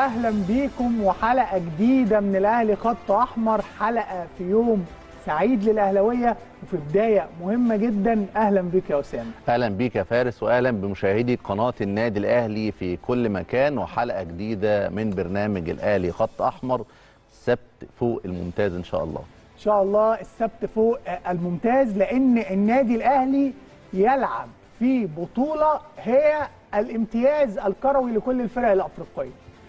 واهلا بيكم وحلقه جديده من الاهلي خط احمر، حلقه في يوم سعيد للاهلاويه وفي بدايه مهمه جدا. اهلا بيك يا اسامه. اهلا بيك يا فارس، واهلا بمشاهدي قناه النادي الاهلي في كل مكان، وحلقه جديده من برنامج الاهلي خط احمر. السبت فوق الممتاز ان شاء الله. ان شاء الله السبت فوق الممتاز، لان النادي الاهلي يلعب في بطوله هي الامتياز الكروي لكل الفرق الافريقيه.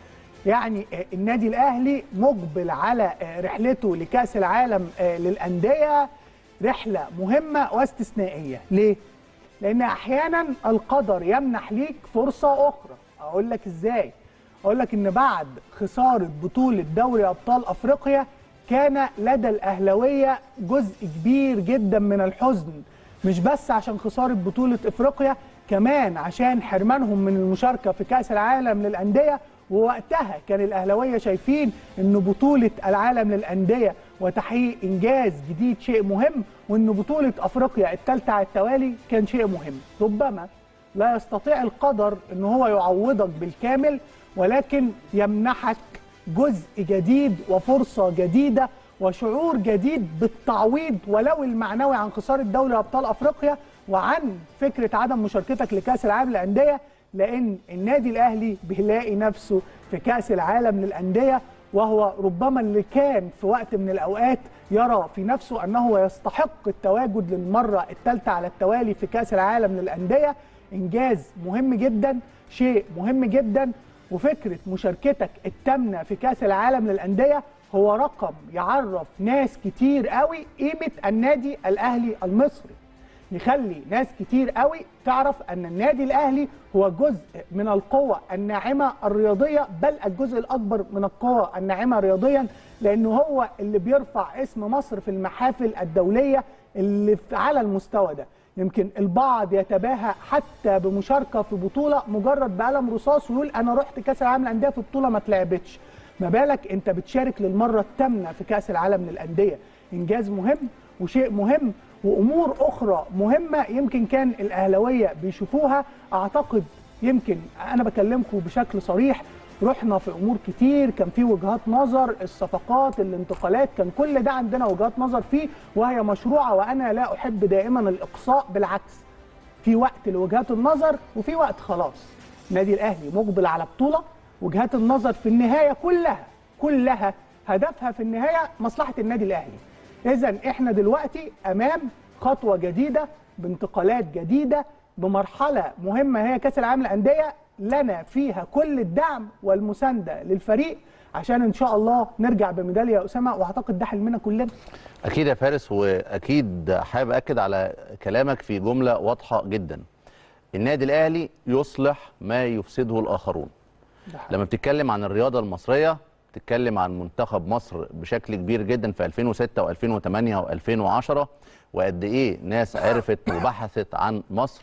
يعني النادي الاهلي مقبل على رحلته لكاس العالم للانديه، رحله مهمه واستثنائيه. ليه؟ لان احيانا القدر يمنح ليك فرصه اخرى. اقول لك ازاي؟ اقول لك ان بعد خساره بطوله دوري ابطال افريقيا كان لدى الاهلاويه جزء كبير جدا من الحزن، مش بس عشان خساره بطوله افريقيا، كمان عشان حرمانهم من المشاركه في كاس العالم للانديه. ووقتها كان الاهلاويه شايفين ان بطوله العالم للانديه وتحقيق انجاز جديد شيء مهم، وان بطوله افريقيا الثالثه على التوالي كان شيء مهم. ربما لا يستطيع القدر ان هو يعوضك بالكامل، ولكن يمنحك جزء جديد وفرصه جديده وشعور جديد بالتعويض ولو المعنوي عن خساره دوري ابطال افريقيا وعن فكره عدم مشاركتك لكاس العالم للانديه. لان النادي الاهلي بيلاقي نفسه في كاس العالم للانديه، وهو ربما اللي كان في وقت من الاوقات يرى في نفسه انه يستحق التواجد للمره الثالثه على التوالي في كاس العالم للانديه. انجاز مهم جدا، شيء مهم جدا. وفكره مشاركتك الثامنه في كاس العالم للانديه هو رقم يعرف ناس كتير قوي قيمه النادي الاهلي المصري، يخلي ناس كتير قوي تعرف ان النادي الاهلي هو جزء من القوة الناعمة الرياضية، بل الجزء الاكبر من القوة الناعمة رياضيا، لانه هو اللي بيرفع اسم مصر في المحافل الدولية اللي على المستوى ده. يمكن البعض يتباهى حتى بمشاركة في بطولة مجرد بقلم رصاص ويقول انا رحت كاس العالم للانديه في بطولة ما اتلعبتش، ما بالك انت بتشارك للمرة الثامنة في كاس العالم للانديه. انجاز مهم وشيء مهم وامور اخرى مهمه يمكن كان الاهلاويه بيشوفوها. اعتقد يمكن انا بكلمكم بشكل صريح، رحنا في امور كتير، كان في وجهات نظر، الصفقات، الانتقالات، كان كل ده عندنا وجهات نظر فيه وهي مشروعه، وانا لا احب دائما الاقصاء، بالعكس في وقت لوجهات النظر وفي وقت خلاص. النادي الاهلي مقبل على بطوله، وجهات النظر في النهايه كلها هدفها في النهايه مصلحه النادي الاهلي. إذن إحنا دلوقتي أمام خطوة جديدة بانتقالات جديدة بمرحلة مهمة هي كأس العالم للأندية، لنا فيها كل الدعم والمساندة للفريق عشان إن شاء الله نرجع بميدالية يا أسامة، وأعتقد ده حلمنا كلنا. اكيد يا فارس، واكيد حابب اكد على كلامك في جمله واضحه جدا. النادي الاهلي يصلح ما يفسده الاخرون. لما بتتكلم عن الرياضه المصريه، بتتكلم عن منتخب مصر بشكل كبير جدا في 2006 و2008 و2010، وقد ايه ناس عرفت وبحثت عن مصر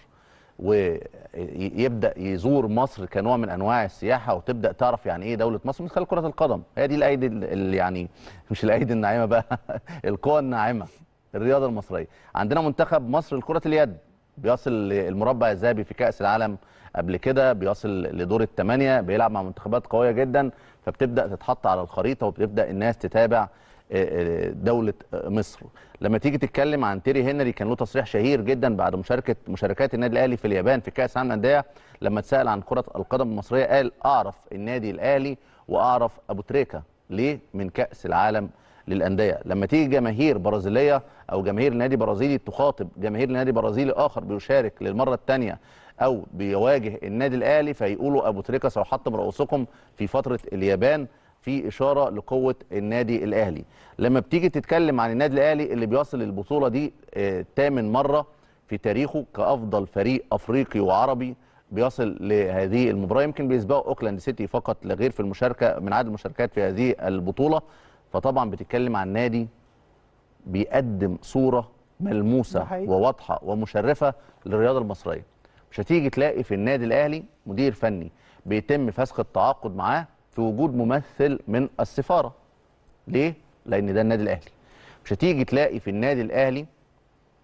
ويبدا يزور مصر كنوع من انواع السياحه، وتبدا تعرف يعني ايه دوله مصر من خلال كره القدم. هي دي الايدي اللي يعني مش الايدي الناعمه بقى القوى الناعمه، الرياضه المصريه. عندنا منتخب مصر لكره اليد بيصل للمربع الذهبي في كاس العالم قبل كده، بيصل لدور الثمانيه، بيلعب مع منتخبات قويه جدا، فبتبدا تتحط على الخريطه وبتبدا الناس تتابع دوله مصر. لما تيجي تتكلم عن تيري هنري، كان له تصريح شهير جدا بعد مشاركات النادي الاهلي في اليابان في كاس العالم للانديه، لما اتسال عن كره القدم المصريه قال اعرف النادي الاهلي واعرف ابو تريكه. ليه؟ من كاس العالم للانديه. لما تيجي جماهير برازيليه او جماهير نادي برازيلي تخاطب جماهير نادي برازيلي اخر بيشارك للمره الثانيه او بيواجه النادي الاهلي، فيقولوا ابو تريكه سيحطم رؤوسكم في فتره اليابان، في اشاره لقوه النادي الاهلي. لما بتيجي تتكلم عن النادي الاهلي اللي بيصل للبطوله دي 8 مره في تاريخه كافضل فريق افريقي وعربي بيصل لهذه المباراه، يمكن بيسبقوا اوكلاند سيتي فقط لا غير في المشاركه من عدد المشاركات في هذه البطوله. فطبعا بتتكلم عن نادي بيقدم صوره ملموسه وواضحه ومشرفه للرياضه المصريه. مش هتيجي تلاقي في النادي الاهلي مدير فني بيتم فسخ التعاقد معاه في وجود ممثل من السفاره. ليه؟ لان ده النادي الاهلي. مش هتيجي تلاقي في النادي الاهلي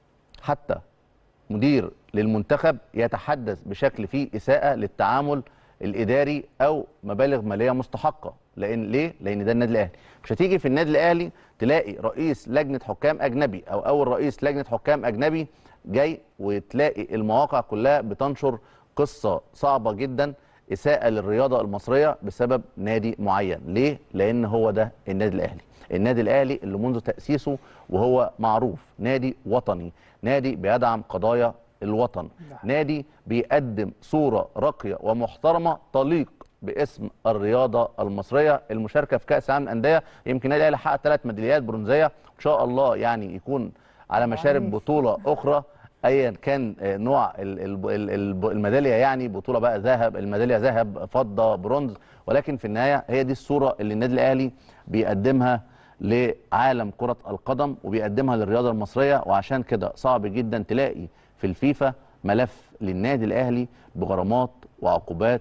حتى مدير للمنتخب يتحدث بشكل فيه اساءه للتعامل الاداري او مبالغ ماليه مستحقه. ليه؟ لان ده النادي الاهلي. مش هتيجي في النادي الاهلي تلاقي رئيس لجنه حكام اجنبي او اول رئيس لجنه حكام اجنبي جاي وتلاقي المواقع كلها بتنشر قصه صعبه جدا، اساءه للرياضه المصريه بسبب نادي معين. ليه؟ لان هو ده النادي الاهلي. النادي الاهلي اللي منذ تاسيسه وهو معروف نادي وطني، نادي بيدعم قضايا الوطن، نادي بيقدم صوره راقيه ومحترمه تليق باسم الرياضه المصريه. المشاركه في كاس العالم للانديه، يمكن النادي الاهلي حقق 3 ميداليات برونزيه، ان شاء الله يعني يكون على مشارف بطوله اخرى ايا كان نوع الميداليه، يعني بطوله بقى ذهب، الميداليه ذهب، فضه، برونز، ولكن في النهايه هي دي الصوره اللي النادي الاهلي بيقدمها لعالم كره القدم وبيقدمها للرياضه المصريه. وعشان كده صعب جدا تلاقي في الفيفا ملف للنادي الاهلي بغرامات وعقوبات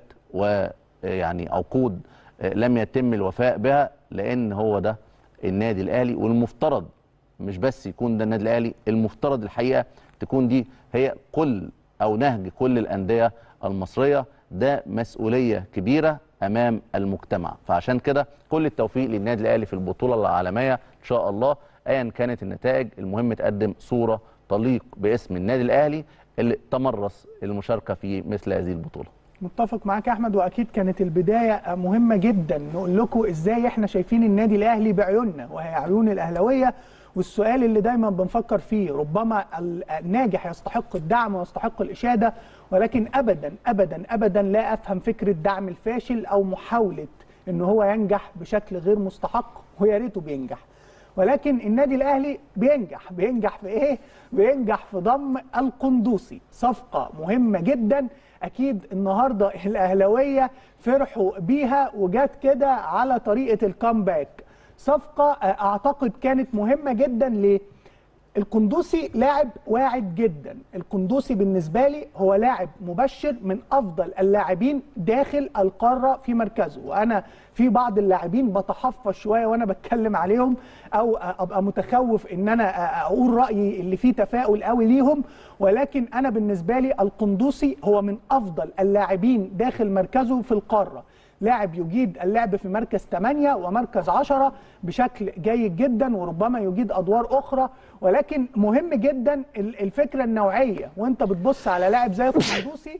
ويعني عقود لم يتم الوفاء بها، لان هو ده النادي الاهلي. والمفترض مش بس يكون ده النادي الاهلي، المفترض الحقيقه تكون دي هي كل او نهج كل الانديه المصريه. ده مسؤوليه كبيره امام المجتمع. فعشان كده كل التوفيق للنادي الاهلي في البطوله العالميه ان شاء الله، ايا كانت النتائج. المهم تقدم صوره تليق باسم النادي الاهلي اللي تمرس المشاركه في مثل هذه البطوله. متفق معاك يا احمد، واكيد كانت البدايه مهمه جدا نقول لكم ازاي احنا شايفين النادي الاهلي بعيوننا وهي عيون الاهلاويه. والسؤال اللي دايما بنفكر فيه، ربما الناجح يستحق الدعم ويستحق الاشاده، ولكن ابدا ابدا ابدا لا افهم فكره دعم الفاشل او محاوله ان هو ينجح بشكل غير مستحق، ويا ريته بينجح. ولكن النادي الاهلي بينجح في ايه؟ بينجح في ضم القندوسي، صفقه مهمه جدا. اكيد النهارده الاهلاويه فرحوا بيها وجات كده على طريقه الكامباك. صفقه اعتقد كانت مهمه جدا. ليه؟ القندوسي لاعب واعد جدا. القندوسي بالنسبه لي هو لاعب مبشر، من افضل اللاعبين داخل القاره في مركزه. وانا في بعض اللاعبين بتحفظ شويه وانا بتكلم عليهم، او ابقى متخوف ان انا اقول رايي اللي فيه تفاؤل قوي ليهم، ولكن انا بالنسبه لي القندوسي هو من افضل اللاعبين داخل مركزه في القاره. لاعب يجيد اللعب في مركز 8 ومركز 10 بشكل جيد جدا، وربما يجيد ادوار اخرى. ولكن مهم جدا الفكره النوعيه، وانت بتبص على لاعب زي القندوسي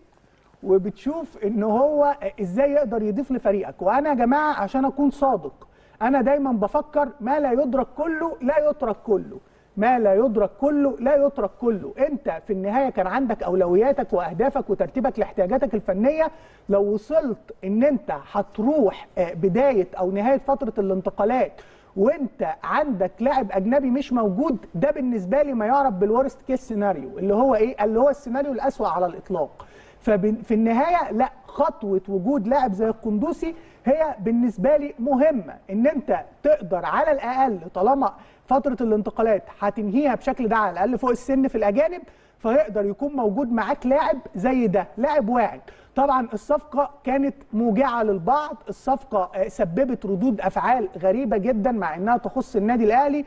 وبتشوف ان هو ازاي يقدر يضيف لفريقك. وانا يا جماعه عشان اكون صادق، انا دايما بفكر ما لا يدرك كله لا يترك كله، ما لا يدرك كله لا يترك كله. انت في النهايه كان عندك اولوياتك واهدافك وترتيبك لاحتياجاتك الفنيه. لو وصلت ان انت هتروح بدايه او نهايه فتره الانتقالات وانت عندك لاعب اجنبي مش موجود، ده بالنسبه لي ما يعرف بالورست كيس سيناريو، اللي هو ايه؟ اللي هو السيناريو الاسوأ على الاطلاق. ففي النهايه لا، خطوه وجود لاعب زي القندوسي هي بالنسبه لي مهمه، ان انت تقدر على الاقل طالما فتره الانتقالات هتنهيها بشكل ده على الاقل فوق السن في الاجانب، فيقدر يكون موجود معاك لاعب زي ده، لاعب واعد. طبعا الصفقه كانت موجعه للبعض، الصفقه سببت ردود افعال غريبه جدا مع انها تخص النادي الاهلي.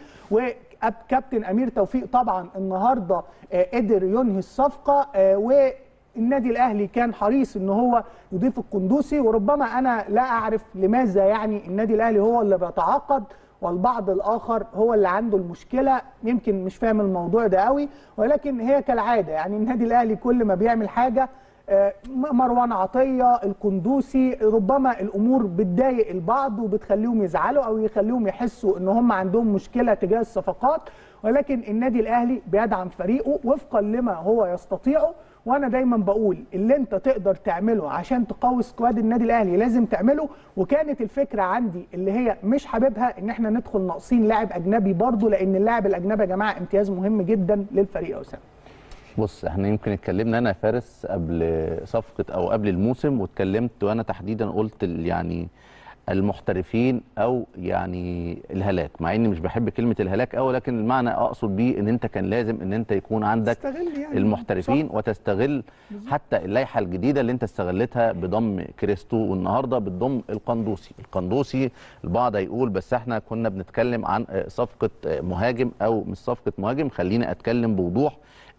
وكابتن امير توفيق طبعا النهارده قدر ينهي الصفقه، والنادي الاهلي كان حريص ان هو يضيف القندوسي. وربما انا لا اعرف لماذا يعني النادي الاهلي هو اللي بيتعاقد والبعض الاخر هو اللي عنده المشكله، يمكن مش فاهم الموضوع ده قوي، ولكن هي كالعاده يعني النادي الاهلي كل ما بيعمل حاجه، مروان عطيه، القندوسي، ربما الامور بتضايق البعض وبتخليهم يزعلوا او يخليهم يحسوا ان هم عندهم مشكله تجاه الصفقات، ولكن النادي الاهلي بيدعم فريقه وفقا لما هو يستطيعه. وانا دايما بقول اللي انت تقدر تعمله عشان تقوي سكواد النادي الاهلي لازم تعمله. وكانت الفكره عندي اللي هي مش حاببها ان احنا ندخل ناقصين لاعب اجنبي برضه، لان اللاعب الاجنبي يا جماعه امتياز مهم جدا للفريق يا اسامه. بص، احنا يمكن اتكلمنا انا يا فارس قبل صفقه او قبل الموسم، واتكلمت وانا تحديدا قلت يعني المحترفين او يعني الهلاك، مع اني مش بحب كلمه الهلاك قوي، لكن المعنى اقصد بيه ان انت كان لازم ان انت يكون عندك يعني المحترفين صح. وتستغل حتى اللائحه الجديده اللي انت استغلتها بضم كريستو، والنهارده بتضم القندوسي. البعض هيقول بس احنا كنا بنتكلم عن صفقه مهاجم او مش صفقه مهاجم. خليني اتكلم بوضوح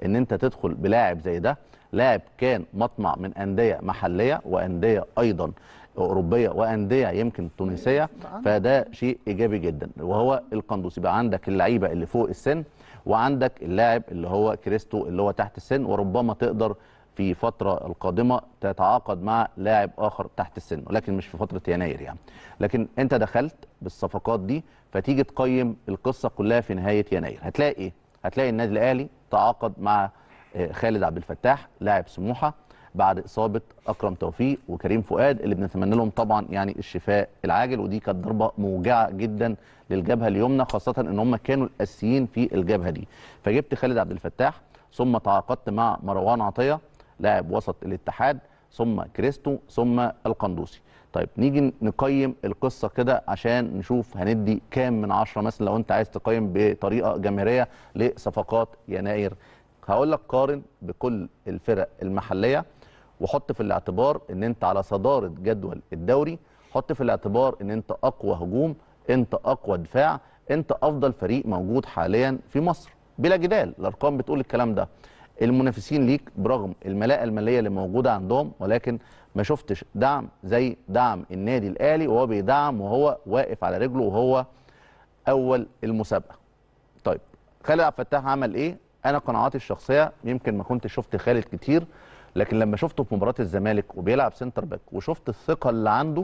ان انت تدخل بلاعب زي ده، لاعب كان مطمع من انديه محليه وانديه ايضا اوروبيه وانديه يمكن تونسيه، فده شيء ايجابي جدا. وهو القندوسي يبقى عندك اللعيبه اللي فوق السن، وعندك اللاعب اللي هو كريستو اللي هو تحت السن، وربما تقدر في فتره القادمه تتعاقد مع لاعب اخر تحت السن، ولكن مش في فتره يناير يعني. لكن انت دخلت بالصفقات دي، فتيجي تقيم القصه كلها في نهايه يناير، هتلاقي ايه؟ هتلاقي النادي الاهلي تعاقد مع خالد عبد الفتاح لاعب سموحه بعد اصابه اكرم توفيق وكريم فؤاد، اللي بنتمنى لهم طبعا يعني الشفاء العاجل، ودي كانت ضربه موجعه جدا للجبهه اليمنى، خاصه ان هم كانوا الاساسيين في الجبهه دي. فجبت خالد عبد الفتاح، ثم تعاقدت مع مروان عطيه لاعب وسط الاتحاد، ثم كريستو، ثم القندوسي. طيب نيجي نقيم القصه كده عشان نشوف هندي كام من 10 مثلا لو انت عايز تقيم بطريقه جماهيريه لصفقات يناير. هقول لك قارن بكل الفرق المحليه، وحط في الاعتبار ان انت على صداره جدول الدوري، حط في الاعتبار ان انت اقوى هجوم، انت اقوى دفاع، انت افضل فريق موجود حاليا في مصر بلا جدال، الارقام بتقول الكلام ده. المنافسين ليك برغم الملاءه الماليه اللي موجوده عندهم، ولكن ما شفتش دعم زي دعم النادي الاهلي، وهو بيدعم وهو واقف على رجله وهو اول المسابقه. طيب خالد عبد الفتاح عمل ايه؟ انا قناعاتي الشخصيه، يمكن ما كنتش شفت خالد كتير، لكن لما شفته في مباراه الزمالك وبيلعب سنتر باك وشفت الثقه اللي عنده،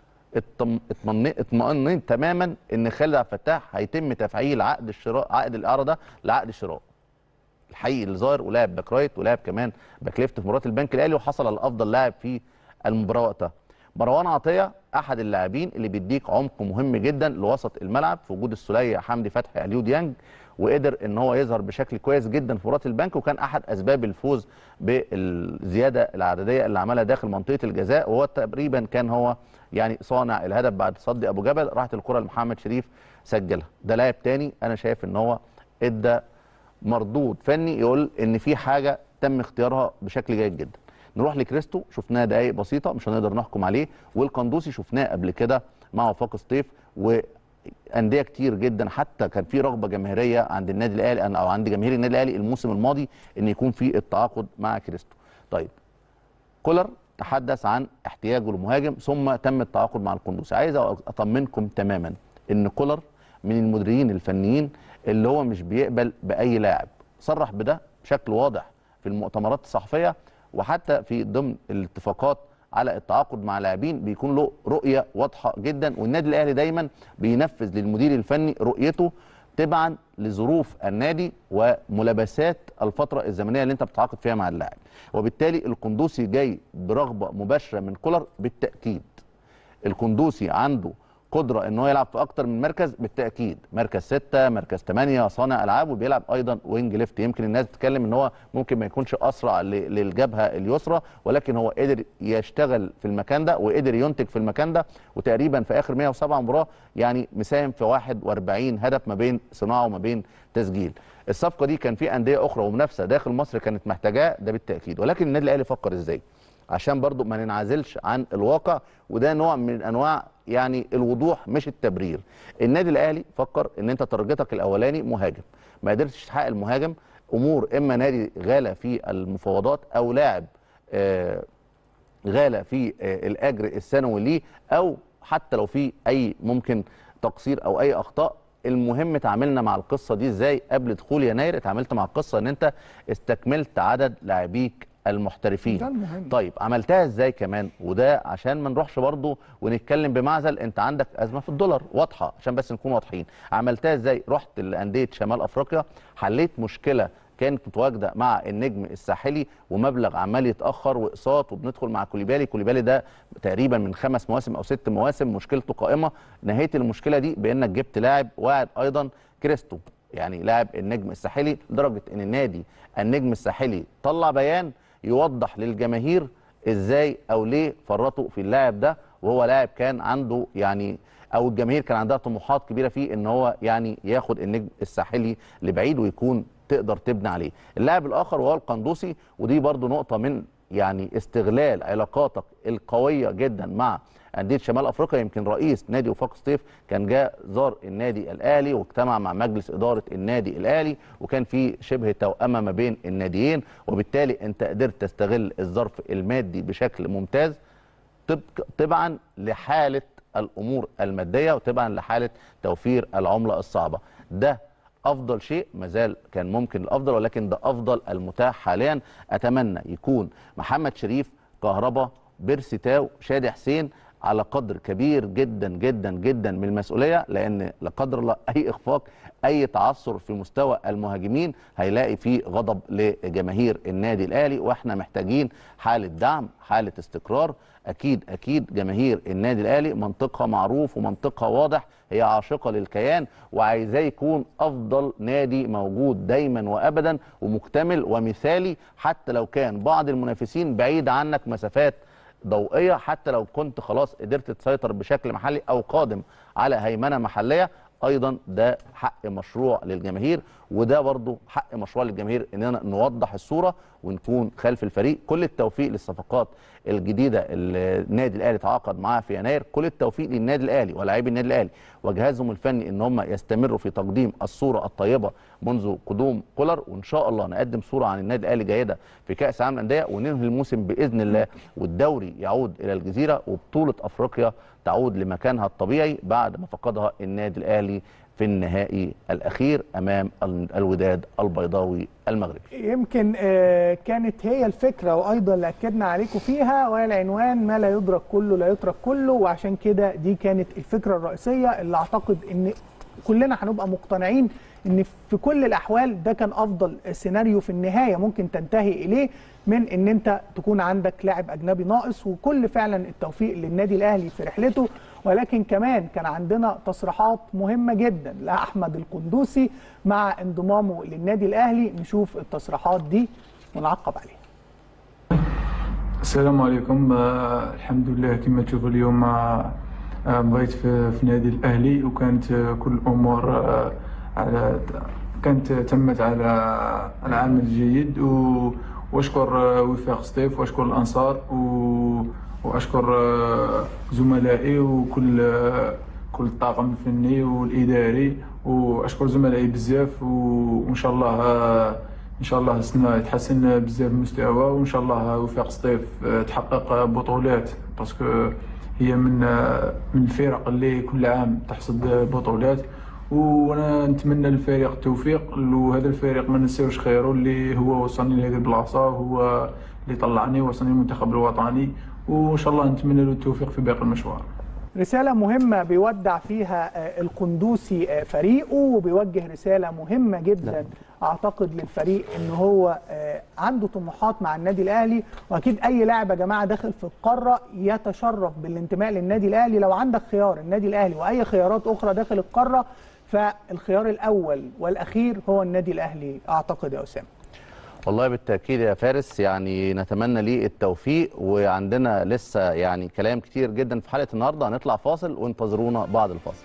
اطمئنيت تماما ان خالد عبد الفتاح هيتم تفعيل عقد الشراء، عقد الاعاره ده لعقد الشراء الحقيقي اللي ظاهر، ولعب باك رايت ولعب كمان باك ليفت في مباراه البنك الاهلي، وحصل على افضل لاعب في المباراه وقتها. مروان عطيه احد اللاعبين اللي بيديك عمق مهم جدا لوسط الملعب في وجود السوليه حمدي فتحي اليو ديانج، وقدر ان هو يظهر بشكل كويس جدا في مباراه البنك، وكان احد اسباب الفوز بالزياده العدديه اللي عملها داخل منطقه الجزاء، وهو تقريبا كان هو يعني صانع الهدف بعد صد ابو جبل، راحت الكره لمحمد شريف سجلها. ده لاعب تاني انا شايف ان هو ادى مردود فني يقول ان في حاجه تم اختيارها بشكل جيد جدا. نروح لكريستو، شفناه دقائق بسيطه مش هنقدر نحكم عليه، والقندوسي شفناه قبل كده مع وفاق سطيف وانديه كتير جدا، حتى كان في رغبه جماهيريه عند النادي الاهلي او عند جماهير النادي الاهلي الموسم الماضي ان يكون في التعاقد مع كريستو. طيب كولر تحدث عن احتياجه لمهاجم، ثم تم التعاقد مع القندوسي. عايز اطمنكم تماما ان كولر من المديرين الفنيين اللي هو مش بيقبل باي لاعب، صرح بده بشكل واضح في المؤتمرات الصحفيه، وحتى في ضمن الاتفاقات على التعاقد مع لاعبين بيكون له رؤيه واضحه جدا، والنادي الاهلي دايما بينفذ للمدير الفني رؤيته تبعا لظروف النادي وملابسات الفتره الزمنيه اللي انت بتتعاقد فيها مع اللاعب. وبالتالي القندوسي جاي برغبه مباشره من كولر بالتاكيد. القندوسي عنده قدره ان هو يلعب في اكتر من مركز بالتاكيد، مركز 6 مركز 8 صانع العاب، وبيلعب ايضا وينج ليفت. يمكن الناس بتتكلم ان هو ممكن ما يكونش اسرع للجبهه اليسرى، ولكن هو قدر يشتغل في المكان ده وقدر ينتج في المكان ده، وتقريبا في اخر 107 مباراه يعني مساهم في 41 هدف ما بين صناعه وما بين تسجيل. الصفقه دي كان في انديه اخرى ومنافسه داخل مصر كانت محتاجاه ده بالتاكيد، ولكن النادي الاهلي فكر ازاي؟ عشان برضو ما ننعزلش عن الواقع، وده نوع من انواع يعني الوضوح مش التبرير. النادي الاهلي فكر ان انت تارجتك الاولاني مهاجم، ما قدرتش تحقق المهاجم، امور اما نادي غالى في المفاوضات او لاعب غالى في الاجر السنوي ليه، او حتى لو في اي ممكن تقصير او اي اخطاء. المهم تعاملنا مع القصه دي ازاي قبل دخول يناير؟ اتعاملت مع القصه ان انت استكملت عدد لاعبيك المحترفين. ده المهم. طيب عملتها ازاي كمان؟ وده عشان ما نروحش برضو ونتكلم بمعزل، انت عندك ازمه في الدولار واضحه عشان بس نكون واضحين. عملتها ازاي؟ رحت لانديه شمال افريقيا، حليت مشكله كانت متواجده مع النجم الساحلي ومبلغ عمال يتاخر واقساط، وبندخل مع كوليبالي ده تقريبا من 5 مواسم او 6 مواسم مشكلته قائمه. نهيت المشكله دي بانك جبت لاعب واعد ايضا كريستو، يعني لاعب النجم الساحلي، لدرجه ان النادي النجم الساحلي طلع بيان يوضح للجماهير ازاي او ليه فرطوا في اللاعب ده، وهو لاعب كان عنده يعني او الجماهير كان عندها طموحات كبيره فيه ان هو يعني ياخد النجم الساحلي لبعيد ويكون تقدر تبني عليه. اللاعب الاخر وهو القندوسي، ودي برضو نقطه من يعني استغلال علاقاتك القويه جدا مع انديه شمال افريقيا. يمكن رئيس نادي وفاق سطيف كان جاء زار النادي الاهلي واجتمع مع مجلس اداره النادي الاهلي، وكان في شبه توأمه ما بين الناديين، وبالتالي انت قدرت تستغل الظرف المادي بشكل ممتاز طبعا لحاله الامور الماديه وطبعا لحاله توفير العمله الصعبه. ده افضل شيء، مازال كان ممكن الافضل، ولكن ده افضل المتاح حاليا. اتمنى يكون محمد شريف، كهربا، بيرسي تاو، شادي حسين على قدر كبير جدا جدا جدا من المسؤوليه، لان لا قدر الله اي اخفاق، اي تعثر في مستوى المهاجمين هيلاقي فيه غضب لجماهير النادي الاهلي، واحنا محتاجين حاله دعم، حاله استقرار. اكيد جماهير النادي الاهلي منطقها معروف ومنطقها واضح، هي عاشقه للكيان وعايزاه يكون افضل نادي موجود دايما وابدا ومكتمل ومثالي، حتى لو كان بعض المنافسين بعيد عنك مسافات ضوئيه، حتى لو كنت خلاص قدرت تسيطر بشكل محلي او قادم على هيمنه محليه، ايضا ده حق مشروع للجماهير، وده برضو حق مشروع للجماهير اننا نوضح الصوره ونكون خلف الفريق. كل التوفيق للصفقات الجديده اللي النادي الاهلي تعاقد معاها في يناير، كل التوفيق للنادي الاهلي ولاعبي النادي الاهلي وجهازهم الفني ان هم يستمروا في تقديم الصوره الطيبه منذ قدوم كولر، وان شاء الله نقدم صوره عن النادي الاهلي جيده في كاس العالم للانديه، وننهي الموسم باذن الله والدوري يعود الى الجزيره وبطوله افريقيا تعود لمكانها الطبيعي بعد ما فقدها النادي الاهلي في النهائي الاخير امام الوداد البيضاوي المغربي. يمكن كانت هي الفكره وايضا اللي اكدنا عليكم فيها، وهي العنوان ما لا يدرك كله لا يترك كله، وعشان كده دي كانت الفكره الرئيسيه اللي اعتقد ان كلنا هنبقى مقتنعين ان في كل الاحوال ده كان افضل سيناريو في النهايه ممكن تنتهي اليه، من ان انت تكون عندك لاعب اجنبي ناقص. وكل فعلا التوفيق للنادي الاهلي في رحلته، ولكن كمان كان عندنا تصريحات مهمه جدا لاحمد القندوسي مع انضمامه للنادي الاهلي. نشوف التصريحات دي ونعقب عليها. السلام عليكم. الحمد لله كما تشوفوا اليوم بغيت في نادي الاهلي، وكانت كل الامور كانت تمت على العمل الجيد، واشكر وفاق سطيف واشكر الانصار واشكر زملائي وكل الطاقم الفني والاداري، واشكر زملائي بزاف، وان شاء الله السنه يتحسن بزاف المستوى، وان شاء الله وفاق سطيف تحقق بطولات، باسكو هي من الفرق اللي كل عام تحصد بطولات. وانا نتمنى للفريق التوفيق، وهذا الفريق ما ننساوش خيره اللي هو وصلني لهذه البلاصه، هو اللي طلعني وصلني المنتخب الوطني، وان شاء الله نتمنى له التوفيق في باقي المشوار. رسالة مهمة بيودع فيها القندوسي فريقه، وبيوجه رسالة مهمة جدا اعتقد للفريق ان هو عنده طموحات مع النادي الاهلي. واكيد اي لاعب يا جماعه داخل في القاره يتشرف بالانتماء للنادي الاهلي. لو عندك خيار النادي الاهلي واي خيارات اخرى داخل القاره، فالخيار الاول والاخير هو النادي الاهلي اعتقد يا اسامه. والله بالتأكيد يا فارس، يعني نتمنى ليه التوفيق، وعندنا لسه يعني كلام كتير جدا في حلقة النهاردة. هنطلع فاصل وانتظرونا بعد الفاصل.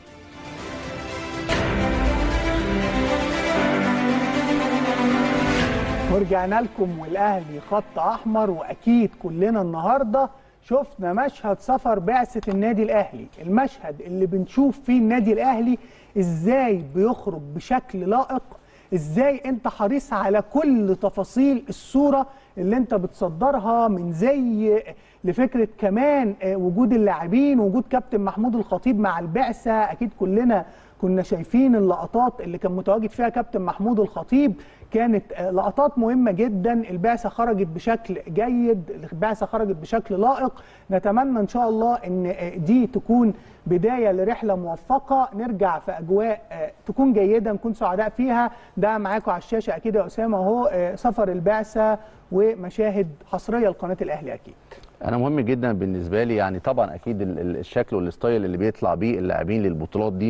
ورجعنا لكم والاهلي خط احمر، واكيد كلنا النهارده شفنا مشهد سفر بعثة النادي الاهلي، المشهد اللي بنشوف فيه النادي الاهلي ازاي بيخرج بشكل لائق، ازاي انت حريص على كل تفاصيل الصورة اللي انت بتصدرها، من زي لفكرة كمان وجود اللاعبين، وجود كابتن محمود الخطيب مع البعثة. اكيد كلنا كنا شايفين اللقطات اللي كان متواجد فيها كابتن محمود الخطيب، كانت لقطات مهمة جدا. البعثة خرجت بشكل جيد، البعثة خرجت بشكل لائق. نتمنى ان شاء الله ان دي تكون بداية لرحلة موفقة، نرجع في اجواء تكون جيدة نكون سعداء فيها. ده معاكم على الشاشة اكيد يا اسامة اهو سفر البعثة ومشاهد حصرية لقناة الاهلي. اكيد انا مهم جدا بالنسبة لي، يعني طبعا اكيد الشكل والستايل اللي بيطلع بيه اللاعبين للبطولات دي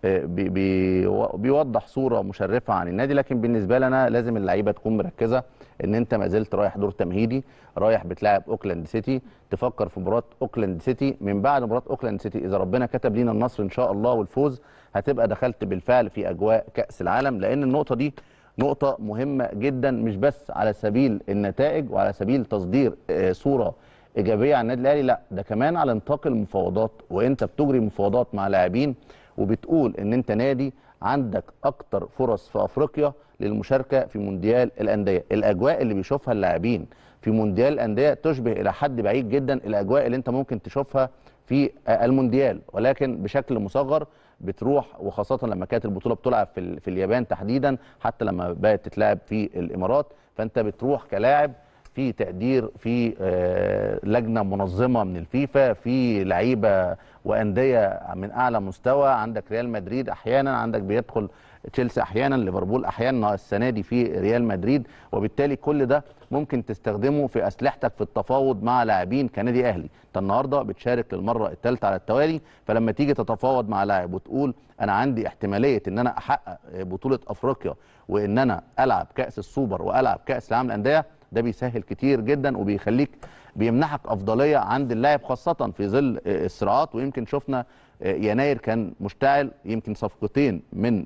بيوضح صوره مشرفه عن النادي، لكن بالنسبه لنا لازم اللعيبه تكون مركزه ان انت ما زلت رايح دور تمهيدي، رايح بتلاعب اوكلاند سيتي، تفكر في مباراه اوكلاند سيتي. من بعد مباراه اوكلاند سيتي اذا ربنا كتب لينا النصر ان شاء الله والفوز، هتبقى دخلت بالفعل في اجواء كاس العالم، لان النقطه دي نقطه مهمه جدا مش بس على سبيل النتائج وعلى سبيل تصدير صوره ايجابيه عن النادي الاهلي، لا ده كمان على نطاق المفاوضات. وانت بتجري مفاوضات مع لاعبين وبتقول ان انت نادي عندك اكتر فرص في افريقيا للمشاركه في مونديال الانديه. الاجواء اللي بيشوفها اللاعبين في مونديال الانديه تشبه الى حد بعيد جدا الاجواء اللي انت ممكن تشوفها في المونديال، ولكن بشكل مصغر. بتروح وخاصه لما كانت البطوله بتلعب في اليابان تحديدا، حتى لما بقت تتلعب في الامارات، فانت بتروح كلاعب في تقدير، في لجنه منظمه من الفيفا، في لعيبه وانديه من اعلى مستوى. عندك ريال مدريد احيانا، عندك بيدخل تشيلسي احيانا، ليفربول احيانا، السنه دي في ريال مدريد. وبالتالي كل ده ممكن تستخدمه في اسلحتك في التفاوض مع لاعبين كنادي اهلي. انت النهارده بتشارك للمره الثالثه على التوالي، فلما تيجي تتفاوض مع لاعب وتقول انا عندي احتماليه ان انا احقق بطوله افريقيا وان انا العب كاس السوبر والعب كاس العالم للانديه، ده بيسهل كتير جدا وبيخليك بيمنحك افضليه عند اللاعب، خاصه في ظل الصراعات. ويمكن شفنا يناير كان مشتعل، يمكن صفقتين من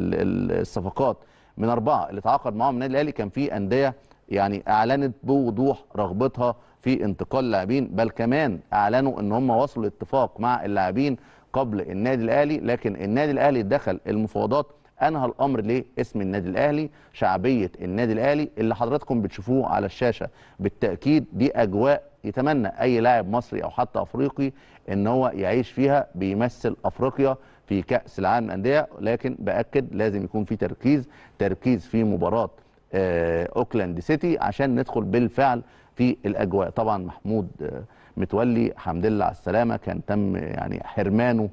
الصفقات من 4 اللي تعاقد معاهم النادي الاهلي كان في انديه يعني اعلنت بوضوح رغبتها في انتقال لاعبين، بل كمان اعلنوا ان هم وصلوا لاتفاق مع اللاعبين قبل النادي الاهلي. لكن النادي الاهلي دخل المفاوضات، انهى الامر ليه؟ اسم النادي الاهلي، شعبيه النادي الاهلي اللي حضراتكم بتشوفوه على الشاشه. بالتاكيد دي اجواء يتمنى اي لاعب مصري او حتى افريقي ان هو يعيش فيها، بيمثل افريقيا في كاس العالم للانديه. لكن باكد لازم يكون في تركيز في مباراه اوكلاند سيتي عشان ندخل بالفعل في الاجواء. طبعا محمود متولي حمد لله على السلامه، كان تم يعني حرمانه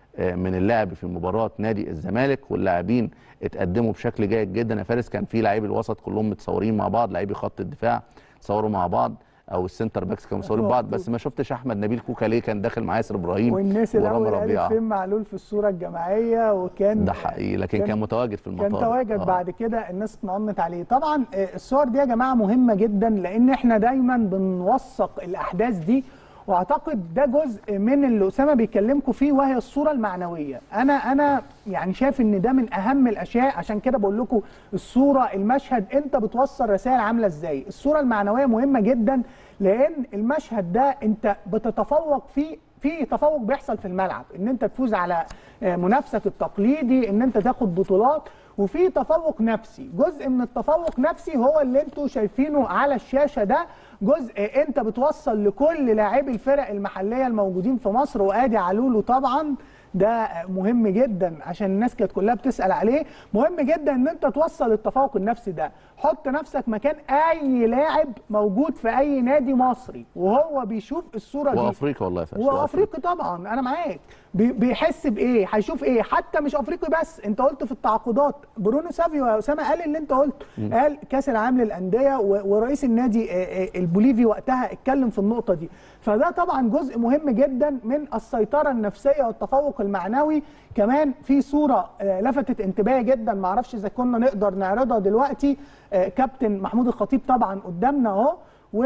من اللعب في مباراه نادي الزمالك، واللاعبين اتقدموا بشكل جيد جدا. يا فارس كان في لاعبي الوسط كلهم متصورين مع بعض، لاعبي خط الدفاع تصوروا مع بعض، او السنتر باكس كانوا مصورين بعض، بس ما شفتش احمد نبيل كوكا ليه كان داخل مع ياسر ابراهيم والناس الاول قالت فين معلول في الصوره الجماعيه، وكان ده حقيقي، لكن كان متواجد في المطار، كان تواجد بعد كده الناس اطمأنت عليه. طبعا الصور دي يا جماعه مهمه جدا، لان احنا دايما بنوثق الاحداث دي، واعتقد ده جزء من اللي اسامه بيكلمكم فيه، وهي الصوره المعنويه. انا يعني شايف ان ده من اهم الاشياء، عشان كده بقول لكم الصوره، المشهد، انت بتوصل رسائل عامله ازاي. الصوره المعنويه مهمه جدا، لان المشهد ده انت بتتفوق فيه، في تفوق بيحصل في الملعب، ان انت تفوز على منافسك التقليدي، ان انت تاخد بطولات، وفي تفوق نفسي. جزء من التفوق نفسي هو اللي انتوا شايفينه على الشاشه ده، جزء انت بتوصل لكل لاعبي الفرق المحليه الموجودين في مصر، وادي علولو طبعا ده مهم جدا عشان الناس كانت كلها بتسال عليه. مهم جدا ان انت توصل التفوق النفسي ده. حط نفسك مكان اي لاعب موجود في اي نادي مصري وهو بيشوف الصوره دي، وافريقيا والله يا فارس، وافريقي طبعا انا معاك، بيحس بايه؟ هيشوف ايه؟ حتى مش افريقي بس، انت قلت في التعاقدات برونو سافيو يا اسامه قال اللي انت قلته، قال كاس العالم للانديه، ورئيس النادي البوليفي وقتها اتكلم في النقطه دي. فده طبعا جزء مهم جدا من السيطره النفسيه والتفوق المعنوي. كمان في صوره لفتت انتباهي جدا، ما اعرفش اذا كنا نقدر نعرضها دلوقتي، كابتن محمود الخطيب طبعا قدامنا اهو،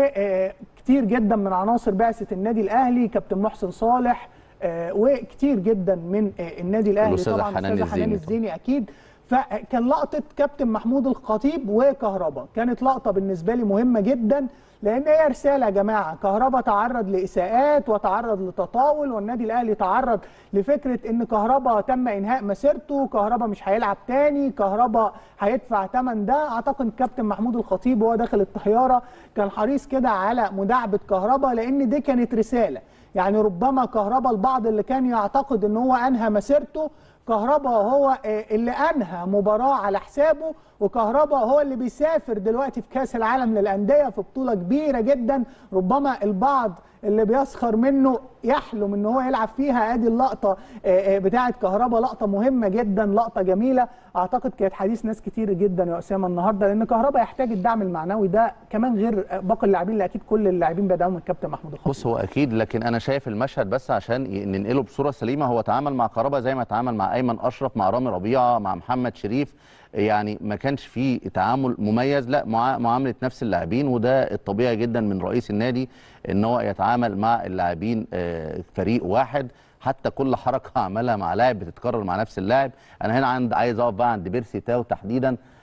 وكتير جدا من عناصر بعثه النادي الاهلي، كابتن محسن صالح، وكتير جدا من النادي الاهلي طبعا، الاستاذه حنان الزيني اكيد. فكان لقطه كابتن محمود الخطيب وكهربا كانت لقطه بالنسبه لي مهمه جدا، لان هي رساله يا جماعه. كهربا تعرض لاساءات وتعرض لتطاول، والنادي الاهلي تعرض لفكره ان كهربا تم انهاء مسيرته، كهربا مش هيلعب تاني، كهربا هيدفع ثمن ده. اعتقد كابتن محمود الخطيب وهو داخل الطياره كان حريص كده على مداعبه كهربا، لان دي كانت رساله. يعني ربما كهربا البعض اللي كان يعتقد ان هو انهى مسيرته، كهربا هو اللي انهى مباراه على حسابه، وكهربا هو اللي بيسافر دلوقتي في كاس العالم للانديه في بطوله كبيره جدا. ربما البعض اللي بيسخر منه يحلم ان هو يلعب فيها. ادي اللقطه بتاعه كهربا، لقطه مهمه جدا، لقطه جميله، اعتقد كانت حديث ناس كتير جدا يا اسامه النهارده، لان كهربا يحتاج الدعم المعنوي ده كمان غير باقي اللاعبين اللي اكيد كل اللاعبين بدعمهم من الكابتن محمود الخطيب. بص هو اكيد، لكن انا شايف المشهد بس عشان ننقله بصوره سليمه. هو تعامل مع كهربا زي ما تعامل مع ايمن اشرف، مع رامي ربيعه، مع محمد شريف، يعني ما كانش فيه تعامل مميز، لا معامله نفس اللاعبين. وده الطبيعي جدا من رئيس النادي ان هو يتعامل مع اللاعبين فريق واحد. حتى كل حركه عملها مع لاعب بتتكرر مع نفس اللاعب. انا هنا عايز اقف بقى عند بيرسي تاو تحديدا.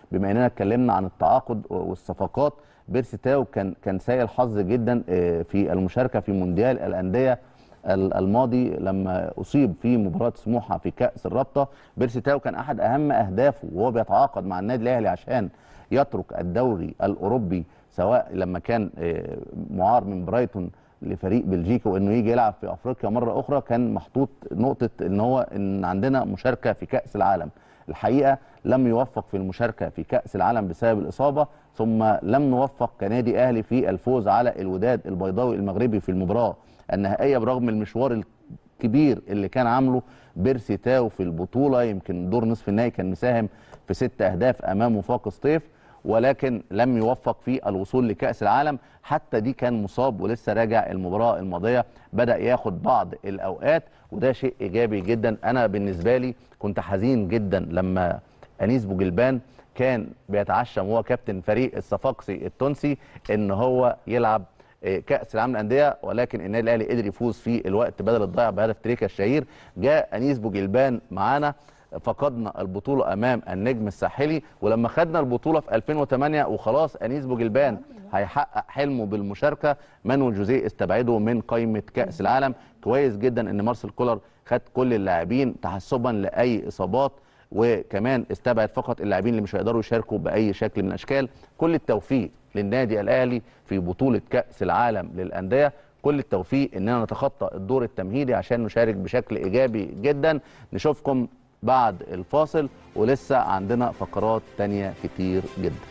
بما اننا اتكلمنا عن التعاقد والصفقات، بيرسي تاو كان سيء الحظ جدا في المشاركه في مونديال الانديه الماضي لما اصيب في مباراه سموحه في كاس الرابطه. بيرسي تاو كان احد اهم اهدافه وهو بيتعاقد مع النادي الاهلي عشان يترك الدوري الاوروبي، سواء لما كان معار من برايتون لفريق بلجيكا وانه يجي يلعب في افريقيا مره اخرى، كان محطوط نقطه ان عندنا مشاركه في كاس العالم. الحقيقه لم يوفق في المشاركه في كاس العالم بسبب الاصابه، ثم لم نوفق كنادي اهلي في الفوز على الوداد البيضاوي المغربي في المباراه النهائيه، برغم المشوار الكبير اللي كان عامله بيرسي تاو في البطوله. يمكن دور نصف النهائي كان مساهم في 6 أهداف امام وفاق سطيف، ولكن لم يوفق في الوصول لكأس العالم. حتى دي كان مصاب ولسه راجع المباراة الماضية، بدأ ياخد بعض الأوقات وده شيء إيجابي جدا. أنا بالنسبة لي كنت حزين جدا لما أنيس بوجلبان كان بيتعشم وهو كابتن فريق الصفاقسي التونسي إن هو يلعب كأس العالم للأندية، ولكن النادي الأهلي قدر يفوز في الوقت بدل الضيع بهدف تريكا الشهير. جاء أنيس بوجلبان معانا، فقدنا البطولة أمام النجم الساحلي، ولما خدنا البطولة في 2008 وخلاص أنيس بوجلبان هيحقق حلمه بالمشاركة، مانويل جوزيه استبعده من قائمة كأس العالم. كويس جدا إن مارسيل كولر خد كل اللاعبين تحسبا لأي إصابات، وكمان استبعد فقط اللاعبين اللي مش هيقدروا يشاركوا بأي شكل من الأشكال. كل التوفيق للنادي الأهلي في بطولة كأس العالم للأندية، كل التوفيق إننا نتخطى الدور التمهيدي عشان نشارك بشكل إيجابي جدا. نشوفكم بعد الفاصل ولسه عندنا فقرات تانية كتير جدا.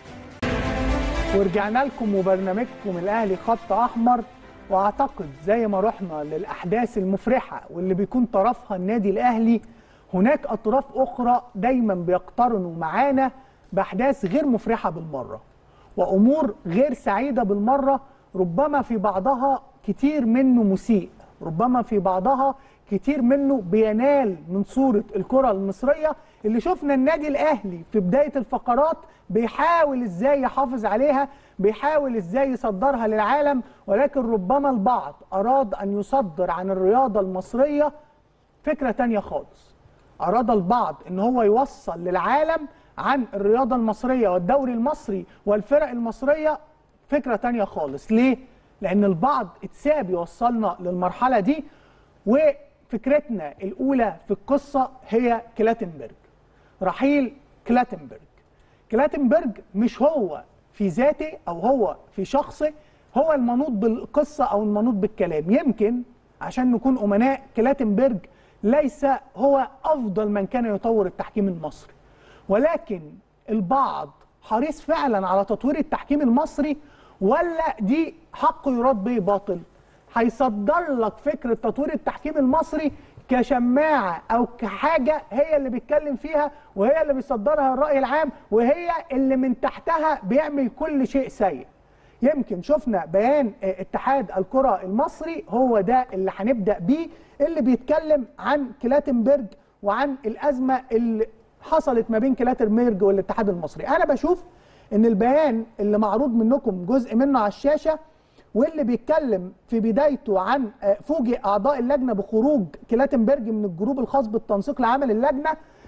ورجعنا لكم وبرنامجكم الأهلي خط أحمر، وأعتقد زي ما رحنا للأحداث المفرحة واللي بيكون طرفها النادي الأهلي، هناك أطراف أخرى دايما بيقترنوا معانا بأحداث غير مفرحة بالمرة وأمور غير سعيدة بالمرة، ربما في بعضها كتير منه مسيء، ربما في بعضها كتير منه بينال من صورة الكرة المصرية اللي شفنا النادي الأهلي في بداية الفقرات بيحاول إزاي يحافظ عليها، بيحاول إزاي يصدرها للعالم، ولكن ربما البعض أراد أن يصدر عن الرياضة المصرية فكرة تانية خالص. أراد البعض أن هو يوصل للعالم عن الرياضة المصرية والدوري المصري والفرق المصرية فكرة تانية خالص. ليه؟ لأن البعض اتساب يوصلنا للمرحلة دي، وفكرتنا الأولى في القصة هي كلاتنبرج، رحيل كلاتنبرج. كلاتنبرج مش هو في ذاته أو هو في شخصه هو المنوط بالقصة أو المنوط بالكلام. يمكن عشان نكون أمناء، كلاتنبرج ليس هو أفضل من كان يطور التحكيم المصري، ولكن البعض حريص فعلا على تطوير التحكيم المصري، ولا دي حق يراد به باطل؟ هيصدر لك فكرة تطوير التحكيم المصري كشماعة أو كحاجة هي اللي بيتكلم فيها وهي اللي بيصدرها الرأي العام وهي اللي من تحتها بيعمل كل شيء سيء. يمكن شفنا بيان اتحاد الكرة المصري هو ده اللي هنبدأ بيه، اللي بيتكلم عن كلاتنبرج وعن الأزمة اللي حصلت ما بين كلاتنبرج والاتحاد المصري. أنا بشوف إن البيان اللي معروض منكم جزء منه على الشاشة، واللي بيتكلم في بدايته عن فوجئ أعضاء اللجنة بخروج كلاتنبرج من الجروب الخاص بالتنسيق لعمل اللجنة،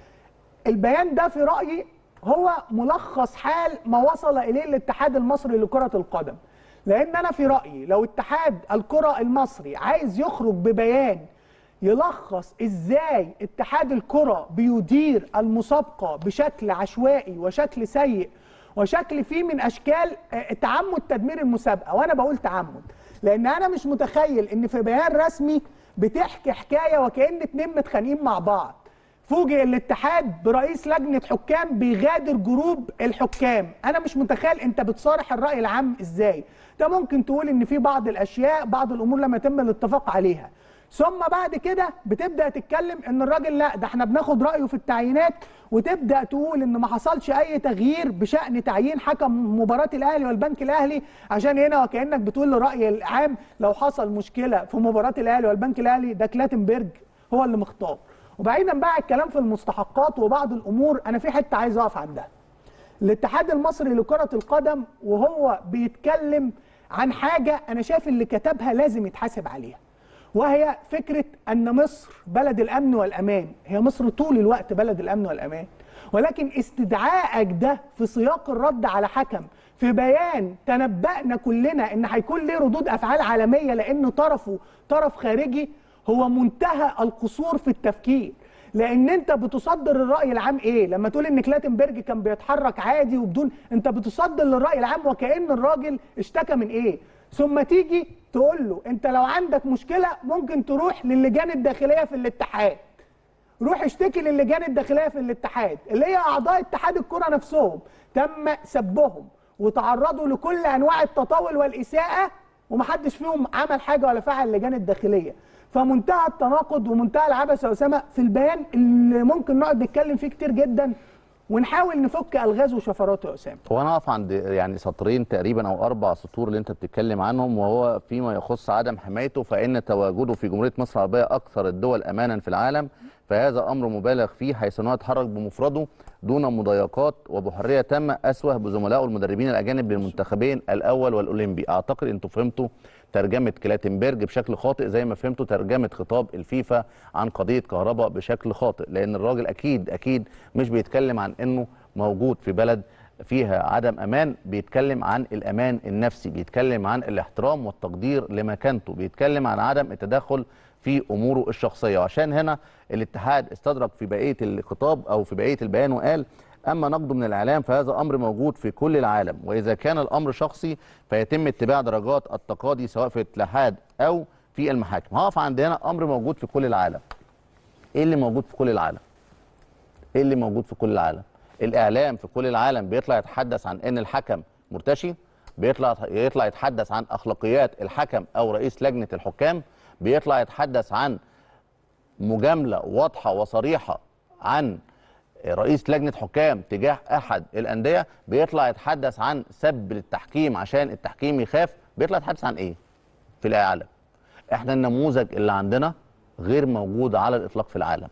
البيان ده في رأيي هو ملخص حال ما وصل إليه الاتحاد المصري لكرة القدم. لأن أنا في رأيي لو اتحاد الكرة المصري عايز يخرج ببيان يلخص إزاي اتحاد الكرة بيدير المسابقة بشكل عشوائي وشكل سيء وشكل فيه من أشكال تعمد تدمير المسابقة، وأنا بقول تعمد لأن أنا مش متخيل إن في بيان رسمي بتحكي حكاية وكأن اتنين متخانقين مع بعض. فوجئ الاتحاد برئيس لجنة حكام بيغادر جروب الحكام. أنا مش متخيل أنت بتصارح الرأي العام إزاي. ده ممكن تقول إن في بعض الأشياء بعض الأمور لما يتم الاتفاق عليها، ثم بعد كده بتبدأ تتكلم إن الراجل لا ده احنا بناخد رأيه في التعيينات، وتبدأ تقول إن ما حصلش أي تغيير بشأن تعيين حكم مباراة الأهلي والبنك الأهلي، عشان هنا وكأنك بتقول للرأي العام لو حصل مشكلة في مباراة الأهلي والبنك الأهلي ده كلاتنبرج هو اللي مختار. وبعيدا بقى الكلام في المستحقات وبعض الامور، انا في حته عايز اقف عندها. الاتحاد المصري لكره القدم وهو بيتكلم عن حاجه انا شايف اللي كتبها لازم يتحاسب عليها، وهي فكره ان مصر بلد الامن والامان. هي مصر طول الوقت بلد الامن والامان، ولكن استدعائك ده في سياق الرد على حكم في بيان تنبأنا كلنا ان هيكون ليه ردود افعال عالميه لان طرفه طرف خارجي، هو منتهى القصور في التفكير. لان انت بتصدر الراي العام ايه لما تقول ان كلاتنبرج كان بيتحرك عادي وبدون، انت بتصدر للراي العام وكأن الراجل اشتكى من ايه. ثم تيجي تقول له انت لو عندك مشكله ممكن تروح للجان الداخليه في الاتحاد، روح اشتكي للجان الداخليه في الاتحاد اللي هي اعضاء اتحاد الكره نفسهم تم سبهم وتعرضوا لكل انواع التطاول والاساءه ومحدش فيهم عمل حاجه ولا فعل اللجان الداخليه. فمنتهى التناقض ومنتهى العبث يا اسامه في البيان اللي ممكن نقعد نتكلم فيه كتير جدا ونحاول نفك الغاز وشفراته يا اسامه. هو انا اقف عند يعني سطرين تقريبا او 4 سطور اللي انت بتتكلم عنهم، وهو فيما يخص عدم حمايته، فان تواجده في جمهوريه مصر العربيه اكثر الدول امانا في العالم، فهذا امر مبالغ فيه حيث انه يتحرك بمفرده دون مضايقات وبحريه تامه اسوه بزملائه المدربين الاجانب للمنتخبين الاول والاولمبي. اعتقد انتم فهمتوا ترجمه كلاتنبرج بشكل خاطئ زي ما فهمتوا ترجمه خطاب الفيفا عن قضيه كهرباء بشكل خاطئ، لان الراجل اكيد مش بيتكلم عن انه موجود في بلد فيها عدم امان، بيتكلم عن الامان النفسي، بيتكلم عن الاحترام والتقدير لمكانته، بيتكلم عن عدم التدخل في اموره الشخصيه. وعشان هنا الاتحاد استدرك في بقيه الخطاب او في بقيه البيان وقال: اما نقده من الاعلام فهذا امر موجود في كل العالم، واذا كان الامر شخصي فيتم اتباع درجات التقاضي سواء في الاتحاد او في المحاكم. هقف عند هنا امر موجود في كل العالم. ايه اللي موجود في كل العالم؟ ايه اللي موجود في كل العالم؟ الاعلام في كل العالم بيطلع يتحدث عن ان الحكم مرتشي، بيطلع يتحدث عن اخلاقيات الحكم او رئيس لجنه الحكام، بيطلع يتحدث عن مجامله واضحه وصريحه عن رئيس لجنه حكام تجاه احد الانديه، بيطلع يتحدث عن سب للتحكيم عشان التحكيم يخاف. بيطلع يتحدث عن ايه في العالم؟ احنا النموذج اللي عندنا غير موجود على الاطلاق في العالم،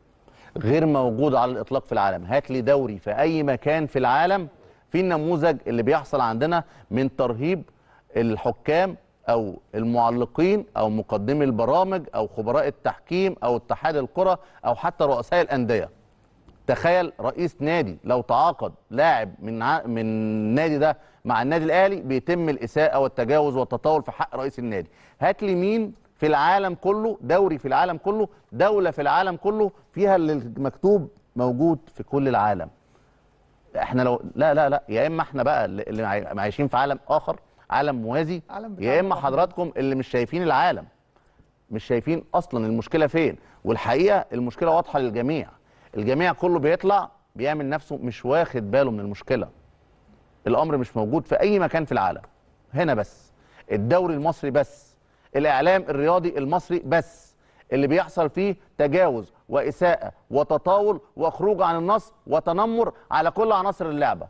غير موجود على الاطلاق في العالم. هات لي دوري في اي مكان في العالم في النموذج اللي بيحصل عندنا من ترهيب الحكام او المعلقين او مقدمي البرامج او خبراء التحكيم او اتحاد الكره او حتى رؤساء الانديه. تخيل رئيس نادي لو تعاقد لاعب من النادي ده مع النادي الاهلي بيتم الاساءه والتجاوز والتطاول في حق رئيس النادي. هات لي مين في العالم كله، دوري في العالم كله، دوله في العالم كله فيها اللي مكتوب موجود في كل العالم. احنا لو لا يا اما احنا بقى اللي عايشين في عالم اخر، عالم موازي، يا اما حضراتكم اللي مش شايفين العالم، مش شايفين اصلا المشكله فين. والحقيقه المشكله واضحه للجميع، الجميع كله بيطلع بيعمل نفسه مش واخد باله من المشكله. الامر مش موجود في اي مكان في العالم، هنا بس، الدوري المصري بس، الاعلام الرياضي المصري بس اللي بيحصل فيه تجاوز واساءه وتطاول وخروج عن النص وتنمر على كل عناصر اللعبه.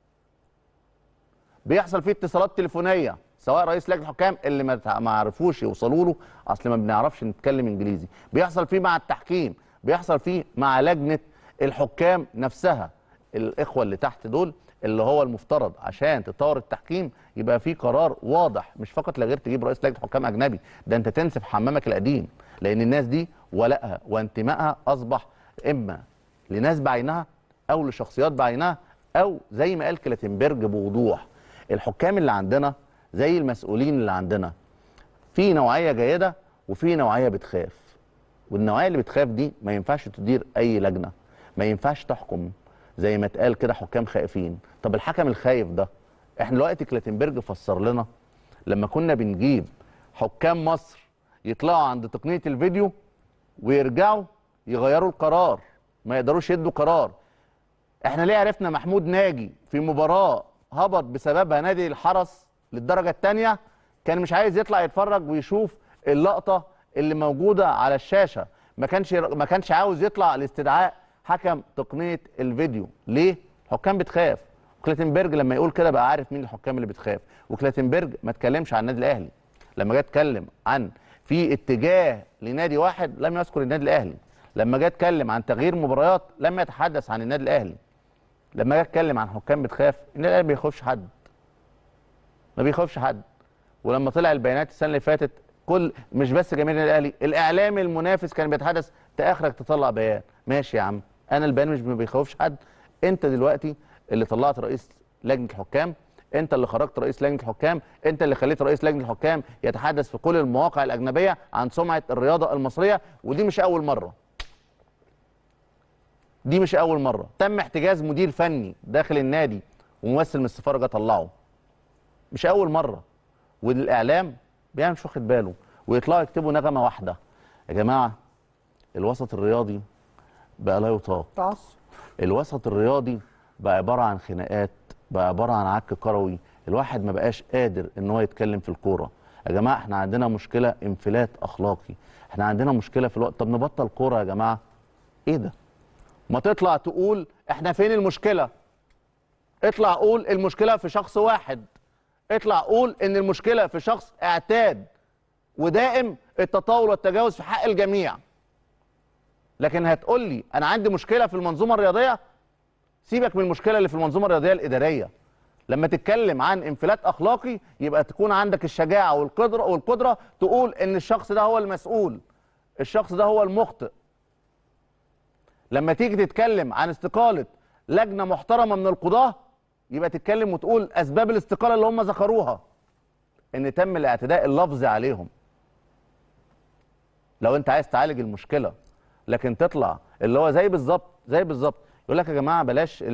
بيحصل فيه اتصالات تليفونيه سواء رئيس لجنه الحكام اللي ما عرفوش يوصلوا له اصل ما بنعرفش نتكلم انجليزي، بيحصل فيه مع التحكيم، بيحصل فيه مع لجنه الحكام نفسها. الاخوه اللي تحت دول اللي هو المفترض عشان تطور التحكيم يبقى فيه قرار واضح، مش فقط لا غير تجيب رئيس لجنه حكام اجنبي، ده انت تنسف حمامك القديم، لان الناس دي ولائها وانتمائها اصبح اما لناس بعينها او لشخصيات بعينها، او زي ما قال كلاتنبرج بوضوح، الحكام اللي عندنا زي المسؤولين اللي عندنا، في نوعيه جيده وفي نوعيه بتخاف، والنوعيه اللي بتخاف دي ما ينفعش تدير اي لجنه، ما ينفعش تحكم زي ما اتقال كده حكام خائفين. طب الحكم الخايف ده احنا دلوقتي كلاتنبرج فسر لنا لما كنا بنجيب حكام مصر يطلعوا عند تقنيه الفيديو ويرجعوا يغيروا القرار، ما يقدروش يدوا قرار. احنا ليه عرفنا محمود ناجي في مباراه هبط بسببها نادي الحرس للدرجه الثانيه كان مش عايز يطلع يتفرج ويشوف اللقطه اللي موجوده على الشاشه، ما كانش عاوز يطلع لاستدعاء حكم تقنيه الفيديو. ليه؟ الحكام بتخاف. كلاتنبرج لما يقول كده بقى عارف مين الحكام اللي بتخاف. وكلاتنبرج ما اتكلمش عن النادي الاهلي، لما جه اتكلم عن في اتجاه لنادي واحد لم يذكر النادي الاهلي، لما جه اتكلم عن تغيير مباريات لم يتحدث عن النادي الاهلي، لما جه اتكلم عن حكام بتخاف، النادي الاهلي ما بيخافش حد، ما بيخافش حد. ولما طلع البيانات السنه اللي فاتت مش بس جماهير النادي الاهلي، الاعلام المنافس كان بيتحدث، انت اخرك تطلع بيان. ماشي يا عم، انا البيان مش ما بيخوفش حد. انت دلوقتي اللي طلعت رئيس لجنه الحكام، انت اللي خرجت رئيس لجنه الحكام، انت اللي خليت رئيس لجنه الحكام يتحدث في كل المواقع الاجنبيه عن سمعه الرياضه المصريه، ودي مش اول مره. دي مش اول مره، تم احتجاز مدير فني داخل النادي وممثل من السفاره جه طلعه. مش اول مره. والاعلام مش واخد باله، ويطلعوا يكتبوا نغمه واحده. يا جماعه الوسط الرياضي بقى لا يطاق. تعصب. الوسط الرياضي بقى عباره عن خناقات، بقى عباره عن عك كروي، الواحد ما بقاش قادر ان هو يتكلم في الكوره. يا جماعه احنا عندنا مشكله انفلات اخلاقي، احنا عندنا مشكله في الوقت. طب نبطل كوره يا جماعه؟ ايه ده؟ ما تطلع تقول احنا فين المشكله؟ اطلع قول المشكله في شخص واحد، اطلع قول ان المشكله في شخص اعتاد ودائم التطاول والتجاوز في حق الجميع. لكن هتقول لي انا عندي مشكله في المنظومه الرياضيه؟ سيبك من المشكله اللي في المنظومه الرياضيه الاداريه. لما تتكلم عن انفلات اخلاقي يبقى تكون عندك الشجاعه والقدره تقول ان الشخص ده هو المسؤول، الشخص ده هو المخطئ. لما تيجي تتكلم عن استقاله لجنه محترمه من القضاه يبقى تتكلم وتقول اسباب الاستقاله اللي هم ذكروها ان تم الاعتداء اللفظي عليهم. لو انت عايز تعالج المشكله، لكن تطلع اللي هو زي بالظبط يقول لك يا جماعه بلاش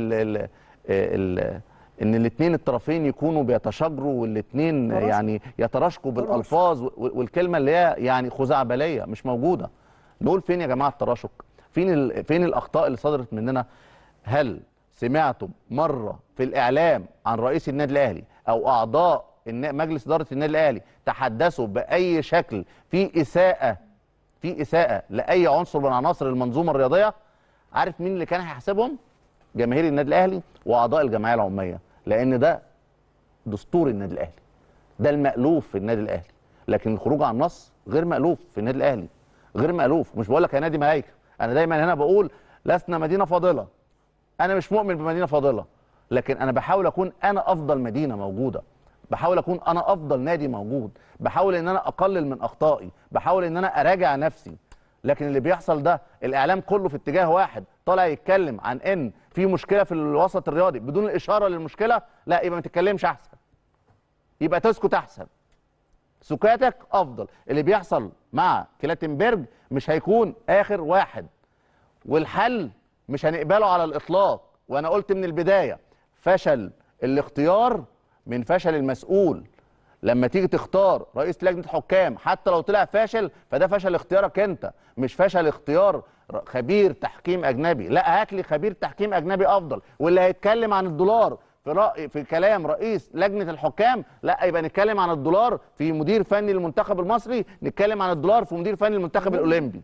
ان الاثنين الطرفين يكونوا بيتشاجروا والاثنين يعني يتراشقوا بالالفاظ والكلمه اللي هي يعني خزعبليه مش موجوده. نقول فين يا جماعه التراشق؟ فين الاخطاء اللي صدرت مننا؟ هل سمعتم مره في الاعلام عن رئيس النادي الاهلي او اعضاء مجلس اداره النادي الاهلي تحدثوا باي شكل في اساءه لاي عنصر من عناصر المنظومه الرياضيه؟ عارف مين اللي كان هيحاسبهم؟ جماهير النادي الاهلي واعضاء الجمعيه العموميه، لان ده دستور النادي الاهلي، ده المألوف في النادي الاهلي. لكن الخروج عن النص غير مألوف في النادي الاهلي، غير مألوف. مش بقول لك يا نادي ملايكه، انا دايما هنا بقول لسنا مدينه فاضله، انا مش مؤمن بمدينه فاضله، لكن انا بحاول اكون انا افضل مدينه موجوده، بحاول اكون انا افضل نادي موجود، بحاول ان انا اقلل من اخطائي، بحاول ان انا اراجع نفسي. لكن اللي بيحصل ده الاعلام كله في اتجاه واحد، طالع يتكلم عن ان في مشكله في الوسط الرياضي بدون الاشاره للمشكله، لا يبقى ما تتكلمش احسن، يبقى تسكت احسن، سكاتك افضل. اللي بيحصل مع كلاتنبرج مش هيكون اخر واحد، والحل مش هنقبله على الاطلاق. وانا قلت من البدايه فشل الاختيار من فشل المسؤول. لما تيجي تختار رئيس لجنه حكام حتى لو طلع فاشل فده فشل اختيارك انت، مش فشل اختيار خبير تحكيم اجنبي. لا، هات لي خبير تحكيم اجنبي افضل. واللي هيتكلم عن الدولار في كلام رئيس لجنه الحكام، لا يبقى نتكلم عن الدولار في مدير فني للمنتخب المصري، نتكلم عن الدولار في مدير فني للمنتخب الاولمبي.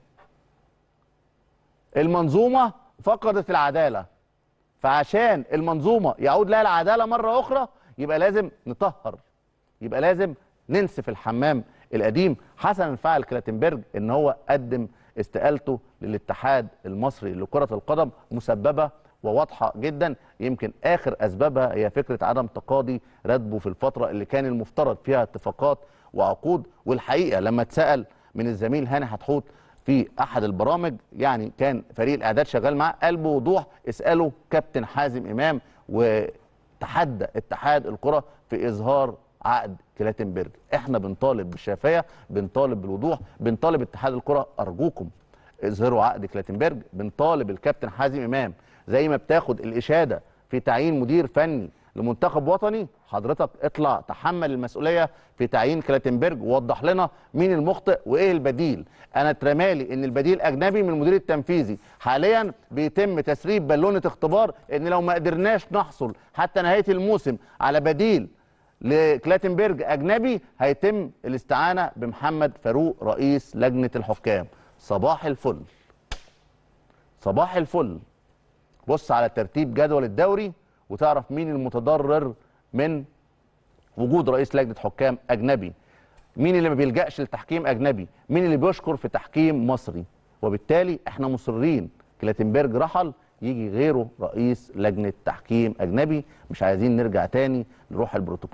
المنظومه فقدت العداله، فعشان المنظومه يعود لها العداله مره اخرى يبقى لازم نطهر، يبقى لازم ننسف الحمام القديم. حسنا فعل كلاتنبرج ان هو قدم استقالته للاتحاد المصري لكرة القدم مسببة وواضحة جدا. يمكن اخر اسبابها هي فكرة عدم تقاضي راتبه في الفترة اللي كان المفترض فيها اتفاقات وعقود. والحقيقة لما اتسأل من الزميل هاني حتحوت في احد البرامج، يعني كان فريق الاعداد شغال معاه، قال بوضوح اسأله كابتن حازم امام، وتحدى اتحاد الكرة في اظهار عقد كلاتنبرج. احنا بنطالب بالشفافيه، بنطالب بالوضوح، بنطالب اتحاد الكره ارجوكم اظهروا عقد كلاتنبرج. بنطالب الكابتن حازم امام زي ما بتاخد الاشاده في تعيين مدير فني لمنتخب وطني، حضرتك اطلع تحمل المسؤوليه في تعيين كلاتنبرج ووضح لنا مين المخطئ وايه البديل. انا اترمالي ان البديل اجنبي من المدير التنفيذي. حاليا بيتم تسريب بالونه اختبار ان لو ما قدرناش نحصل حتى نهايه الموسم على بديل لكلاتنبرج اجنبي هيتم الاستعانه بمحمد فاروق رئيس لجنه الحكام. صباح الفل، صباح الفل. بص على ترتيب جدول الدوري وتعرف مين المتضرر من وجود رئيس لجنه حكام اجنبي، مين اللي ما بيلجاش لتحكيم اجنبي، مين اللي بيشكر في تحكيم مصري. وبالتالي احنا مصرين كلاتنبرج رحل، يجي غيره رئيس لجنه تحكيم اجنبي. مش عايزين نرجع تاني نروح البروتوكول،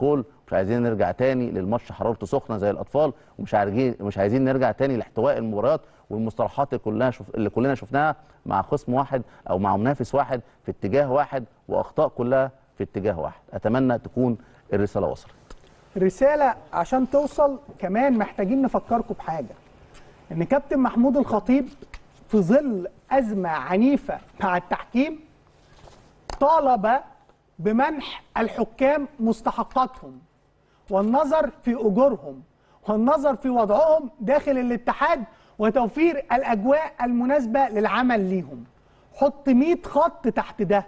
مش عايزين نرجع تاني للماتش حرارته سخنه زي الاطفال، ومش عايزين نرجع تاني لاحتواء المباريات والمصطلحات اللي كلنا شفناها مع خصم واحد او مع منافس واحد في اتجاه واحد، واخطاء كلها في اتجاه واحد. اتمنى تكون الرساله وصلت. الرساله عشان توصل كمان محتاجين نفكركم بحاجه، ان كابتن محمود الخطيب في ظل ازمه عنيفه مع التحكيم طالب بمنح الحكام مستحقاتهم، والنظر في اجورهم، والنظر في وضعهم داخل الاتحاد، وتوفير الاجواء المناسبه للعمل ليهم. حط 100 خط تحت ده،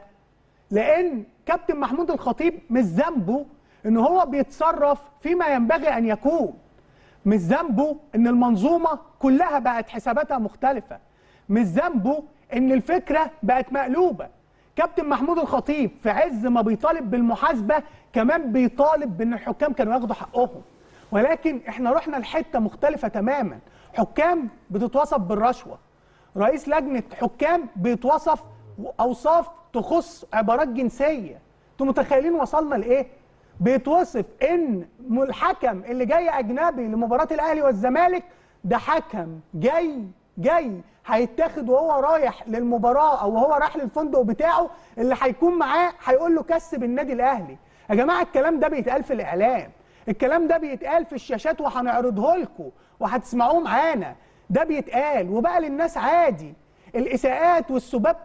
لان كابتن محمود الخطيب مش ذنبه ان هو بيتصرف فيما ينبغي ان يكون، مش ذنبه ان المنظومه كلها بقت حساباتها مختلفه، مش ذنبه ان الفكره بقت مقلوبه. كابتن محمود الخطيب في عز ما بيطالب بالمحاسبه كمان بيطالب بان الحكام كانوا ياخدوا حقهم، ولكن احنا رحنا لحته مختلفه تماما. حكام بتتوصف بالرشوه، رئيس لجنه حكام بيتوصف اوصاف تخص عبارات جنسيه. انتوا متخيلين وصلنا لايه؟ بيتوصف ان الحكم اللي جاي اجنبي لمباراه الاهلي والزمالك ده حكم جاي هيتاخد وهو رايح للمباراه او وهو رايح للفندق بتاعه، اللي هيكون معاه هيقول له كسب النادي الاهلي. يا جماعه الكلام ده بيتقال في الاعلام، الكلام ده بيتقال في الشاشات وهنعرضه لكم وهتسمعوه معانا، ده بيتقال وبقى للناس عادي. الاساءات والسباب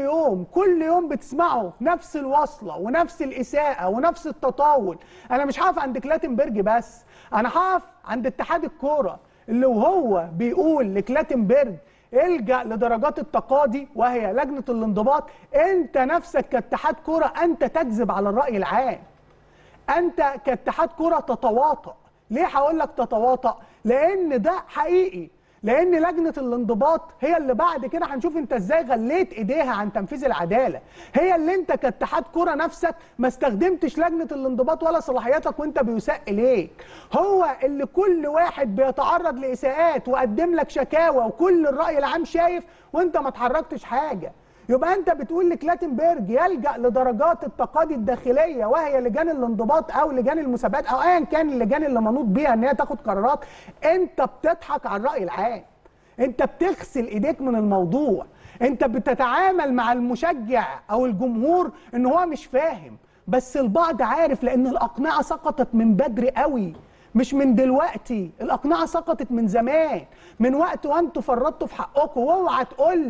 كل يوم بتسمعوا نفس الوصله ونفس الاساءه ونفس التطاول. انا مش هقف عند كلاتنبرج بس، انا هقف عند اتحاد الكوره اللي وهو بيقول لكلاتنبرج الجأ لدرجات التقاضي وهي لجنه الانضباط، انت نفسك كاتحاد كوره انت تكذب على الراي العام، انت كاتحاد كوره تتواطأ. ليه هقول لك تتواطأ؟ لان ده حقيقي، لان لجنه الانضباط هي اللي بعد كده هنشوف انت ازاي غليت ايديها عن تنفيذ العداله، هي اللي انت كاتحاد كوره نفسك ما استخدمتش لجنه الانضباط ولا صلاحياتك وانت بيساء اليك، هو اللي كل واحد بيتعرض لاساءات وقدم لك شكاوى وكل الراي العام شايف وانت ما اتحركتش حاجه. يبقى انت بتقول لكلاتنبرج يلجأ لدرجات التقاضي الداخليه وهي لجان الانضباط او لجان المسابقات او ايا كان اللجان اللي منوط بيها ان هي تاخد قرارات، انت بتضحك على الراي العام، انت بتغسل ايديك من الموضوع، انت بتتعامل مع المشجع او الجمهور ان هو مش فاهم، بس البعض عارف لان الاقنعه سقطت من بدري قوي، مش من دلوقتي، الاقنعه سقطت من زمان، من وقت وانتوا فرطتوا في حقكم. واوعى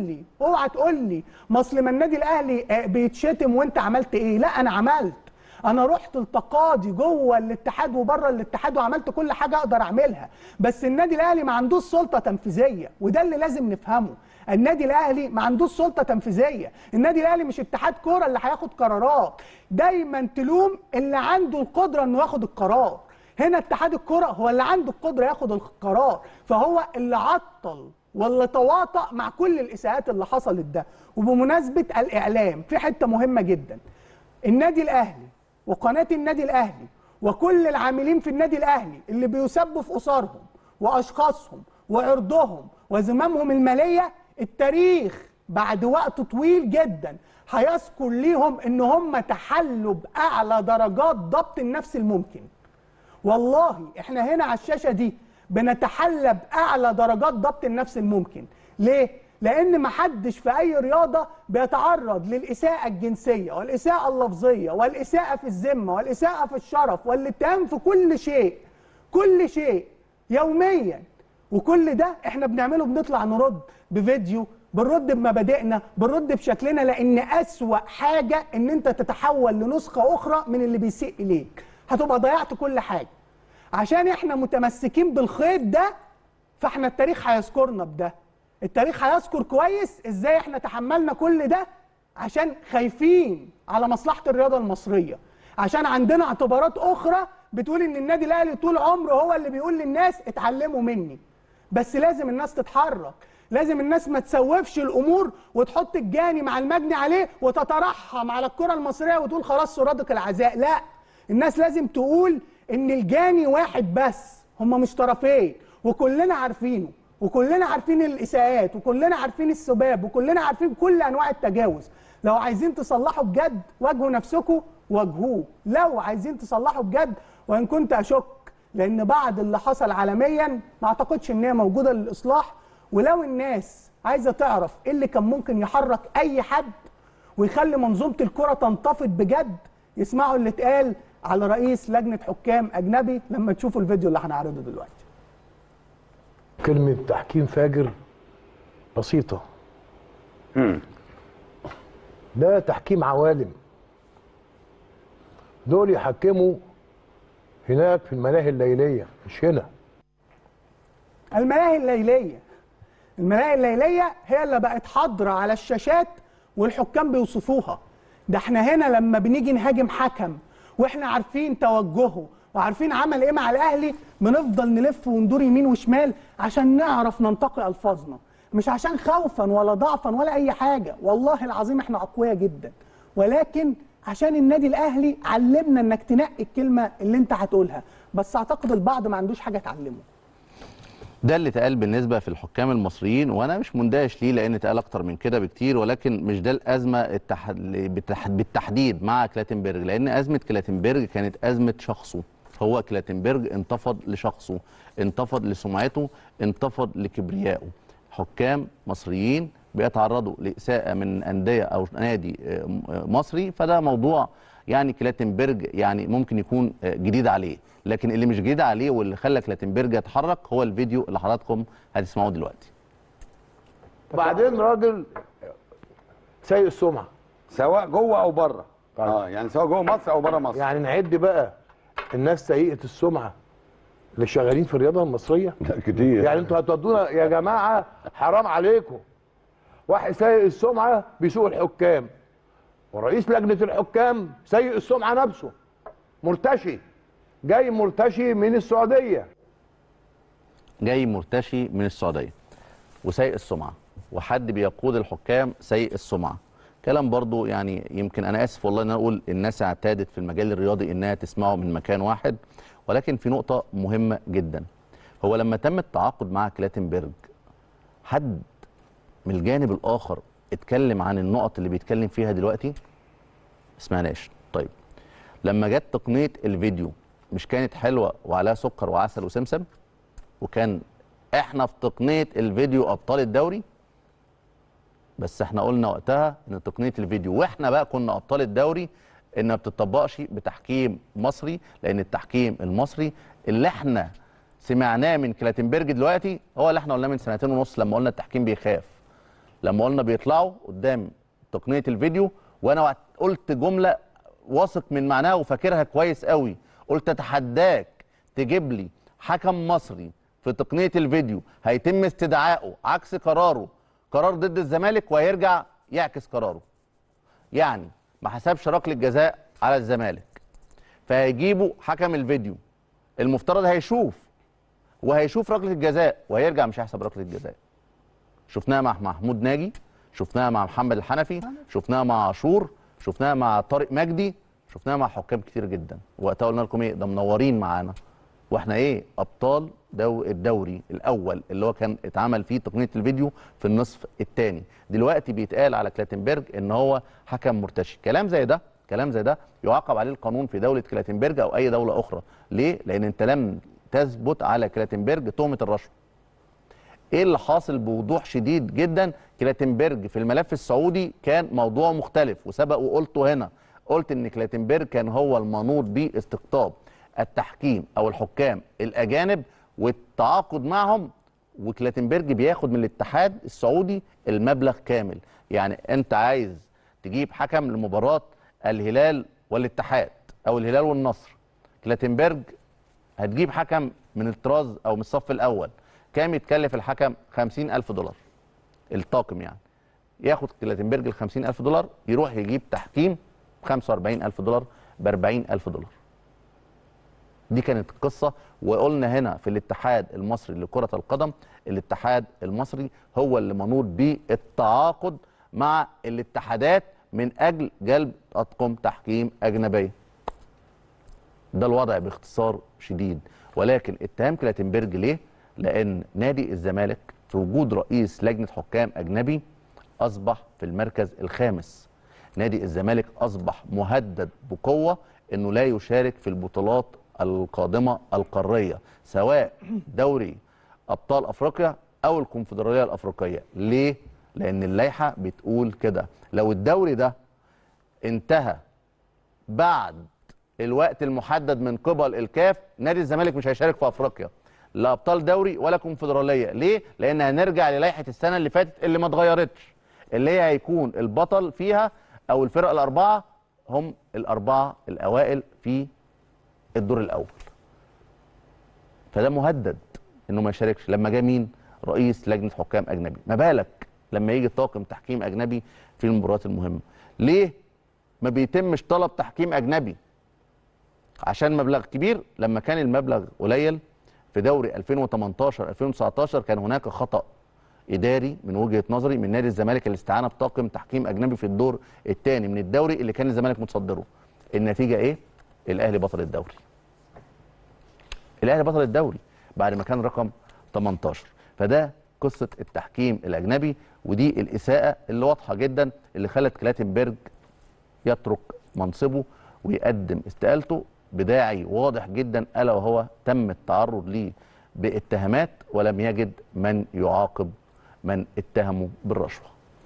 تقول لي ما اصل ما النادي الاهلي بيتشتم وانت عملت ايه؟ لا انا عملت، انا رحت التقاضي جوه الاتحاد وبره الاتحاد وعملت كل حاجه اقدر اعملها، بس النادي الاهلي ما عندوش سلطه تنفيذيه، وده اللي لازم نفهمه. النادي الاهلي ما عندوش سلطه تنفيذيه، النادي الاهلي مش اتحاد كوره اللي هياخد قرارات، دايما تلوم اللي عنده القدره انه ياخد القرار. هنا اتحاد الكرة هو اللي عنده القدرة ياخد القرار، فهو اللي عطل واللي تواطأ مع كل الإساءات اللي حصلت ده. وبمناسبة الإعلام في حتة مهمة جدا، النادي الأهلي وقناة النادي الأهلي وكل العاملين في النادي الأهلي اللي بيسبوا في أسرهم وأشخاصهم وعرضهم وزمامهم المالية، التاريخ بعد وقت طويل جدا هيذكر ليهم إن هم تحلوا بأعلى درجات ضبط النفس الممكن. والله احنا هنا على الشاشة دي بنتحلى بأعلى درجات ضبط النفس الممكن. ليه؟ لأن محدش في أي رياضة بيتعرض للإساءة الجنسية والإساءة اللفظية والإساءة في الذمة والإساءة في الشرف والاتهام في كل شيء يوميا. وكل ده احنا بنعمله، بنطلع نرد بفيديو، بنرد بمبادئنا، بنرد بشكلنا، لأن أسوأ حاجة إن أنت تتحول لنسخة أخرى من اللي بيسيء إليك، هتبقى ضيعت كل حاجة. عشان احنا متمسكين بالخيط ده فاحنا التاريخ هيذكرنا بده، التاريخ هيذكر كويس ازاي احنا تحملنا كل ده عشان خايفين على مصلحة الرياضة المصرية، عشان عندنا اعتبارات اخرى بتقول ان النادي الاهلي طول عمره هو اللي بيقول للناس اتعلموا مني. بس لازم الناس تتحرك، لازم الناس ما تسوفش الامور وتحط الجاني مع المجني عليه وتترحم على الكرة المصرية وتقول خلاص سرادق العزاء. لا، الناس لازم تقول ان الجاني واحد بس، هم مش طرفين، وكلنا عارفينه، وكلنا عارفين الاساءات، وكلنا عارفين السباب، وكلنا عارفين كل انواع التجاوز. لو عايزين تصلحوا بجد واجهوا نفسكم واجهوه، لو عايزين تصلحوا بجد وان كنت اشك، لان بعد اللي حصل عالميا ما اعتقدش ان هي موجوده للاصلاح. ولو الناس عايزه تعرف ايه اللي كان ممكن يحرك اي حد ويخلي منظومه الكره تنتفض بجد، يسمعوا اللي اتقال على رئيس لجنه حكام اجنبي لما تشوفوا الفيديو اللي هنعرضه دلوقتي. كلمه تحكيم فاجر بسيطه. ده تحكيم عوالم. دول يحكموا هناك في الملاهي الليليه، مش هنا. الملاهي الليليه هي اللي بقت حاضره على الشاشات والحكام بيوصفوها. ده احنا هنا لما بنيجي نهاجم حكم واحنا عارفين توجهه وعارفين عمل ايه مع الاهلي، بنفضل نلف وندور يمين وشمال عشان نعرف ننتقي الفاظنا، مش عشان خوفا ولا ضعفا ولا اي حاجه. والله العظيم احنا اقوياء جدا، ولكن عشان النادي الاهلي علمنا انك تنقي الكلمه اللي انت هتقولها. بس اعتقد البعض ما عندوش حاجه تعلمه. ده اللي اتقال بالنسبه في الحكام المصريين، وانا مش مندهش ليه لان اتقال اكتر من كده بكتير، ولكن مش ده الازمه بالتحديد مع كلاتنبرج، لان ازمه كلاتنبرج كانت ازمه شخصه. هو كلاتنبرج انتفض لشخصه، انتفض لسمعته، انتفض لكبريائه. حكام مصريين بيتعرضوا لإساءة من أندية أو نادي مصري، فده موضوع يعني كلاتنبرج يعني ممكن يكون جديد عليه، لكن اللي مش جديد عليه واللي خلى كلاتنبرج يتحرك هو الفيديو اللي حضراتكم هتسمعوه دلوقتي. وبعدين راجل سيء السمعه سواء جوه او بره. يعني سواء جوه مصر او بره مصر. يعني نعد بقى الناس سيئه السمعه اللي شغالين في الرياضه المصريه كتير. يعني انتوا هتودونا يا جماعه، حرام عليكم. واحد سيء السمعه بيسوق الحكام، ورئيس لجنه الحكام سيء السمعه نفسه، مرتشي، جاي مرتشي من السعوديه. وسيء السمعه، وحد بيقود الحكام سيء السمعه. كلام برضو يعني يمكن انا اسف والله ان انا اقول الناس اعتادت في المجال الرياضي انها تسمعه من مكان واحد، ولكن في نقطه مهمه جدا. هو لما تم التعاقد مع كلاتنبرج، حد من الجانب الاخر اتكلم عن النقط اللي بيتكلم فيها دلوقتي؟ سمعناش. طيب لما جت تقنيه الفيديو، مش كانت حلوه وعليها سكر وعسل وسمسم؟ وكان احنا في تقنيه الفيديو ابطال الدوري. بس احنا قلنا وقتها ان تقنيه الفيديو واحنا بقى كنا ابطال الدوري ان ما بتطبقش بتحكيم مصري، لان التحكيم المصري اللي احنا سمعناه من كلاتنبرج دلوقتي هو اللي احنا قلناه من 2.5 سنين لما قلنا التحكيم بيخاف، لما قلنا بيطلعوا قدام تقنيه الفيديو. وانا قلت جمله واثق من معناها وفاكرها كويس قوي، قلت اتحداك تجيب لي حكم مصري في تقنيه الفيديو هيتم استدعائه عكس قرار ضد الزمالك وهيرجع يعكس قراره. يعني ما حسبش ركله الجزاء على الزمالك، فهيجيبوا حكم الفيديو المفترض هيشوف ركله الجزاء وهيرجع مش هيحسب ركله الجزاء. شفناها مع محمود ناجي، شفناها مع محمد الحنفي، شفناها مع عاشور، شفناها مع طارق مجدي، شفناها مع حكام كتير جدا. وقتها قلنا لكم ايه؟ ده منورين معانا واحنا ايه؟ ابطال الدوري الاول اللي هو كان اتعمل فيه تقنيه الفيديو في النصف الثاني. دلوقتي بيتقال على كلاتنبرج ان هو حكم مرتشي. كلام زي ده يعاقب عليه القانون في دوله كلاتنبرج او اي دوله اخرى. ليه؟ لان انت لم تثبت على كلاتنبرج تهمه الرشوه. ايه اللي حاصل بوضوح شديد جدا؟ كلاتنبرج في الملف السعودي كان موضوع مختلف، وسبق وقلته هنا، قلت ان كلاتنبرج كان هو المنوط باستقطاب التحكيم او الحكام الاجانب والتعاقد معهم، وكلاتنبرج بياخد من الاتحاد السعودي المبلغ كامل. يعني انت عايز تجيب حكم لمباراه الهلال والاتحاد او الهلال والنصر، كلاتنبرج هتجيب حكم من الطراز او من الصف الاول، كام يتكلف الحكم؟ $50,000 الطاقم. يعني ياخد كلاتنبرج ال $50,000 يروح يجيب تحكيم $45,000 $40,000. دي كانت القصه. وقلنا هنا في الاتحاد المصري لكره القدم، الاتحاد المصري هو اللي منوط بالتعاقد مع الاتحادات من اجل جلب اطقم تحكيم اجنبيه. ده الوضع باختصار شديد. ولكن اتهام كلاتنبرج ليه؟ لان نادي الزمالك في وجود رئيس لجنه حكام اجنبي اصبح في المركز الخامس. نادي الزمالك اصبح مهدد بقوه انه لا يشارك في البطولات القادمه القاريه، سواء دوري ابطال افريقيا او الكونفدراليه الافريقيه. ليه؟ لان اللائحه بتقول كده، لو الدوري ده انتهى بعد الوقت المحدد من قبل الكاف، نادي الزمالك مش هيشارك في افريقيا، لا ابطال دوري ولا كونفدراليه. ليه؟ لان هنرجع للائحه السنه اللي فاتت اللي ما اتغيرتش، اللي هي هيكون البطل فيها او الفرق الاربعه هم الاربعه الاوائل في الدور الاول. فده مهدد انه ما يشاركش. لما جه مين؟ رئيس لجنه حكام اجنبي. ما بالك لما يجي طاقم تحكيم اجنبي في المباريات المهمه؟ ليه ما بيتمش طلب تحكيم اجنبي؟ عشان مبلغ كبير. لما كان المبلغ قليل في دوري 2018 2019 كان هناك خطأ اداري من وجهه نظري من نادي الزمالك الاستعانه بطاقم تحكيم اجنبي في الدور الثاني من الدوري اللي كان الزمالك متصدره. النتيجه ايه؟ الاهلي بطل الدوري. الاهلي بطل الدوري بعد ما كان رقم 18. فده قصه التحكيم الاجنبي، ودي الاساءه اللي واضحه جدا اللي خلت كلاتنبرج يترك منصبه ويقدم استقالته بداعي واضح جدا، الا وهو تم التعرض ليه باتهامات ولم يجد من يعاقب من اتهموا بالرشوه.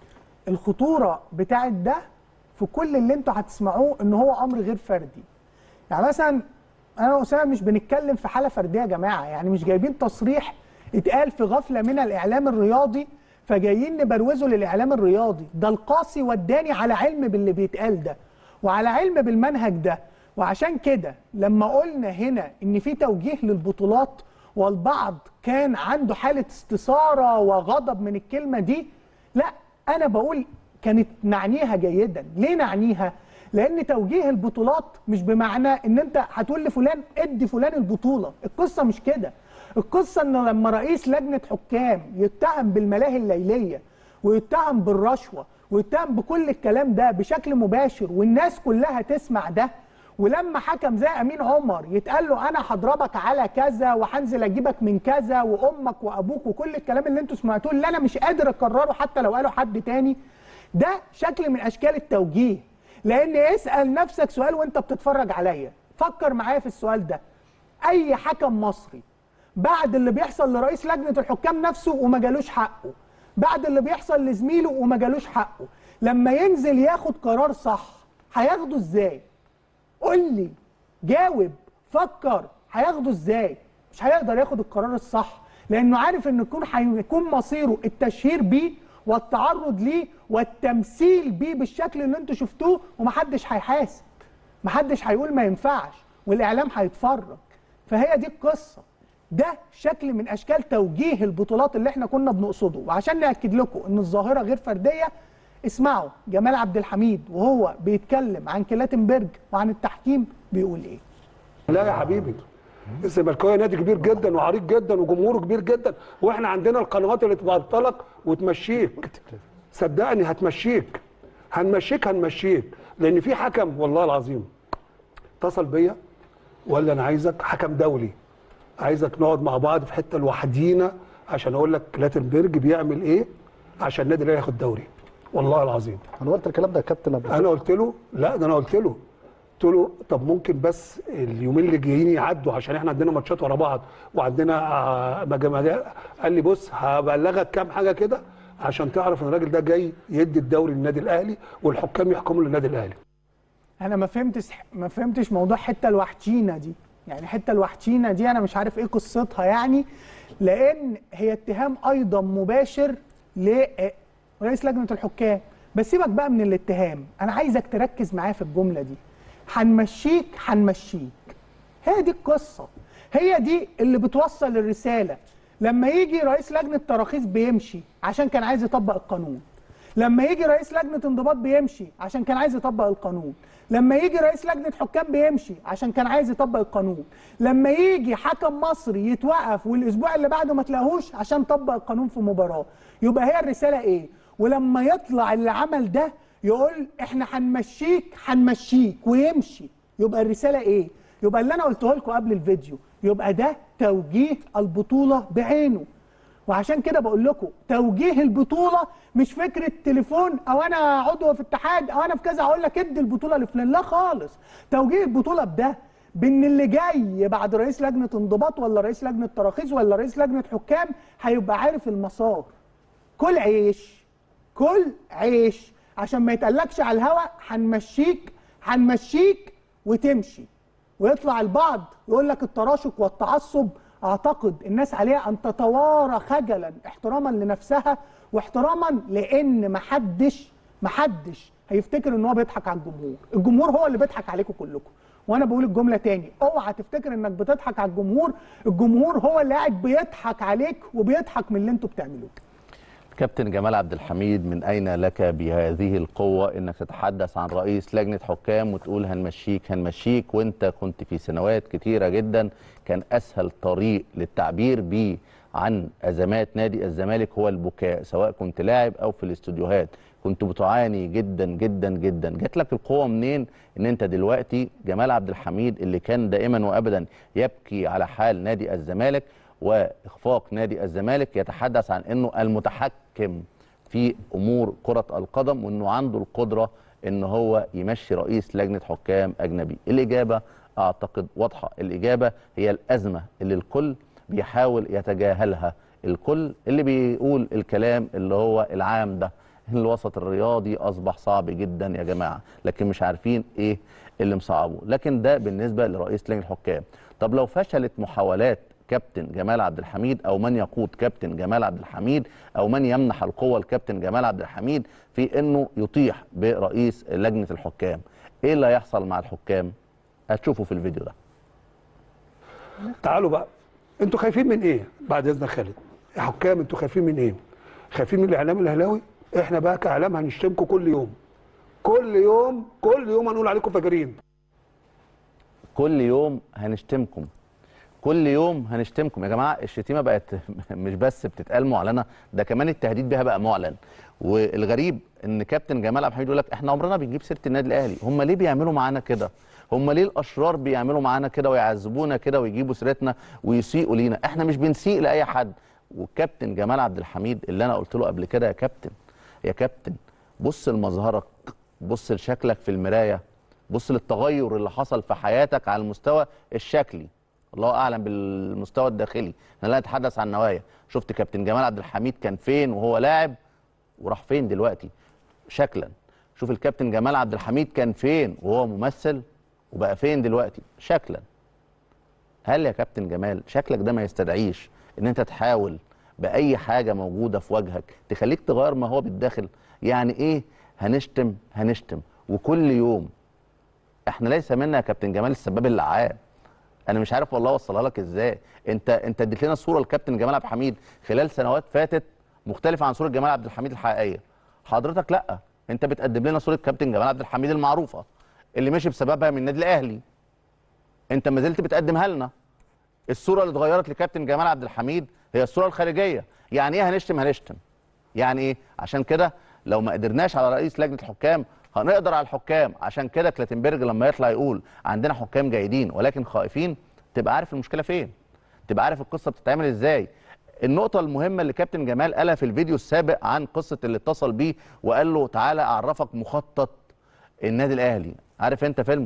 الخطوره بتاعت ده في كل اللي انتوا هتسمعوه ان هو امر غير فردي. يعني مثلا انا واسامه مش بنتكلم في حاله فرديه يا جماعه، يعني مش جايبين تصريح اتقال في غفله من الاعلام الرياضي فجايين نبروزه للاعلام الرياضي. ده القاصي والداني على علم باللي بيتقال ده وعلى علم بالمنهج ده. وعشان كده لما قلنا هنا ان في توجيه للبطولات والبعض كان عنده حاله استثاره وغضب من الكلمه دي، لا انا بقول كانت نعنيها جيدا. ليه نعنيها؟ لان توجيه البطولات مش بمعنى ان انت هتقول لفلان ادي فلان البطوله. القصه مش كده. القصه ان لما رئيس لجنه حكام يتهم بالملاهي الليليه ويتهم بالرشوه ويتهم بكل الكلام ده بشكل مباشر والناس كلها تسمع ده، ولما حكم زي امين عمر يتقال له انا هضربك على كذا وهنزل اجيبك من كذا وامك وابوك وكل الكلام اللي انتوا سمعتوه اللي انا مش قادر اكرره حتى لو قاله حد تاني، ده شكل من اشكال التوجيه. لان اسال نفسك سؤال وانت بتتفرج عليا، فكر معايا في السؤال ده. اي حكم مصري بعد اللي بيحصل لرئيس لجنه الحكام نفسه وما جالوش حقه، بعد اللي بيحصل لزميله وما جالوش حقه، لما ينزل ياخد قرار صح هياخده ازاي؟ قول لي، جاوب، فكر، هياخده ازاي؟ مش هيقدر ياخد القرار الصح لانه عارف ان هيكون مصيره التشهير بيه والتعرض ليه والتمثيل بيه بالشكل اللي انتوا شفتوه، ومحدش هيحاسب، محدش هيقول ما ينفعش، والاعلام هيتفرج. فهي دي القصه. ده شكل من اشكال توجيه البطولات اللي احنا كنا بنقصده. وعشان ناكد لكم ان الظاهره غير فرديه، اسمعوا جمال عبد الحميد وهو بيتكلم عن كلاتنبرج وعن التحكيم بيقول ايه. لا يا حبيبي، الزمالكاويه نادي كبير جدا وعريق جدا وجمهوره كبير جدا، واحنا عندنا القنوات اللي تبطلك وتمشيك. صدقني هتمشيك، هنمشيك لان في حكم والله العظيم اتصل بيا وقال لي انا عايزك حكم دولي، عايزك نقعد مع بعض في حته لوحدينا عشان اقول لك كلاتنبرج بيعمل ايه عشان النادي الاهلي ياخد دوري. والله العظيم انا قلت الكلام ده يا كابتن قبل. انا قلت له لا، ده انا قلت له طب ممكن بس اليومين اللي جايين يعدوا عشان احنا عندنا ماتشات ورا بعض وعندنا مجامعات. قال لي بص هبلغك كام حاجه كده عشان تعرف ان الراجل ده جاي يدي الدوري للنادي الاهلي والحكام يحكموا للنادي الاهلي. انا ما فهمتش موضوع حته الوحشينه دي. يعني حته الوحشينه دي انا مش عارف ايه قصتها، يعني لان هي اتهام ايضا مباشر لرئيس لجنه الحكام. بس سيبك بقى من الاتهام، انا عايزك تركز معايا في الجمله دي. هنمشيك. هي دي القصه، هي دي اللي بتوصل الرساله. لما يجي رئيس لجنه تراخيص بيمشي عشان كان عايز يطبق القانون، لما يجي رئيس لجنه انضباط بيمشي عشان كان عايز يطبق القانون، لما يجي رئيس لجنه حكام بيمشي عشان كان عايز يطبق القانون، لما يجي حكم مصري يتوقف والاسبوع اللي بعده ما تلاقوهوش عشان طبق القانون في مباراه. يبقى هي الرساله ايه؟ ولما يطلع اللي عمل ده يقول احنا هنمشيك ويمشي، يبقى الرساله ايه؟ يبقى اللي انا قلته لكم قبل الفيديو، يبقى ده توجيه البطوله بعينه. وعشان كده بقول لكم توجيه البطوله مش فكره تليفون او انا عضو في اتحاد او انا في كذا هقول لك ادي البطوله لفلان، لا خالص. توجيه البطوله بده بان اللي جاي بعد رئيس لجنه انضباط ولا رئيس لجنه تراخيص ولا رئيس لجنه حكام هيبقى عارف المسار. كل عيش، كل عيش، عشان ما يتقلكش على الهوا هنمشيك وتمشي. ويطلع البعض يقول لك التراشق والتعصب. اعتقد الناس عليها ان تتوارى خجلا احتراما لنفسها واحتراما لان محدش هيفتكر ان هو بيضحك على الجمهور. الجمهور هو اللي بيضحك عليكم كلكم. وانا بقول الجمله تاني، اوعى تفتكر انك بتضحك على الجمهور. الجمهور هو اللي قاعد بيضحك عليك وبيضحك من اللي انتوا بتعملوه. كابتن جمال عبد الحميد، من أين لك بهذه القوة إنك تتحدث عن رئيس لجنة حكام وتقول هنمشيك وأنت كنت في سنوات كتيرة جدا كان أسهل طريق للتعبير بيه عن أزمات نادي الزمالك هو البكاء، سواء كنت لاعب أو في الاستوديوهات كنت بتعاني جدا جدا جدا. جات لك القوة منين إن أنت دلوقتي جمال عبد الحميد اللي كان دائما وأبدا يبكي على حال نادي الزمالك واخفاق نادي الزمالك يتحدث عن انه المتحكم في امور كرة القدم وانه عنده القدرة ان هو يمشي رئيس لجنة حكام اجنبي؟ الاجابة اعتقد واضحة. الاجابة هي الازمة اللي الكل بيحاول يتجاهلها، الكل اللي بيقول الكلام اللي هو العام ده، الوسط الرياضي اصبح صعب جدا يا جماعة، لكن مش عارفين ايه اللي مصعبه. لكن ده بالنسبة لرئيس لجنة الحكام. طب لو فشلت محاولات كابتن جمال عبد الحميد او من يقود كابتن جمال عبد الحميد او من يمنح القوه لكابتن جمال عبد الحميد في انه يطيح برئيس لجنه الحكام، ايه اللي هيحصل مع الحكام؟ هتشوفوا في الفيديو ده. تعالوا بقى، انتوا خايفين من ايه؟ بعد اذنك خالد، يا حكام انتوا خايفين من ايه؟ خايفين من الاعلام الاهلاوي؟ احنا بقى كاعلام هنشتمكم كل يوم كل يوم هنقول عليكم فجرين. كل يوم هنشتمكم، كل يوم هنشتمكم يا جماعه. الشتيمه بقت مش بس بتتقال معلنه، ده كمان التهديد بها بقى معلن. والغريب ان كابتن جمال عبد الحميد يقول لك احنا عمرنا بنجيب سيره النادي الاهلي. هم ليه بيعملوا معانا كده؟ هم ليه الاشرار بيعملوا معانا كده ويعذبونا كده ويجيبوا سيرتنا ويسيئوا لينا؟ احنا مش بنسيء لاي حد. والكابتن جمال عبد الحميد اللي انا قلت له قبل كده، يا كابتن بص لمظهرك، بص لشكلك في المرايه، بص للتغير اللي حصل في حياتك على المستوى الشكلي، الله اعلم بالمستوى الداخلي، احنا لا نتحدث عن نوايا. شفت كابتن جمال عبد الحميد كان فين وهو لاعب وراح فين دلوقتي شكلا. شوف الكابتن جمال عبد الحميد كان فين وهو ممثل وبقى فين دلوقتي شكلا. هل يا كابتن جمال شكلك ده ما يستدعيش ان انت تحاول باي حاجه موجوده في وجهك تخليك تغير ما هو بالداخل؟ يعني ايه هنشتم وكل يوم؟ احنا ليس منا يا كابتن جمال السباب اللعاب. انا مش عارف والله اوصلها لك ازاي. انت اديت لنا صوره لكابتن جمال عبد الحميد خلال سنوات فاتت مختلفه عن صوره جمال عبد الحميد الحقيقيه. حضرتك لا، انت بتقدم لنا صوره كابتن جمال عبد الحميد المعروفه اللي مشي بسببها من النادي الاهلي. انت ما زلت بتقدمها لنا. الصوره اللي اتغيرت لكابتن جمال عبد الحميد هي الصوره الخارجيه. يعني ايه هنشتم؟ يعني ايه؟ عشان كده لو ما قدرناش على رئيس لجنه الحكام هنقدر على الحكام. عشان كده كلاتنبرج لما يطلع يقول عندنا حكام جيدين ولكن خائفين، تبقى عارف المشكله فين، تبقى عارف القصه بتتعمل ازاي. النقطه المهمه اللي كابتن جمال قالها في الفيديو السابق عن قصه اللي اتصل بيه وقال له تعالى اعرفك مخطط النادي الاهلي. عارف انت فيلم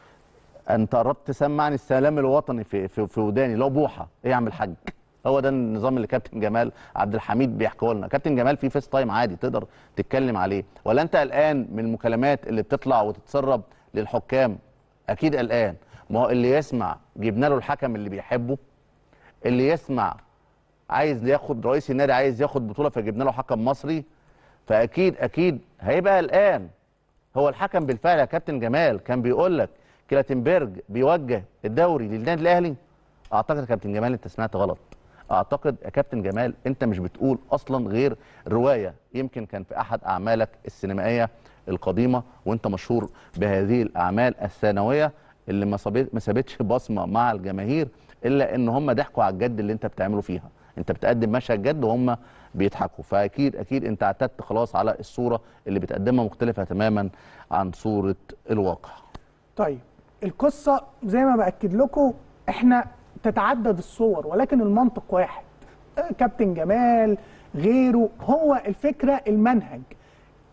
انت قربت تسمعني السلام الوطني في وداني لو بوحه ايه يا عم الحاج؟ هو ده النظام اللي كابتن جمال عبد الحميد بيحكيه لنا. كابتن جمال في فيس تايم عادي تقدر تتكلم عليه. ولا انت قلقان من المكالمات اللي بتطلع وتتسرب للحكام؟ اكيد قلقان. ما هو اللي يسمع جبنا له الحكم اللي بيحبه، اللي يسمع عايز ياخد رئيس النادي عايز ياخد بطوله فجبنا له حكم مصري، فاكيد هيبقى قلقان. هو الحكم بالفعل يا كابتن جمال كان بيقول لك كلاتنبرج بيوجه الدوري للنادي الاهلي. اعتقد يا كابتن جمال انت سمعت غلط. اعتقد يا كابتن جمال انت مش بتقول اصلا غير روايه يمكن كان في احد اعمالك السينمائيه القديمه، وانت مشهور بهذه الاعمال الثانويه اللي ما سابتش بصمه مع الجماهير الا ان هم ضحكوا على الجد اللي انت بتعمله فيها. انت بتقدم مشهد جد وهم بيضحكوا. فاكيد انت اعتدت خلاص على الصوره اللي بتقدمها مختلفه تماما عن صوره الواقع. طيب القصه زي ما باكد لكم احنا تتعدد الصور ولكن المنطق واحد. كابتن جمال غيره، هو الفكره المنهج.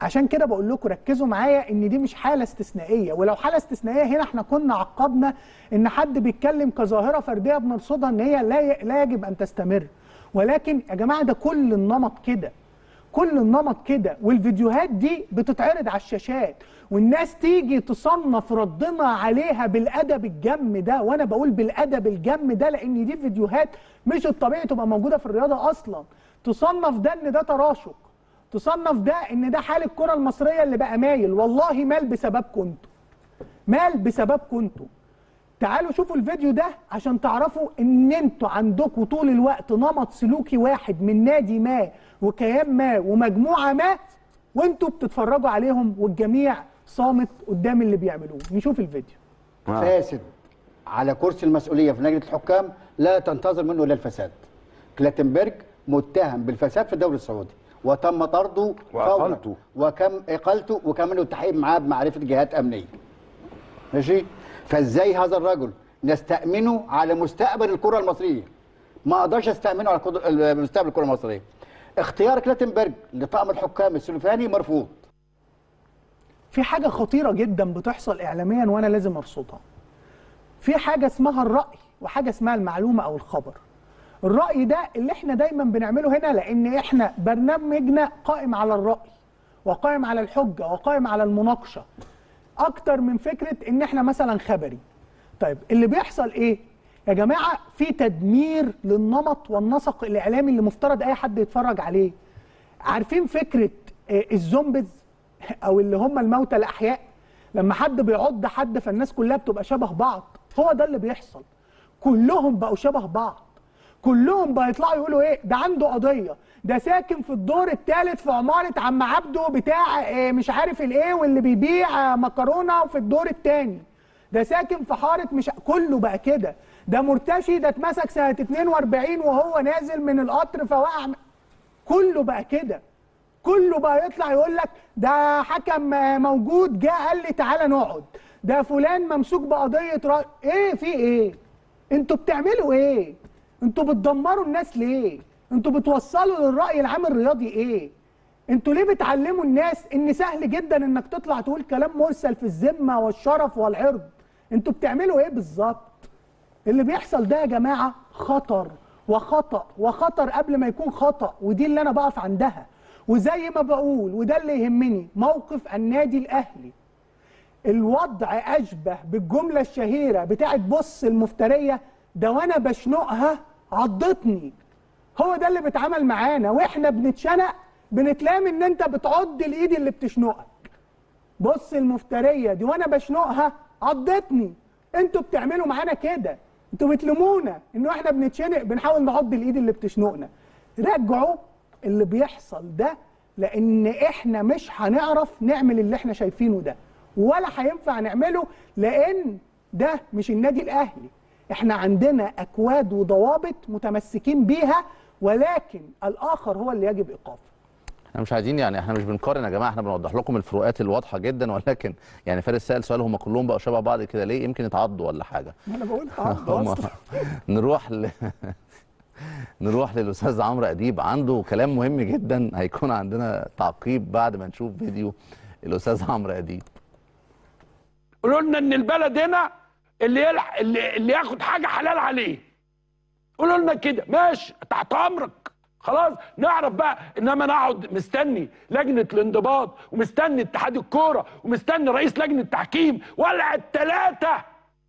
عشان كده بقول لكم ركزوا معايا ان دي مش حاله استثنائيه، ولو حاله استثنائيه هنا احنا كنا عقبنا ان حد بيتكلم كظاهره فرديه بنرصدها ان هي لا يجب ان تستمر. ولكن يا جماعه ده كل النمط كده، كل النمط كده، والفيديوهات دي بتتعرض على الشاشات والناس تيجي تصنف ردنا عليها بالادب الجم ده، وانا بقول بالادب الجم ده لان دي فيديوهات مش الطبيعي تبقى موجوده في الرياضه اصلا. تصنف ده ان ده تراشق، تصنف ده ان ده حال الكره المصريه اللي بقى مايل. والله مال بسببكم انتوا، مال بسببكم انتوا. تعالوا شوفوا الفيديو ده عشان تعرفوا ان انتوا عندكم طول الوقت نمط سلوكي واحد من نادي ما وكيان ما ومجموعه ما، وانتوا بتتفرجوا عليهم والجميع صامت قدام اللي بيعملوه. نشوف الفيديو. فاسد على كرسي المسؤوليه في لجنه الحكام لا تنتظر منه الا الفساد. كلاتنبرج متهم بالفساد في الدوري السعودي وتم طرده فورا اقالته وكمان التحقيق معاه بمعرفه جهات امنيه. ماشي؟ فازاي هذا الرجل نستأمنه على مستقبل الكره المصريه؟ ما اقدرش استأمنه على مستقبل الكره المصريه. اختيار كلاتنبرج لطاقم الحكام السلوفاني مرفوض. في حاجه خطيره جدا بتحصل اعلاميا وانا لازم ارصدها. في حاجه اسمها الرأي وحاجه اسمها المعلومه او الخبر. الرأي ده اللي احنا دايما بنعمله هنا لان احنا برنامجنا قائم على الرأي وقائم على الحجه وقائم على المناقشه اكتر من فكره ان احنا مثلا خبري. طيب اللي بيحصل ايه يا جماعه؟ في تدمير للنمط والنسق الاعلامي اللي مفترض اي حد يتفرج عليه. عارفين فكره الزومبيز او اللي هم الموتى الاحياء؟ لما حد بيعض حد فالناس كلها بتبقى شبه بعض. هو ده اللي بيحصل، كلهم بقوا شبه بعض، كلهم بقى يطلعوا يقولوا ايه ده عنده قضيه، ده ساكن في الدور الثالث في عماره عم عبده بتاع مش عارف الايه واللي بيبيع مكرونه في الدور الثاني، ده ساكن في حاره مش كله بقى كده، ده مرتشي ده اتمسك سنه 42 وهو نازل من القطر فوقع. كله بقى كده، كله بقى يطلع يقول لك ده حكم موجود جه قال لي تعالى نقعد، ده فلان ممسوك بقضيه ايه في ايه؟ انتوا بتعملوا ايه؟ انتوا بتدمروا الناس ليه؟ انتوا بتوصلوا للرأي العام الرياضي ايه؟ انتوا ليه بتعلموا الناس ان سهل جدا انك تطلع تقول كلام مرسل في الذمه والشرف والعرض؟ انتوا بتعملوا ايه بالظبط؟ اللي بيحصل ده يا جماعه خطر وخطأ وخطر قبل ما يكون خطأ، ودي اللي انا بقف عندها. وزي ما بقول وده اللي يهمني، موقف النادي الاهلي الوضع اشبه بالجمله الشهيره بتاعت بص المفتريه ده وانا بشنقها عضتني. هو ده اللي بيتعمل معانا واحنا بنتشنق بنتلام ان انت بتعض الايد اللي بتشنقك. بص المفتريه دي وانا بشنقها عضتني. انتوا بتعملوا معانا كده، انتوا بتلومونا انه احنا بنتشنق بنحاول نعض الايد اللي بتشنقنا. رجعوا اللي بيحصل ده لان احنا مش هنعرف نعمل اللي احنا شايفينه ده، ولا هينفع نعمله لان ده مش النادي الاهلي. احنا عندنا اكواد وضوابط متمسكين بيها، ولكن الاخر هو اللي يجب ايقافه. احنا مش عايزين يعني احنا مش بنقارن يا جماعه، احنا بنوضح لكم الفروقات الواضحه جدا، ولكن يعني فارس سأل سؤال هم كلهم بقوا شبه بعض كده ليه؟ يمكن يتعضوا ولا حاجه. انا بقول تعضوا اصلا. نروح للاستاذ عمرو اديب، عنده كلام مهم جدا، هيكون عندنا تعقيب بعد ما نشوف فيديو الاستاذ عمرو اديب. قولوا لنا ان البلد هنا اللي ياخد حاجه حلال عليه. قولوا لنا كده ماشي تحت امرك، خلاص نعرف بقى. انما انا اقعد مستني لجنه الانضباط ومستني اتحاد الكوره ومستني رئيس لجنه التحكيم ولا الثلاثه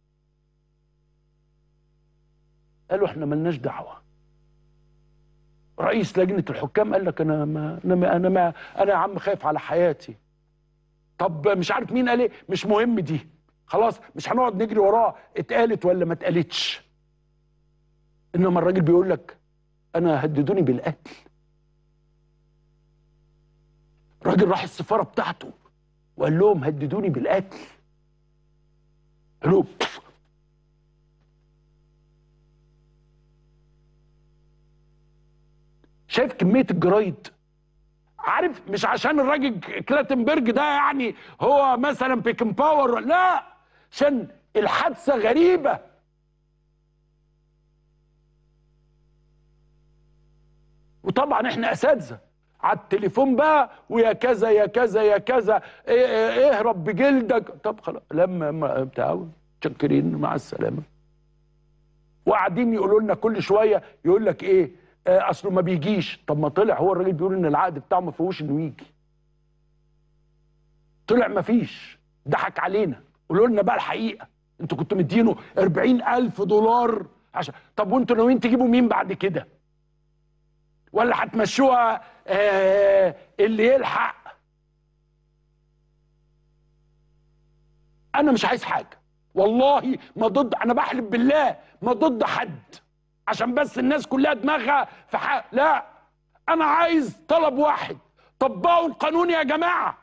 قالوا احنا ملناش دعوه. رئيس لجنه الحكام قال لك انا يا عم خايف على حياتي. طب مش عارف مين قال ايه، مش مهم دي، خلاص مش هنقعد نجري وراه اتقالت ولا ما اتقالتش. انما الراجل بيقول لك انا هددوني بالقتل. الراجل راح السفاره بتاعته وقال لهم هددوني بالقتل. قالوا شايف كميه الجرايد؟ عارف مش عشان الراجل كلاتنبرج ده يعني هو مثلا بيكن باور، لا، عشان الحادثه غريبه. وطبعا احنا اساتذه على التليفون بقى، ويا كذا يا كذا يا كذا، اهرب بجلدك. طب خلاص لما بتاع متشكرين مع السلامه. وقاعدين يقولوا لنا كل شويه، يقول لك ايه اصله ما بيجيش. طب ما طلع هو الراجل بيقول ان العقد بتاعه ما فيهوش انه يجي، طلع ما فيش، ضحك علينا. قولوا لنا بقى الحقيقه، انتوا كنتوا مدينه 40,000 دولار عشان، طب وانتوا ناويين تجيبوا مين بعد كده؟ ولا هتمشوها اللي يلحق؟ انا مش عايز حاجه والله، ما ضد، انا بحلف بالله ما ضد حد عشان بس الناس كلها دماغها في حق. لا، انا عايز طلب واحد، طبقوا القانون يا جماعه،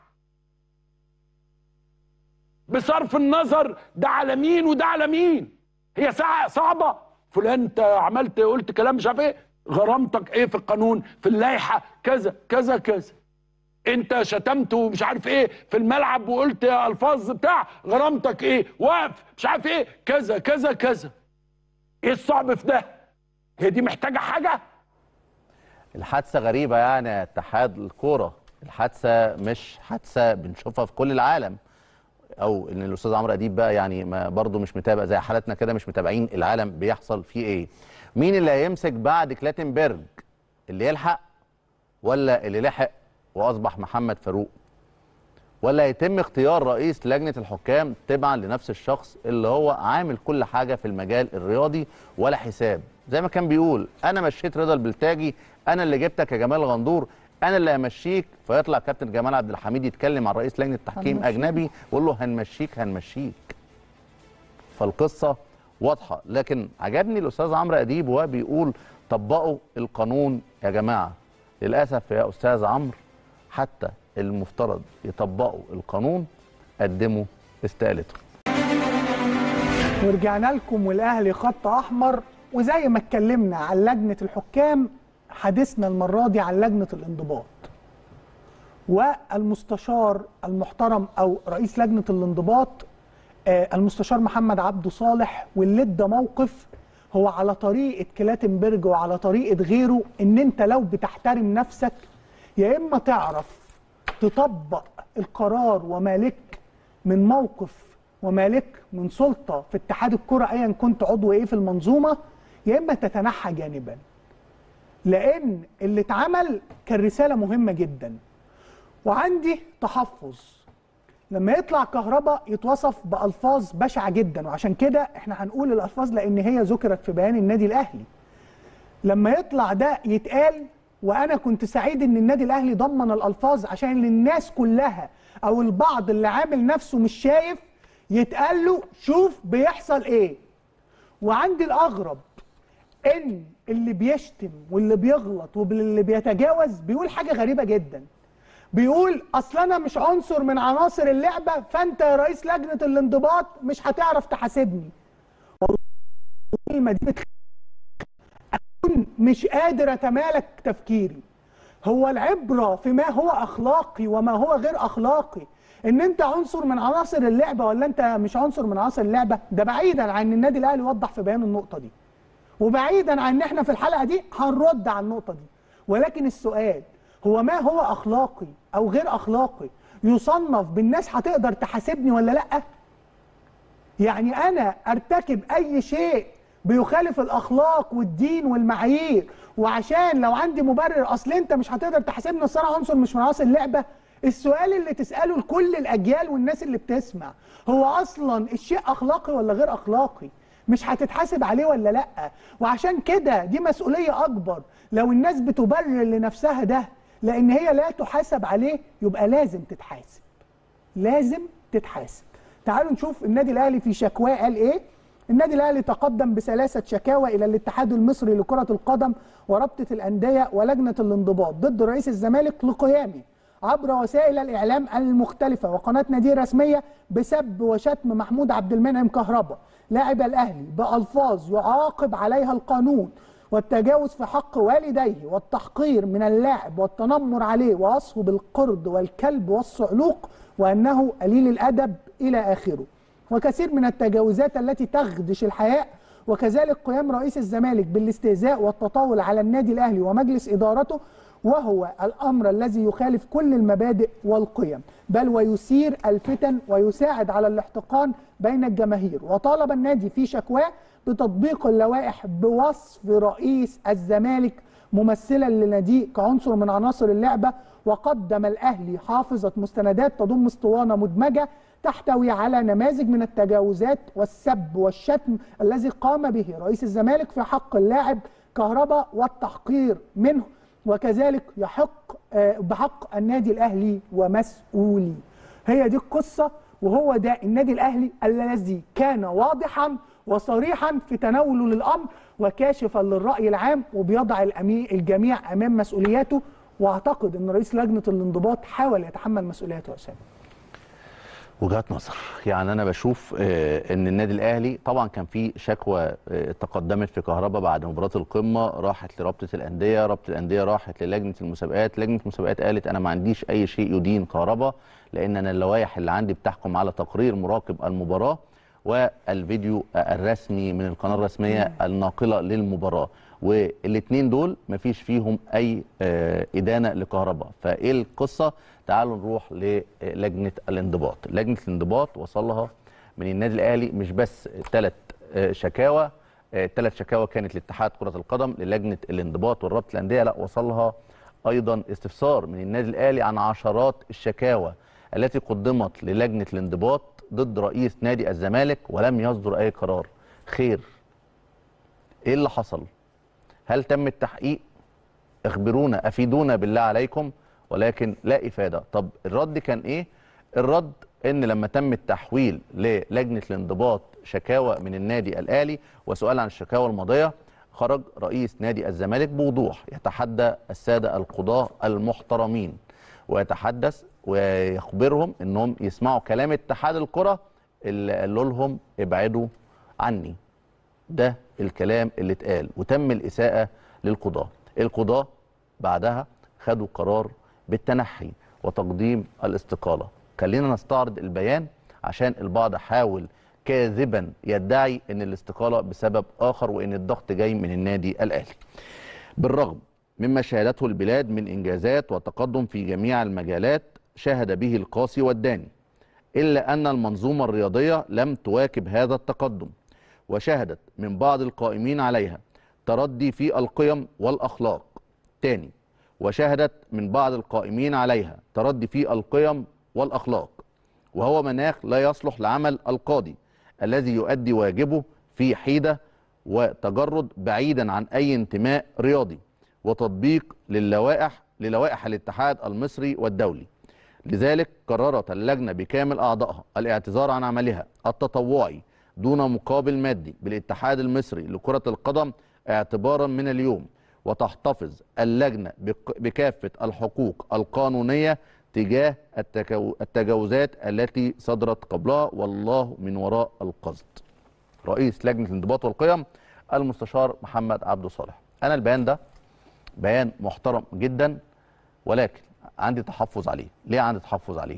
بصرف النظر ده على مين وده على مين. هي ساعه صعبه، فلان انت عملت قلت كلام مش عارف ايه، غرامتك ايه في القانون في اللائحه كذا كذا كذا، انت شتمت ومش عارف ايه في الملعب وقلت الفاظ بتاع، غرامتك ايه، واقف مش عارف ايه كذا كذا كذا. ايه الصعب في ده؟ هي دي محتاجه حاجه؟ الحادثه غريبه يعني يا اتحاد الكوره، الحادثه مش حادثه بنشوفها في كل العالم، او ان الاستاذ عمرو اديب بقى يعني ما برضه مش متابع زي حالتنا كده، مش متابعين العالم بيحصل فيه ايه. مين اللي هيمسك بعد كلاتنبرج؟ اللي يلحق ولا اللي لحق واصبح محمد فاروق؟ ولا يتم اختيار رئيس لجنه الحكام تبعا لنفس الشخص اللي هو عامل كل حاجه في المجال الرياضي ولا حساب؟ زي ما كان بيقول انا مشيت رضا البلتاجي، انا اللي جبتك يا جمال غندور، انا اللي همشيك. فيطلع كابتن جمال عبد الحميد يتكلم عن رئيس لجنه تحكيم اجنبي ويقول له هنمشيك هنمشيك. فالقصه واضحه. لكن عجبني الاستاذ عمرو اديب وهو بيقول طبقوا القانون يا جماعه. للاسف يا استاذ عمرو حتى المفترض يطبقوا القانون قدموا استقالته. ورجعنا لكم والاهلي خط احمر، وزي ما اتكلمنا عن لجنه الحكام حديثنا المره دي عن لجنه الانضباط. والمستشار المحترم او رئيس لجنه الانضباط المستشار محمد عبده صالح، واللي ادى موقف هو على طريقه كلاتنبرج وعلى طريقه غيره، ان انت لو بتحترم نفسك يا اما تعرف تطبق القرار وما لك من موقف وما لك من سلطه في اتحاد الكره ايا كنت عضو ايه في المنظومه، يا اما تتنحى جانبا. لان اللي اتعمل كان رساله مهمه جدا. وعندي تحفظ لما يطلع كهرباء يتوصف بالفاظ بشعه جدا، وعشان كده احنا هنقول الالفاظ لان هي ذكرت في بيان النادي الاهلي. لما يطلع ده يتقال، وانا كنت سعيد ان النادي الاهلي ضمن الالفاظ عشان الناس كلها او البعض اللي عامل نفسه مش شايف يتقال له شوف بيحصل ايه. وعندي الاغرب ان اللي بيشتم واللي بيغلط واللي بيتجاوز بيقول حاجه غريبه جدا، بيقول اصل انا مش عنصر من عناصر اللعبه فانت يا رئيس لجنه الانضباط مش هتعرف تحاسبني. والله الكلمه دي اكون مش قادر اتمالك تفكيري. هو العبره فيما هو اخلاقي وما هو غير اخلاقي، ان انت عنصر من عناصر اللعبه ولا انت مش عنصر من عناصر اللعبه. ده بعيدا عن ان النادي الاهلي وضح في بيان النقطه دي، وبعيدا عن ان احنا في الحلقه دي هنرد على النقطه دي. ولكن السؤال هو ما هو اخلاقي او غير اخلاقي يصنف بالناس هتقدر تحاسبني ولا لا؟ يعني انا ارتكب اي شيء بيخالف الاخلاق والدين والمعايير، وعشان لو عندي مبرر اصل انت مش هتقدر تحاسبني اصل انا عنصر مش من عناصر اللعبه. السؤال اللي تساله لكل الاجيال والناس اللي بتسمع هو اصلا الشيء اخلاقي ولا غير اخلاقي؟ مش هتتحاسب عليه ولا لا؟ وعشان كده دي مسؤوليه اكبر. لو الناس بتبرر لنفسها ده لان هي لا تحاسب عليه يبقى لازم تتحاسب، لازم تتحاسب. تعالوا نشوف النادي الاهلي في شكواه قال ايه. النادي الاهلي تقدم ب3 شكاوى الى الاتحاد المصري لكرة القدم ورابطة الاندية ولجنة الانضباط ضد رئيس الزمالك لقيامه عبر وسائل الاعلام المختلفة وقناة نادي رسمية بسب وشتم محمود عبد المنعم كهربا لاعب الاهلي بألفاظ يعاقب عليها القانون، والتجاوز في حق والديه، والتحقير من اللاعب، والتنمر عليه، ووصفه بالقرد والكلب والصعلوق، وانه قليل الادب الى اخره، وكثير من التجاوزات التي تخدش الحياء. وكذلك قيام رئيس الزمالك بالاستهزاء والتطاول على النادي الاهلي ومجلس ادارته وهو الأمر الذي يخالف كل المبادئ والقيم، بل ويثير الفتن ويساعد على الاحتقان بين الجماهير. وطالب النادي في شكواه بتطبيق اللوائح بوصف رئيس الزمالك ممثلا لناديه كعنصر من عناصر اللعبة. وقدم الأهلي حافظة مستندات تضم اسطوانة مدمجة تحتوي على نماذج من التجاوزات والسب والشتم الذي قام به رئيس الزمالك في حق اللاعب كهربا والتحقير منه، وكذلك يحق بحق النادي الأهلي ومسؤوليه. هي دي القصة، وهو ده النادي الأهلي الذي كان واضحا وصريحا في تناوله للأمر وكاشفا للرأي العام وبيضع الجميع أمام مسؤولياته. واعتقد ان رئيس لجنه الانضباط حاول يتحمل مسؤولياته. اسامه، وجهات نظر. يعني انا بشوف ان النادي الاهلي طبعا كان في شكوى تقدمت في كهربا بعد مباراه القمه، راحت لرابطه الانديه، رابطه الانديه راحت للجنه المسابقات، لجنه المسابقات قالت انا ما عنديش اي شيء يدين كهربا لان انا اللوائح اللي عندي بتحكم على تقرير مراقب المباراه والفيديو الرسمي من القناه الرسميه الناقله للمباراه، والاثنين دول مفيش فيهم اي ادانه لكهربا. فايه القصه؟ تعالوا نروح للجنه الانضباط. لجنه الانضباط وصلها من النادي الاهلي مش بس 3 شكاوى، 3 شكاوى كانت لاتحاد كره القدم للجنه الانضباط والرابطه الانديه، لا وصلها ايضا استفسار من النادي الاهلي عن عشرات الشكاوى التي قدمت للجنه الانضباط ضد رئيس نادي الزمالك ولم يصدر اي قرار. خير، ايه اللي حصل؟ هل تم التحقيق؟ اخبرونا، افيدونا بالله عليكم، ولكن لا افاده. طب الرد كان ايه؟ الرد ان لما تم التحويل للجنه الانضباط شكاوى من النادي الاهلي وسؤال عن الشكاوى الماضيه، خرج رئيس نادي الزمالك بوضوح يتحدى الساده القضاه المحترمين ويتحدث ويخبرهم انهم يسمعوا كلام اتحاد الكره اللي قالوا لهم ابعدوا عني. ده الكلام اللي اتقال، وتم الاساءه للقضاه. القضاه بعدها خدوا قرار بالتنحي وتقديم الاستقاله. خلينا نستعرض البيان عشان البعض حاول كاذبا يدعي ان الاستقاله بسبب اخر وان الضغط جاي من النادي الاهلي. بالرغم مما شهدته البلاد من انجازات وتقدم في جميع المجالات شهد به القاصي والداني، الا ان المنظومه الرياضيه لم تواكب هذا التقدم، وشهدت من بعض القائمين عليها تردي في القيم والاخلاق. تاني، وشهدت من بعض القائمين عليها تردي في القيم والاخلاق، وهو مناخ لا يصلح لعمل القاضي الذي يؤدي واجبه في حيده وتجرد بعيدا عن اي انتماء رياضي وتطبيق للوائح الاتحاد المصري والدولي. لذلك قررت اللجنه بكامل اعضائها الاعتذار عن عملها التطوعي دون مقابل مادي بالاتحاد المصري لكره القدم اعتبارا من اليوم، وتحتفظ اللجنه بكافه الحقوق القانونيه تجاه التجاوزات التي صدرت قبلها، والله من وراء القصد. رئيس لجنه الانضباط والقيم المستشار محمد عبده صالح. انا البيان ده بيان محترم جدا، ولكن عندي تحفظ عليه. ليه عندي تحفظ عليه؟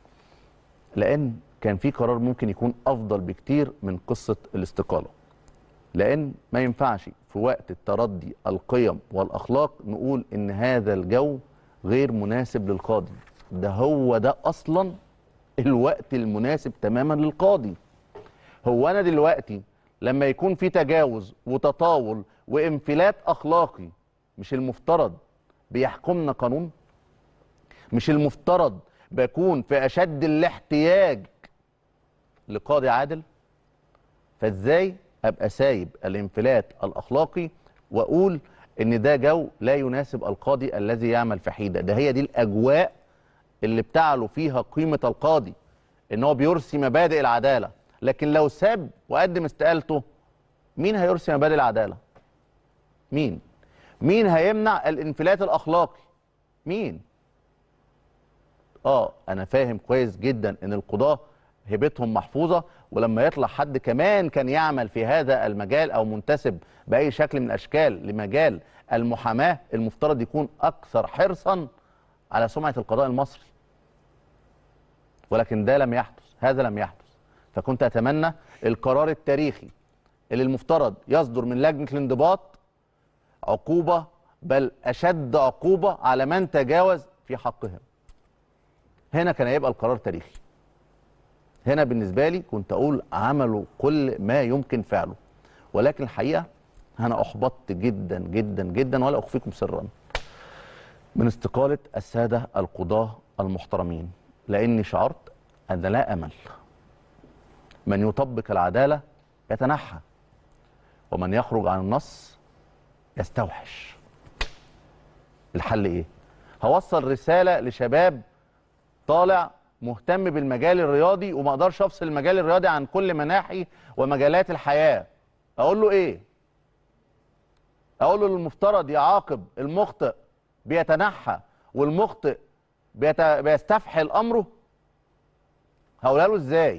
لان كان في قرار ممكن يكون افضل بكتير من قصه الاستقاله. لان ما ينفعش في وقت التردي القيم والاخلاق نقول ان هذا الجو غير مناسب للقاضي. ده هو ده اصلا الوقت المناسب تماما للقاضي. هو انا دلوقتي لما يكون في تجاوز وتطاول وانفلات اخلاقي، مش المفترض بيحكمنا قانون؟ مش المفترض بكون في اشد الاحتياج لقاضي عادل؟ فازاي ابقى سايب الانفلات الاخلاقي واقول ان ده جو لا يناسب القاضي الذي يعمل في حيده؟ ده هي دي الاجواء اللي بتعلو فيها قيمه القاضي، ان هو بيرسي مبادئ العداله. لكن لو ساب وقدم استقالته، مين هيرسي مبادئ العداله؟ مين هيمنع الانفلات الاخلاقي؟ مين؟ انا فاهم كويس جدا ان القضاه هيبتهم محفوظه، ولما يطلع حد كمان كان يعمل في هذا المجال او منتسب باي شكل من الاشكال لمجال المحاماه، المفترض يكون اكثر حرصا على سمعه القضاء المصري. ولكن ده لم يحدث، هذا لم يحدث. فكنت اتمنى القرار التاريخي اللي المفترض يصدر من لجنه الانضباط عقوبه بل اشد عقوبه على من تجاوز في حقهم. هنا كان هيبقى القرار تاريخي. هنا بالنسبه لي كنت اقول عملوا كل ما يمكن فعله، ولكن الحقيقه انا احبطت جدا جدا جدا ولا اخفيكم سرا من استقاله الساده القضاه المحترمين، لاني شعرت ان لا امل. من يطبق العداله يتنحى، ومن يخرج عن النص يستوحش. الحل ايه؟ هوصل رساله لشباب طالع مهتم بالمجال الرياضي وما اقدرش افصل المجال الرياضي عن كل مناحي ومجالات الحياه. اقول له ايه؟ اقول له المفترض يعاقب المخطئ بيتنحى والمخطئ بيستفحل امره؟ هقولها له ازاي؟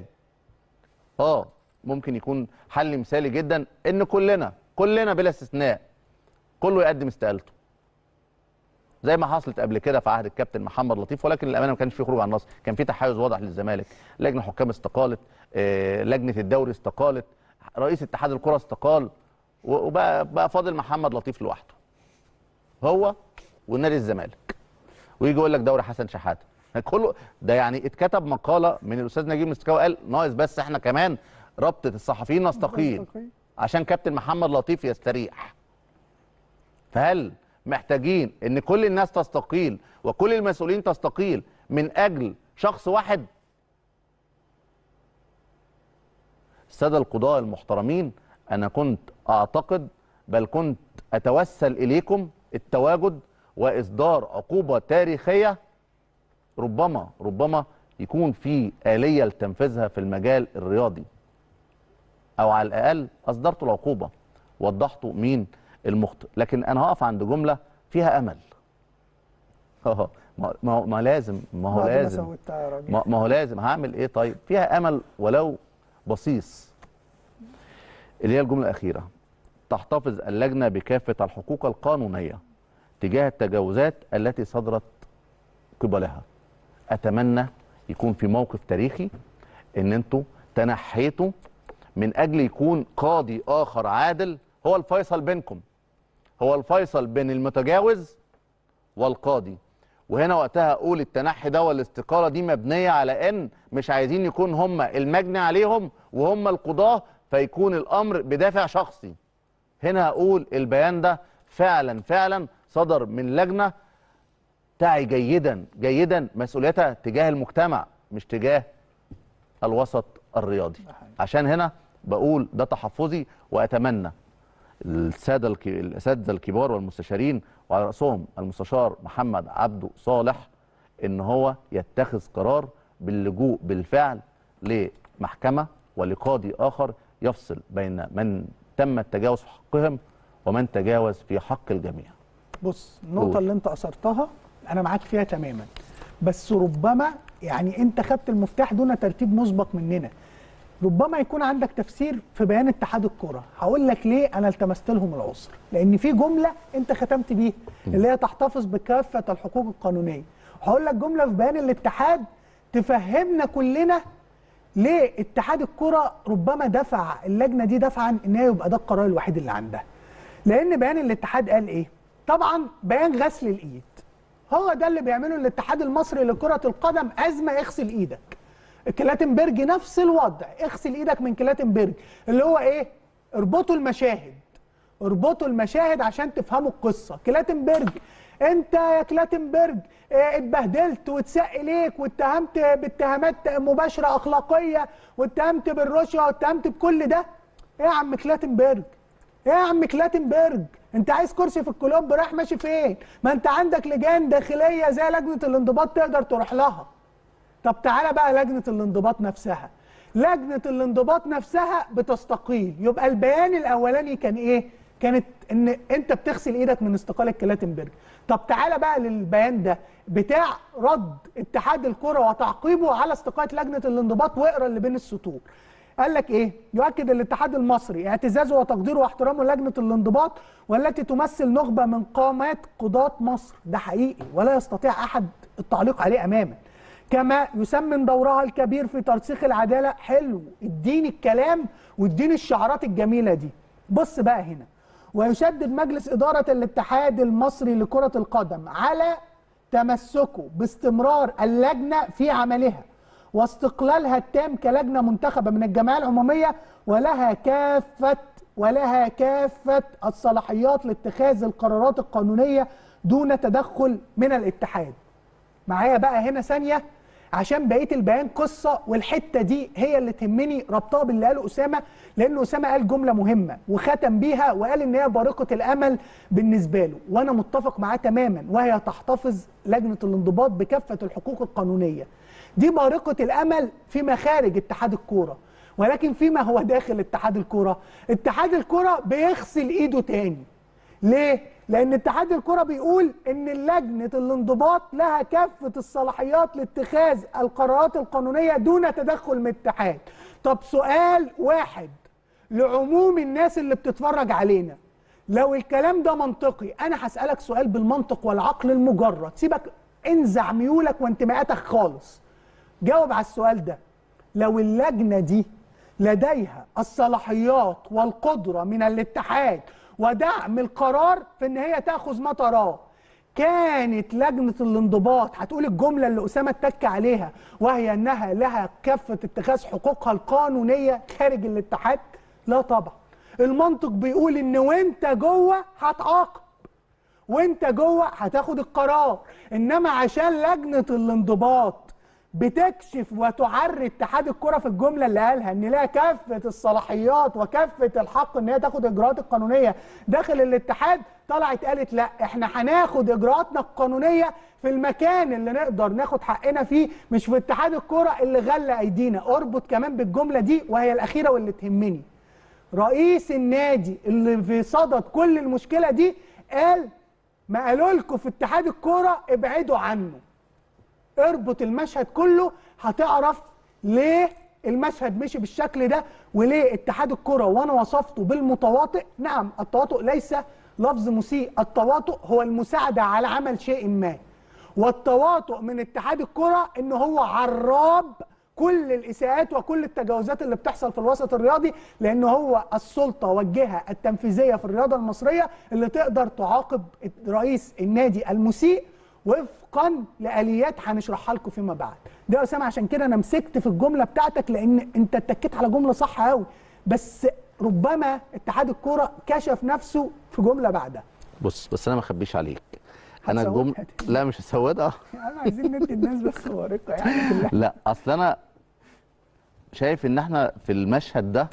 ممكن يكون حل مثالي جدا ان كلنا بلا استثناء كله يقدم استقالته، زي ما حصلت قبل كده في عهد الكابتن محمد لطيف، ولكن الامانه ما كانش في خروج عن النص، كان في تحيز واضح للزمالك. لجنه حكام استقالت، لجنه الدوري استقالت، رئيس اتحاد الكره استقال، وبقى فاضل محمد لطيف لوحده هو ونادي الزمالك. ويجي يقول لك دوري حسن شحاته كله ده. يعني اتكتب مقاله من الاستاذ نجيب مستكاوي قال ناقص بس احنا كمان رابطه الصحفيين نستقيل عشان كابتن محمد لطيف يستريح. فهل محتاجين ان كل الناس تستقيل وكل المسؤولين تستقيل من اجل شخص واحد؟ الساده القضاة المحترمين، انا كنت اعتقد بل كنت اتوسل اليكم التواجد واصدار عقوبه تاريخيه ربما يكون في آلية لتنفيذها في المجال الرياضي، او على الاقل اصدرتوا العقوبه وضحتوا مين المخطئ. لكن انا هقف عند جمله فيها امل. ما لازم ما هو لازم هعمل ايه؟ طيب فيها امل ولو بصيص، اللي هي الجمله الاخيره: تحتفظ اللجنه بكافه الحقوق القانونيه تجاه التجاوزات التي صدرت قبلها. اتمنى يكون في موقف تاريخي ان انتوا تنحيتوا من اجل يكون قاضي اخر عادل هو الفيصل بينكم، هو الفيصل بين المتجاوز والقاضي. وهنا وقتها اقول التنحي ده والاستقاله دي مبنيه على ان مش عايزين يكون هم المجني عليهم وهم القضاه فيكون الامر بدافع شخصي. هنا اقول البيان ده فعلا صدر من لجنه تعي جيدا مسؤوليتها تجاه المجتمع مش تجاه الوسط الرياضي. عشان هنا بقول ده تحفظي، واتمنى الاساتذه الكبار والمستشارين وعلى راسهم المستشار محمد عبده صالح ان هو يتخذ قرار باللجوء بالفعل لمحكمه ولقاضي اخر يفصل بين من تم التجاوز في حقهم ومن تجاوز في حق الجميع. بص، النقطه اللي انت اثرتها انا معاك فيها تماما، بس ربما يعني انت خدت المفتاح دون ترتيب مسبق مننا. ربما يكون عندك تفسير في بيان اتحاد الكرة. هقول لك ليه انا التمست لهم العذر، لان في جمله انت ختمت بيها اللي هي تحتفظ بكافه الحقوق القانونيه. هقول لك جمله في بيان الاتحاد تفهمنا كلنا ليه اتحاد الكرة ربما دفع اللجنه دي دفعا ان هي يبقى ده القرار الوحيد اللي عندها. لان بيان الاتحاد قال ايه؟ طبعا بيان غسل الايد هو ده اللي بيعمله الاتحاد المصري لكرة القدم. أزمة اغسل ايدك. كلاتنبرج نفس الوضع، اغسل ايدك من كلاتنبرج، اللي هو ايه؟ اربطوا المشاهد عشان تفهموا القصة. كلاتنبرج انت يا كلاتنبرج اتبهدلت واتسق ليك واتهمت باتهامات مباشرة اخلاقية واتهمت بالرشوة واتهمت بكل ده. ايه يا عم كلاتنبرج؟ ايه يا عم كلاتنبرج؟ انت عايز كرسي في الكلوب رايح ماشي فين؟ ما انت عندك لجان داخليه زي لجنه الانضباط تقدر تروح لها. طب تعالى بقى لجنه الانضباط نفسها. لجنه الانضباط نفسها بتستقيل. يبقى البيان الاولاني كان ايه؟ كانت ان انت بتغسل ايدك من استقاله كلاتنبرج. طب تعالى بقى للبيان ده بتاع رد اتحاد الكره وتعقيبه على استقاله لجنه الانضباط، واقرا اللي بين السطور. قال لك ايه؟ يؤكد الاتحاد المصري اعتزازه وتقديره واحترامه لجنه الانضباط والتي تمثل نخبه من قامات قضاة مصر. ده حقيقي ولا يستطيع احد التعليق عليه اماما. كما يسمن دورها الكبير في ترسيخ العداله. حلو، اديني الكلام واديني الشعارات الجميله دي. بص بقى هنا، ويشدد مجلس إدارة الاتحاد المصري لكرة القدم على تمسكه باستمرار اللجنة في عملها واستقلالها التام كلجنة منتخبة من الجمعية العمومية ولها كافة الصلاحيات لاتخاذ القرارات القانونية دون تدخل من الاتحاد. معايا بقى هنا ثانية عشان بقية البيان قصة، والحتة دي هي اللي تهمني ربطها باللي قاله أسامة، لأن أسامة قال جملة مهمة وختم بيها وقال إن هي بارقة الأمل بالنسبة له، وأنا متفق معاه تماما، وهي تحتفظ لجنة الانضباط بكافة الحقوق القانونية. دي بارقة الأمل فيما خارج اتحاد الكورة، ولكن فيما هو داخل اتحاد الكورة، اتحاد الكورة بيغسل إيده تاني. ليه؟ لأن اتحاد الكرة بيقول إن لجنة الانضباط لها كافة الصلاحيات لاتخاذ القرارات القانونية دون تدخل من الاتحاد. طب سؤال واحد لعموم الناس اللي بتتفرج علينا، لو الكلام ده منطقي أنا هسألك سؤال بالمنطق والعقل المجرد، سيبك انزع ميولك وانتماءاتك خالص، جاوب على السؤال ده. لو اللجنة دي لديها الصلاحيات والقدرة من الاتحاد ودعم القرار في ان هي تاخذ ما تراه، كانت لجنه الانضباط هتقول الجمله اللي اسامه اتك عليها، وهي انها لها كافه اتخاذ حقوقها القانونيه خارج الاتحاد؟ لا طبعا. المنطق بيقول ان وانت جوه هتعاقب، وانت جوه هتاخد القرار، انما عشان لجنه الانضباط بتكشف وتعري اتحاد الكرة في الجملة اللي قالها ان لها كافة الصلاحيات وكافة الحق ان هي تاخد اجراءات القانونية داخل الاتحاد، طلعت قالت لا احنا هناخد اجراءاتنا القانونية في المكان اللي نقدر ناخد حقنا فيه، مش في اتحاد الكرة اللي غلى ايدينا. اربط كمان بالجملة دي وهي الاخيرة واللي تهمني، رئيس النادي اللي في صدد كل المشكلة دي قال ما قالوا لكم في اتحاد الكرة ابعدوا عنه. اربط المشهد كله هتعرف ليه المشهد مشي بالشكل ده، وليه اتحاد الكرة وانا وصفته بالمتواطئ. نعم التواطؤ ليس لفظ مسيء، التواطؤ هو المساعدة على عمل شيء ما، والتواطؤ من اتحاد الكرة ان هو عراب كل الاساءات وكل التجاوزات اللي بتحصل في الوسط الرياضي، لان هو السلطة والجهة التنفيذية في الرياضة المصرية اللي تقدر تعاقب رئيس النادي المسيء وفقا لآليات هنشرحها لكم فيما بعد. ده يا اسامه عشان كده انا مسكت في الجمله بتاعتك، لان انت اتكيت على جمله صح قوي، بس ربما اتحاد الكوره كشف نفسه في جمله بعدها. بس انا ما اخبيش عليك، انا الجمله لا مش هسودها. احنا عايزين ندي الناس بس بارقه يعني كلها. لا اصل انا شايف ان احنا في المشهد ده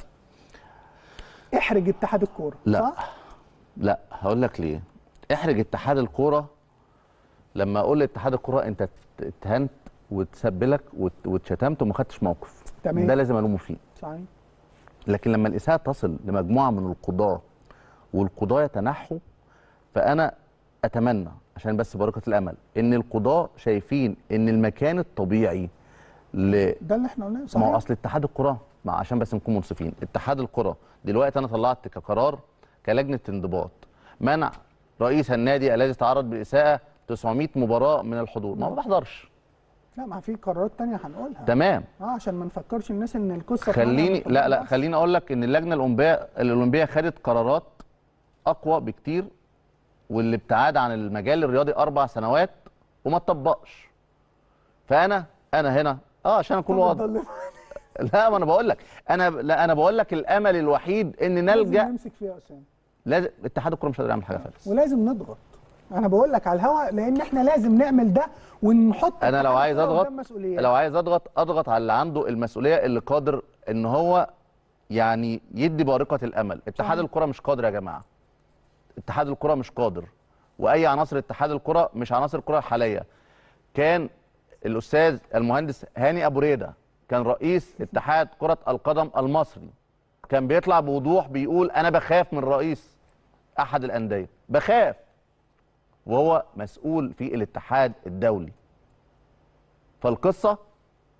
احرج اتحاد الكوره. لا صح؟ لا هقول لك ليه. احرج اتحاد الكوره لما اقول لاتحاد الكوره انت اتهنت واتسبلك واتشتمت وما خدتش موقف، تمام، ده لازم الومه فيه. صحيح. لكن لما الاساءه تصل لمجموعه من القضاه والقضاه يتنحوا، فانا اتمنى عشان بس بركه الامل ان القضاه شايفين ان المكان الطبيعي ده اللي احنا قلناه. صحيح. ما هو اصل اتحاد الكره عشان بس نكون منصفين، اتحاد الكره دلوقتي انا طلعت كقرار كلجنه انضباط منع رئيس النادي الذي تعرض بالاساءه 900 مباراه من الحضور، ما بحضرش. لا ما في قرارات تانية هنقولها. تمام. عشان ما نفكرش الناس ان القصه خليني اقول لك ان اللجنه الاولمبيه خدت قرارات اقوى بكتير، والابتعاد عن المجال الرياضي 4 سنوات وما تطبقش. فانا هنا عشان اكون واضح. لا ما انا بقول لك انا بقول لك الامل الوحيد ان نلجا لازم نمسك فيها يا اسامه. لازم اتحاد الكره مش قادر يعمل حاجه خالص، ولازم نضغط. انا بقول لك على الهوا لان احنا لازم نعمل ده ونحط. انا لو عايز اضغط على اللي عنده المسؤوليه، اللي قادر ان هو يعني يدي بارقه الامل. اتحاد الكره مش قادر يا جماعه، اتحاد الكره مش قادر، واي عناصر اتحاد الكره مش عناصر الكره الحاليه. كان الاستاذ المهندس هاني ابو ريده كان رئيس اتحاد كره القدم المصري، كان بيطلع بوضوح بيقول انا بخاف من رئيس احد الانديه، بخاف، وهو مسؤول في الاتحاد الدولي. فالقصه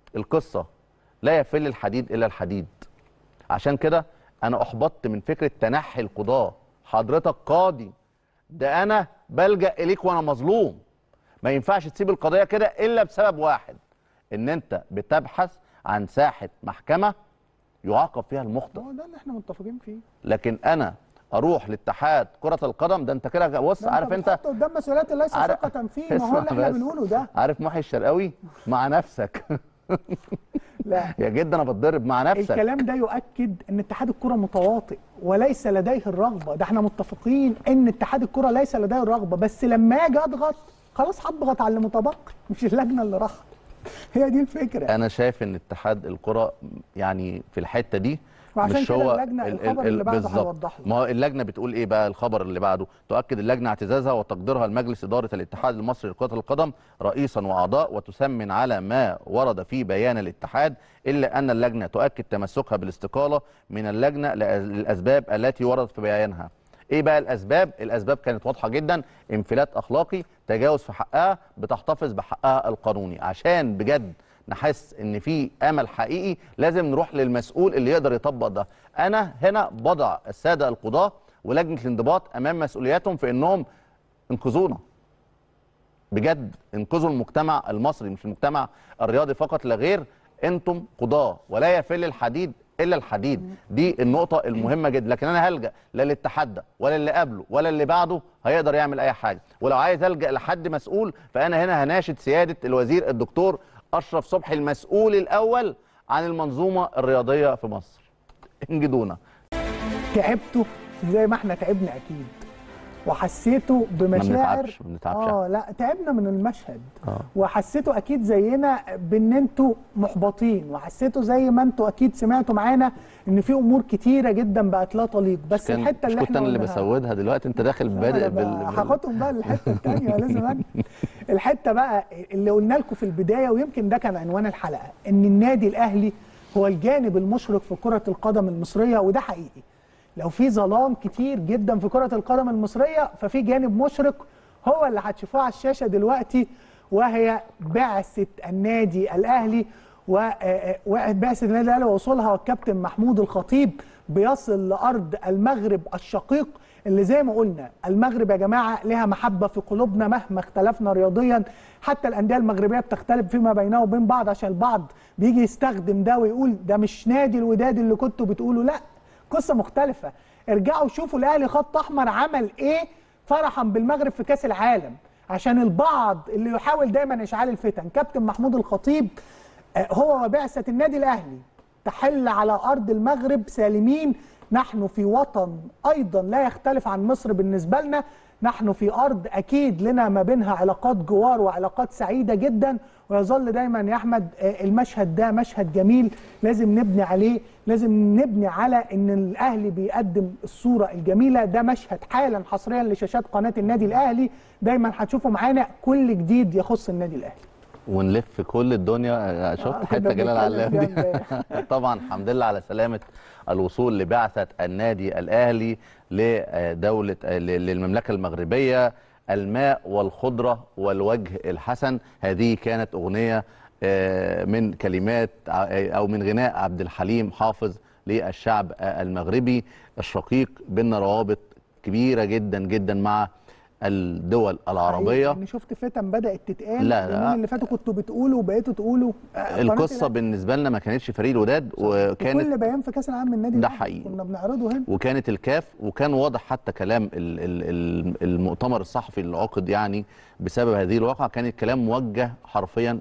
لا يفل الحديد الا الحديد. عشان كده انا احبطت من فكره تنحي القضاه. حضرتك قاضي، ده انا بلجأ اليك وانا مظلوم. ما ينفعش تسيب القضيه كده الا بسبب واحد، ان انت بتبحث عن ساحه محكمه يعاقب فيها المخطئ. ده اللي احنا متفقين فيه. لكن انا اروح لاتحاد كره القدم، ده انت كده بص عارف انت قدام مسؤوليات ليس ثقة فيه، ما هو اللي احنا بنقوله ده. عارف محي الشرقاوي مع نفسك لا يا جد انا بتضرب مع نفسك. الكلام ده يؤكد ان اتحاد الكره متواطئ وليس لديه الرغبه، ده احنا متفقين ان اتحاد الكره ليس لديه الرغبه، بس لما اجي اضغط خلاص هضغط على المتبقي مش اللجنه اللي راحت. هي دي الفكره. انا شايف ان اتحاد الكره يعني في الحته دي وعشان مش كده هو اللجنه الخبر اللي بعده هيوضح له. ما هو اللجنه بتقول ايه بقى؟ الخبر اللي بعده: تؤكد اللجنه اعتزازها وتقديرها لمجلس اداره الاتحاد المصري لكره القدم رئيسا واعضاء، وتسمن على ما ورد في بيان الاتحاد، الا ان اللجنه تؤكد تمسكها بالاستقاله من اللجنه للاسباب التي وردت في بيانها. ايه بقى الاسباب؟ الاسباب كانت واضحه جدا: انفلات اخلاقي، تجاوز في حقها، بتحتفظ بحقها القانوني. عشان بجد نحس ان في امل حقيقي لازم نروح للمسؤول اللي يقدر يطبق ده. انا هنا بضع الساده القضاه ولجنه الانضباط امام مسؤولياتهم في انهم انقذونا بجد، انقذوا المجتمع المصري مش المجتمع الرياضي فقط لا غير. انتم قضاه ولا يفل الحديد الا الحديد، دي النقطه المهمه جدا. لكن انا هلجا لا للاتحاد ده ولا اللي قبله ولا اللي بعده هيقدر يعمل اي حاجه، ولو عايز الجا لحد مسؤول فانا هنا هناشد سياده الوزير الدكتور اشرف صبحي المسؤول الاول عن المنظومه الرياضيه في مصر. انجدونا. تعبتوا زي ما احنا تعبنا اكيد، وحسيتوا بمشاعر. ما بنتعبش لا تعبنا من المشهد. وحسيتوا اكيد زينا بان انتوا محبطين، وحسيتوا زي ما انتوا اكيد سمعتوا معانا ان في امور كتيره جدا بقت لا تليق. بس الحته اللي احنا اللي بسودها دلوقتي انت داخل بادئ هاخدهم بقى للحته الثانيه لازم الحته بقى اللي قلنا لكم في البدايه، ويمكن ده كان عنوان الحلقه، ان النادي الاهلي هو الجانب المشرق في كره القدم المصريه، وده حقيقي. لو في ظلام كتير جدا في كرة القدم المصرية ففي جانب مشرق هو اللي هتشوفوه على الشاشة دلوقتي، وهي بعثة النادي الأهلي. وبعثة النادي الأهلي ووصولها والكابتن محمود الخطيب بيصل لأرض المغرب الشقيق، اللي زي ما قلنا المغرب يا جماعة لها محبة في قلوبنا مهما اختلفنا رياضيا. حتى الأندية المغربية بتختلف فيما بينها وبين بعض، عشان البعض بيجي يستخدم ده ويقول ده مش نادي الوداد اللي كنتوا بتقولوا. لا، قصة مختلفة. ارجعوا شوفوا الأهلي خط أحمر عمل إيه فرحا بالمغرب في كأس العالم، عشان البعض اللي يحاول دايما إشعال الفتن. كابتن محمود الخطيب هو وبعثة النادي الأهلي تحل على أرض المغرب سالمين. نحن في وطن أيضا لا يختلف عن مصر بالنسبة لنا، نحن في أرض أكيد لنا ما بينها علاقات جوار وعلاقات سعيدة جدا، ويظل دايما يا أحمد المشهد ده مشهد جميل لازم نبني عليه، لازم نبني على أن الأهلي بيقدم الصورة الجميلة. ده مشهد حالا حصريا لشاشات قناة النادي الأهلي، دايما هتشوفوا معانا كل جديد يخص النادي الأهلي ونلف كل الدنيا. شفت حته جلال علام دي طبعا الحمد لله على سلامه الوصول لبعثه النادي الاهلي لدوله للمملكه المغربيه. الماء والخضره والوجه الحسن، هذه كانت اغنيه من كلمات او من غناء عبد الحليم حافظ للشعب المغربي الشقيق. بيننا روابط كبيره جدا جدا مع الدول العربيه. يعني شفت فتن بدات تتقال. لا اللي فاتوا كنتوا بتقولوا وبقيتوا تقولوا. القصه بالنسبه لنا ما كانتش فريق الوداد، وكانت كل بيان في كاس العالم من النادي ده حقيقي كنا بنعرضه هنا، وكانت الكاف، وكان واضح حتى كلام المؤتمر الصحفي اللي عقد يعني بسبب هذه الواقعه، كان الكلام موجه حرفيا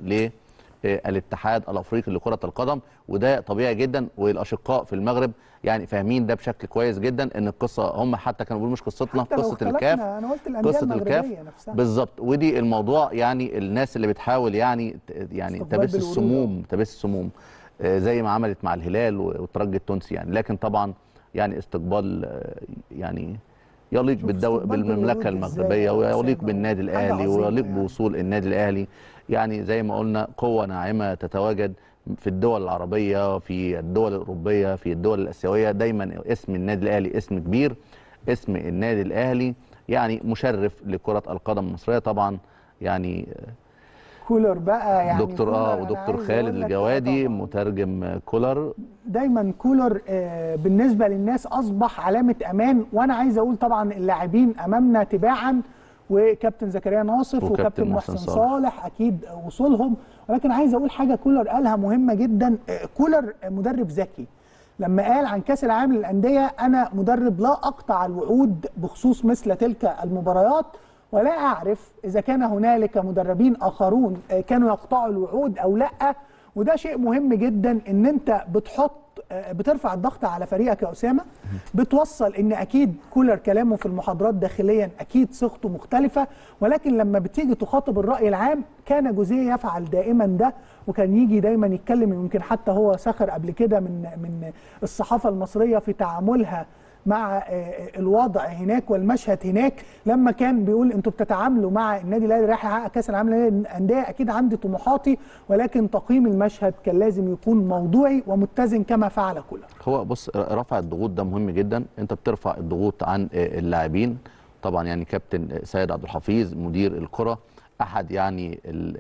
للاتحاد الافريقي لكره القدم، وده طبيعي جدا. والاشقاء في المغرب يعني فاهمين ده بشكل كويس جدا، ان القصه هم حتى كانوا بيقولوا مش قصتنا، قصه الكاف، انا قلت الانديه قصه الكاف بالظبط. ودي الموضوع يعني الناس اللي بتحاول يعني تبث السموم زي ما عملت مع الهلال والترجي التونسي يعني. لكن طبعا يعني استقبال يعني يليق بالمملكه المغربيه ويليق بالنادي الاهلي ويليق بوصول النادي الاهلي. يعني زي ما قلنا قوه ناعمه تتواجد في الدول العربيه، في الدول الاوروبيه، في الدول الاسيويه. دايما اسم النادي الاهلي اسم كبير، اسم النادي الاهلي يعني مشرف لكره القدم المصريه. طبعا يعني كولر بقى يعني دكتور ودكتور خالد الجوادي مترجم كولر. دايما كولر بالنسبه للناس اصبح علامه امان. وانا عايز اقول طبعا اللاعبين امامنا تباعا، وكابتن زكريا ناصف وكابتن محسن صالح اكيد وصولهم. ولكن عايز اقول حاجه كولر قالها مهمه جدا. كولر مدرب ذكي، لما قال عن كاس العالم للانديه: انا مدرب لا اقطع الوعود بخصوص مثل تلك المباريات، ولا اعرف اذا كان هنالك مدربين اخرون كانوا يقطعوا الوعود او لا. وده شيء مهم جدا، ان انت بترفع الضغط على فريقك يا اسامه، بتوصل ان اكيد كولر كلامه في المحاضرات داخليا اكيد صيغته مختلفه، ولكن لما بتيجي تخاطب الراي العام كان جوزيه يفعل دائما ده، وكان يجي دايما يتكلم. يمكن حتى هو سخر قبل كده من الصحافه المصريه في تعاملها مع الوضع هناك والمشهد هناك، لما كان بيقول انتوا بتتعاملوا مع النادي الاهلي رايح يحقق كاس العالم للانديه، اكيد عندي طموحاتي، ولكن تقييم المشهد كان لازم يكون موضوعي ومتزن كما فعل كولر. هو بص، رفع الضغوط ده مهم جدا. انت بترفع الضغوط عن اللاعبين طبعا، يعني كابتن سيد عبد الحفيظ مدير الكره، احد يعني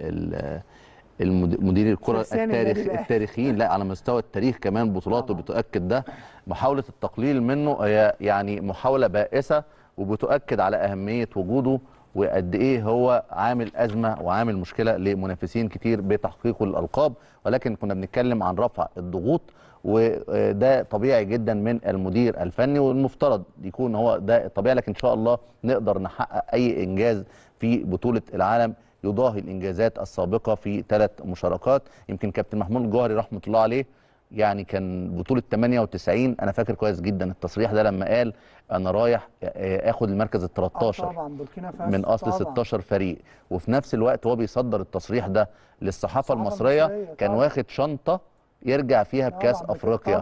المدير الكره التاريخيين، لا على مستوى التاريخ كمان بطولاته بتؤكد ده. محاوله التقليل منه هي يعني محاوله بائسه، وبتؤكد على اهميه وجوده وقد ايه هو عامل ازمه وعامل مشكله لمنافسين كتير بتحقيقه الالقاب. ولكن كنا بنتكلم عن رفع الضغوط، وده طبيعي جدا من المدير الفني، والمفترض يكون هو ده الطبيعي. لكن ان شاء الله نقدر نحقق اي انجاز في بطوله العالم يضاهي الانجازات السابقه في 3 مشاركات. يمكن كابتن محمود الجوهري رحمه الله عليه يعني كان بطوله 98 انا فاكر كويس جدا التصريح ده، لما قال انا رايح اخد المركز ال 13 من اصل 16 فريق، وفي نفس الوقت هو بيصدر التصريح ده للصحافه المصريه، كان واخد شنطه يرجع فيها بكاس افريقيا،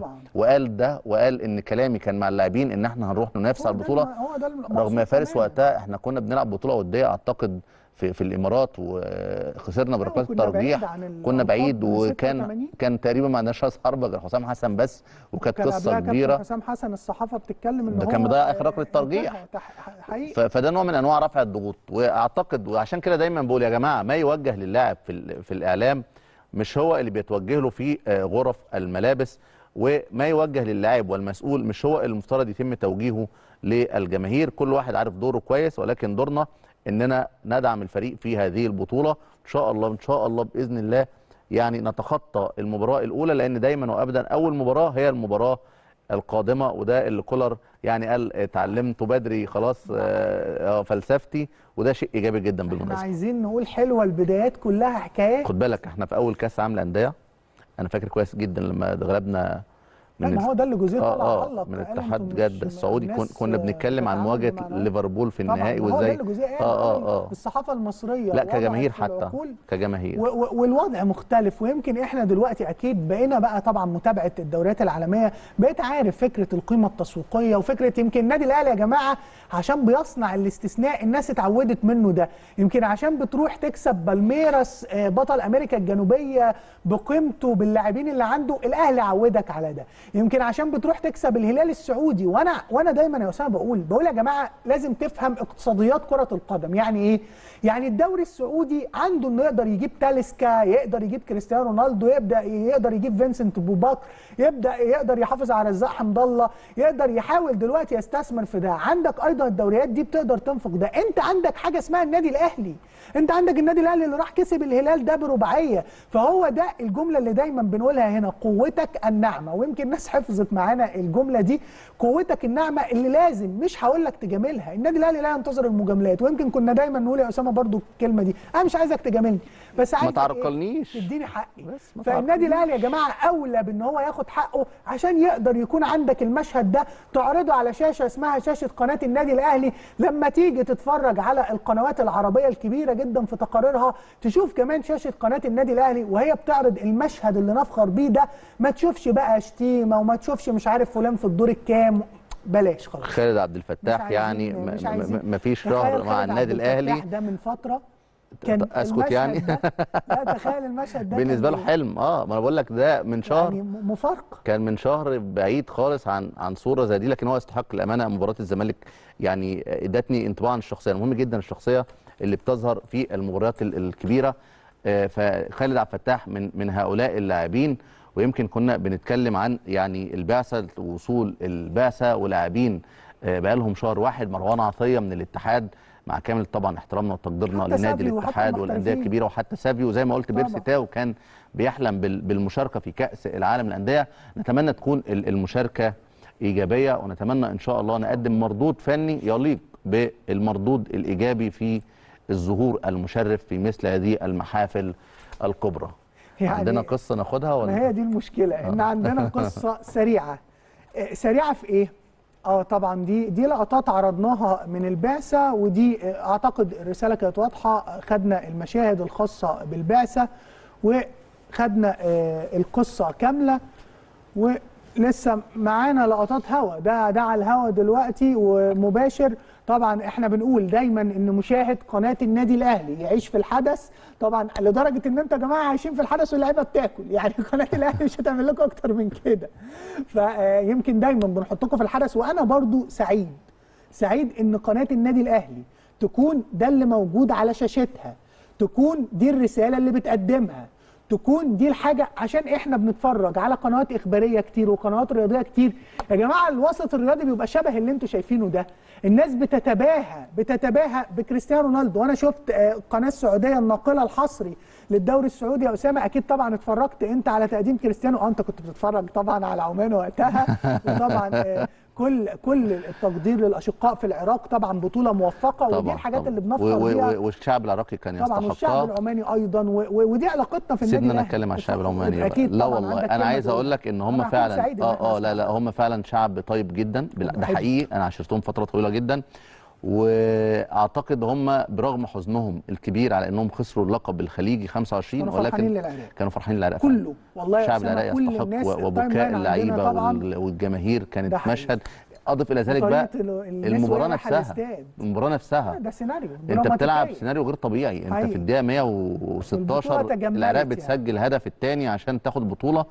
وقال ان كلامي كان مع اللاعبين ان احنا هنروح ننافس على البطوله، رغم يا فارس وقتها احنا كنا بنلعب بطوله وديه اعتقد في الامارات، وخسرنا بركلات الترجيح، كنا بعيد، وكان تقريبا ما عندناش راس حربه غير حسام حسن بس، وكانت قصه كبيره. حسام حسن الصحافه بتتكلم ان ده كان مضيع اخر ركله الترجيح حقيقي. فده نوع من انواع رفع الضغوط، واعتقد وعشان كده دايما بقول يا جماعه ما يوجه للاعب في الاعلام مش هو اللي بيتوجه له في غرف الملابس، وما يوجه للاعب والمسؤول مش هو المفترض يتم توجيهه للجماهير. كل واحد عارف دوره كويس، ولكن دورنا اننا ندعم الفريق في هذه البطوله ان شاء الله. ان شاء الله باذن الله يعني نتخطى المباراه الاولى، لان دايما وابدا اول مباراه هي المباراه القادمه، وده اللي كولر يعني قال اتعلمته بدري خلاص فلسفتي، وده شيء ايجابي جدا بالمناسبه. احنا عايزين نقول حلوه البدايات كلها حكايات. خد بالك احنا في اول كاس عالم للانديه انا فاكر كويس جدا لما غلبنا ما هو ده اللي جوزيه طلع علق من اتحاد جده السعودي، كنا بنتكلم عن مواجهه ليفربول في النهائي وازاي الصحافه المصريه لا كجماهير حتى كجماهير والوضع مختلف. ويمكن احنا دلوقتي اكيد بقينا بقى طبعا متابعه الدوريات العالميه، بقيت عارف فكره القيمه التسويقيه وفكره يمكن النادي الاهلي يا جماعه عشان بيصنع الاستثناء الناس اتعودت منه ده. يمكن عشان بتروح تكسب بالميراس بطل امريكا الجنوبيه بقيمته باللاعبين اللي عنده، الاهلي عودك على ده. يمكن عشان بتروح تكسب الهلال السعودي، وانا دايما يا اسامه بقول يا جماعه لازم تفهم اقتصاديات كره القدم. يعني ايه؟ يعني الدوري السعودي عنده انه يقدر يجيب تاليسكا، يقدر يجيب كريستيانو رونالدو، يقدر يجيب فينسنت بوباك، يقدر يحافظ على رزاق حمد الله، يقدر يحاول دلوقتي يستثمر في ده. عندك ايضا الدوريات دي بتقدر تنفق ده. انت عندك حاجه اسمها النادي الاهلي، انت عندك النادي الاهلي اللي راح كسب الهلال ده برباعيه. فهو ده الجمله اللي دايما بنقولها هنا، قوتك الناعمه. ويمكن الناس حفظت معانا الجمله دي، قوتك الناعمه اللي لازم مش هقول لك تجاملها. النادي الاهلي لا ينتظر المجاملات، ويمكن كنا دايما نقول يا اسامه برضو الكلمه دي، انا مش عايزك تجاملني بس عايزك ما تعرقلنيش تديني حقي. فالنادي الاهلي يا جماعه اولى بان هو ياخد حقه عشان يقدر يكون عندك المشهد ده تعرضه على شاشه اسمها شاشه قناه النادي الاهلي. لما تيجي تتفرج على القنوات العربيه الكبيره جدا في تقاريرها، تشوف كمان شاشه قناه النادي الاهلي وهي بتعرض المشهد اللي نفخر بيه ده. ما تشوفش بقى شتيمه وما تشوفش مش عارف فلان في الدور الكام، بلاش خلاص. خالد عبد الفتاح يعني ما فيش شهر مع النادي الاهلي ده من فتره كان اسكت يعني لا تخيل المشهد ده بالنسبه له حلم. ما انا بقول لك ده من شهر يعني مفارقه، كان من شهر بعيد خالص عن صوره زي دي. لكن هو يستحق الامانه. مباراه الزمالك يعني ادتني انطباع عن الشخصيه، مهم جدا الشخصيه اللي بتظهر في المباريات الكبيره. فخالد عبد الفتاح من هؤلاء اللاعبين. ويمكن كنا بنتكلم عن يعني البعثه، وصول البعثه ولاعبين بقى لهم شهر واحد. مروان عطيه من الاتحاد مع كامل طبعا احترامنا وتقديرنا حتى لنادي سافيو وحتى الاتحاد والانديه المحترفين. الكبيره، وحتى سافيو زي ما قلت طبعا. بيرسي تاو كان بيحلم بالمشاركه في كاس العالم للانديه. نتمنى تكون المشاركه ايجابيه، ونتمنى ان شاء الله نقدم مردود فني يليق بالمردود الايجابي في الظهور المشرف في مثل هذه المحافل الكبرى. يعني عندنا قصه ناخدها ولا؟ ما هي دي المشكله، ان عندنا قصه سريعه. سريعه في ايه؟ طبعا دي لقطات عرضناها من البعثه، ودي اعتقد الرساله كانت واضحه. خدنا المشاهد الخاصه بالبعثه وخدنا القصه كامله، ولسه معانا لقطات هوا. ده على الهوا دلوقتي ومباشر. طبعا احنا بنقول دايما ان مشاهد قناه النادي الاهلي يعيش في الحدث، طبعا لدرجه ان انتوا يا جماعه عايشين في الحدث واللعيبه بتاكل، يعني قناه الاهلي مش هتعمل لكم اكتر من كده. فيمكن دايما بنحطكم في الحدث، وانا برضو سعيد ان قناه النادي الاهلي تكون ده اللي موجود على شاشتها، تكون دي الرساله اللي بتقدمها، تكون دي الحاجه. عشان احنا بنتفرج على قنوات اخباريه كتير وقنوات رياضيه كتير يا جماعه، الوسط الرياضي بيبقى شبه اللي انتوا شايفينه ده. الناس بتتباهى بكريستيانو رونالدو. وانا شفت قناه السعوديه الناقله الحصري للدوري السعودي يا اسامه، اكيد طبعا اتفرجت انت على تقديم كريستيانو. انت كنت بتتفرج طبعا على عمان وقتها. وطبعا كل التقدير للاشقاء في العراق، طبعا بطوله موفقه، ودي الحاجات اللي بنفخر بيها. والشعب العراقي كان يستحقها طبعا، والشعب العماني ايضا، ودي علاقتنا في النادي سيبنا الاهلي. نتكلم على الشعب العماني. اكيد لا طبعاً والله عندك انا عايز كلمة اقول لك ان هم فعلا لا هم فعلا شعب طيب جدا، ده حقيقي. انا عاشرتهم فتره طويله جدا، واعتقد هم برغم حزنهم الكبير على انهم خسروا اللقب الخليجي 25 ولكن كانوا فرحانين للعراق كله. والله الشعب العراقي يستحق، وبكاء اللعيبه والجماهير كانت مشهد. اضف الى ذلك بقى المباراه نفسها ده سيناريو انت بتلعب سيناريو غير طبيعي. انت في الدقيقه 116 العراق بتسجل الهدف الثاني عشان تاخد بطوله،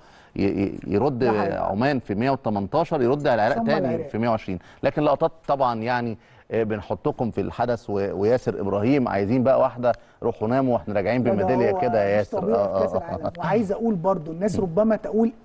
يرد عمان في 118 يرد على العراق ثاني في 120. لكن لقطات طبعا يعني بنحطكم في الحدث. وياسر ابراهيم عايزين بقى واحده روحوا ناموا واحنا راجعين بميداليه كده يا ياسر. كاس العالم. وعايز اقول برضو الناس ربما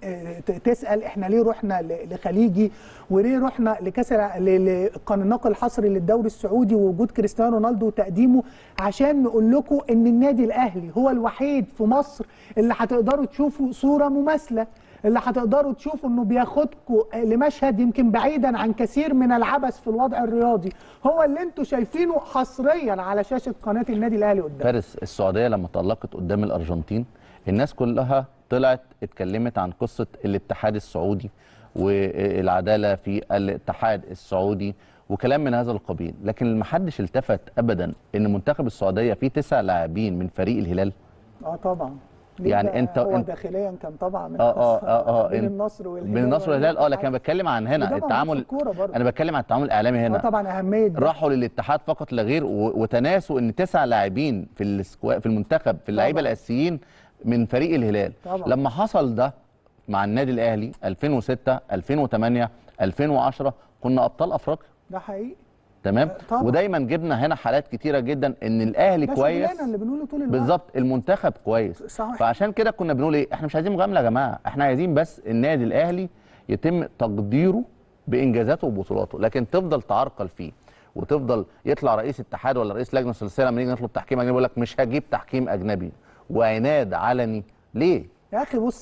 تسال احنا ليه رحنا لخليجي وليه رحنا لكاس الناقل الحصري للدوري السعودي ووجود كريستيانو رونالدو وتقديمه، عشان نقول لكم ان النادي الاهلي هو الوحيد في مصر اللي هتقدروا تشوفوا صوره مماثله، اللي هتقدروا تشوفوا انه بياخدكم لمشهد يمكن بعيدا عن كثير من العبث في الوضع الرياضي، هو اللي انتم شايفينه حصريا على شاشه قناه النادي الاهلي قدام. فارس، السعوديه لما تألقت قدام الارجنتين الناس كلها طلعت اتكلمت عن قصه الاتحاد السعودي والعداله في الاتحاد السعودي وكلام من هذا القبيل، لكن ما حدش التفت ابدا ان منتخب السعوديه فيه 9 لاعبين من فريق الهلال. طبعا يعني انت هو داخليا كان طبعا بين النصر والهلال. بين النصر والهلال لكن انا بتكلم عن هنا التعامل. انا بتكلم عن التعامل الاعلامي هنا. طبعا اهميه راحوا للاتحاد فقط لا غير، وتناسوا ان 9 لاعبين في المنتخب في اللعيبه الاساسيين من فريق الهلال. طبعا. لما حصل ده مع النادي الاهلي 2006 2008 2010 كنا ابطال افريقيا. ده حقيقي. تمام. طبعا. ودايما جبنا هنا حالات كتيره جدا ان الاهلي كويس اللي بنقوله طول الوقت. بالظبط، المنتخب كويس. صحيح. فعشان كده كنا بنقول ايه، احنا مش عايزين مجامله يا جماعه، احنا عايزين بس النادي الاهلي يتم تقديره بانجازاته وبطولاته، لكن تفضل تعرقل فيه وتفضل يطلع رئيس اتحاد ولا رئيس لجنه ثلاثيه لما نيجي نطلب تحكيم اجنبي يقول لك مش هجيب تحكيم اجنبي، وعناد علني. ليه يا اخي؟ بص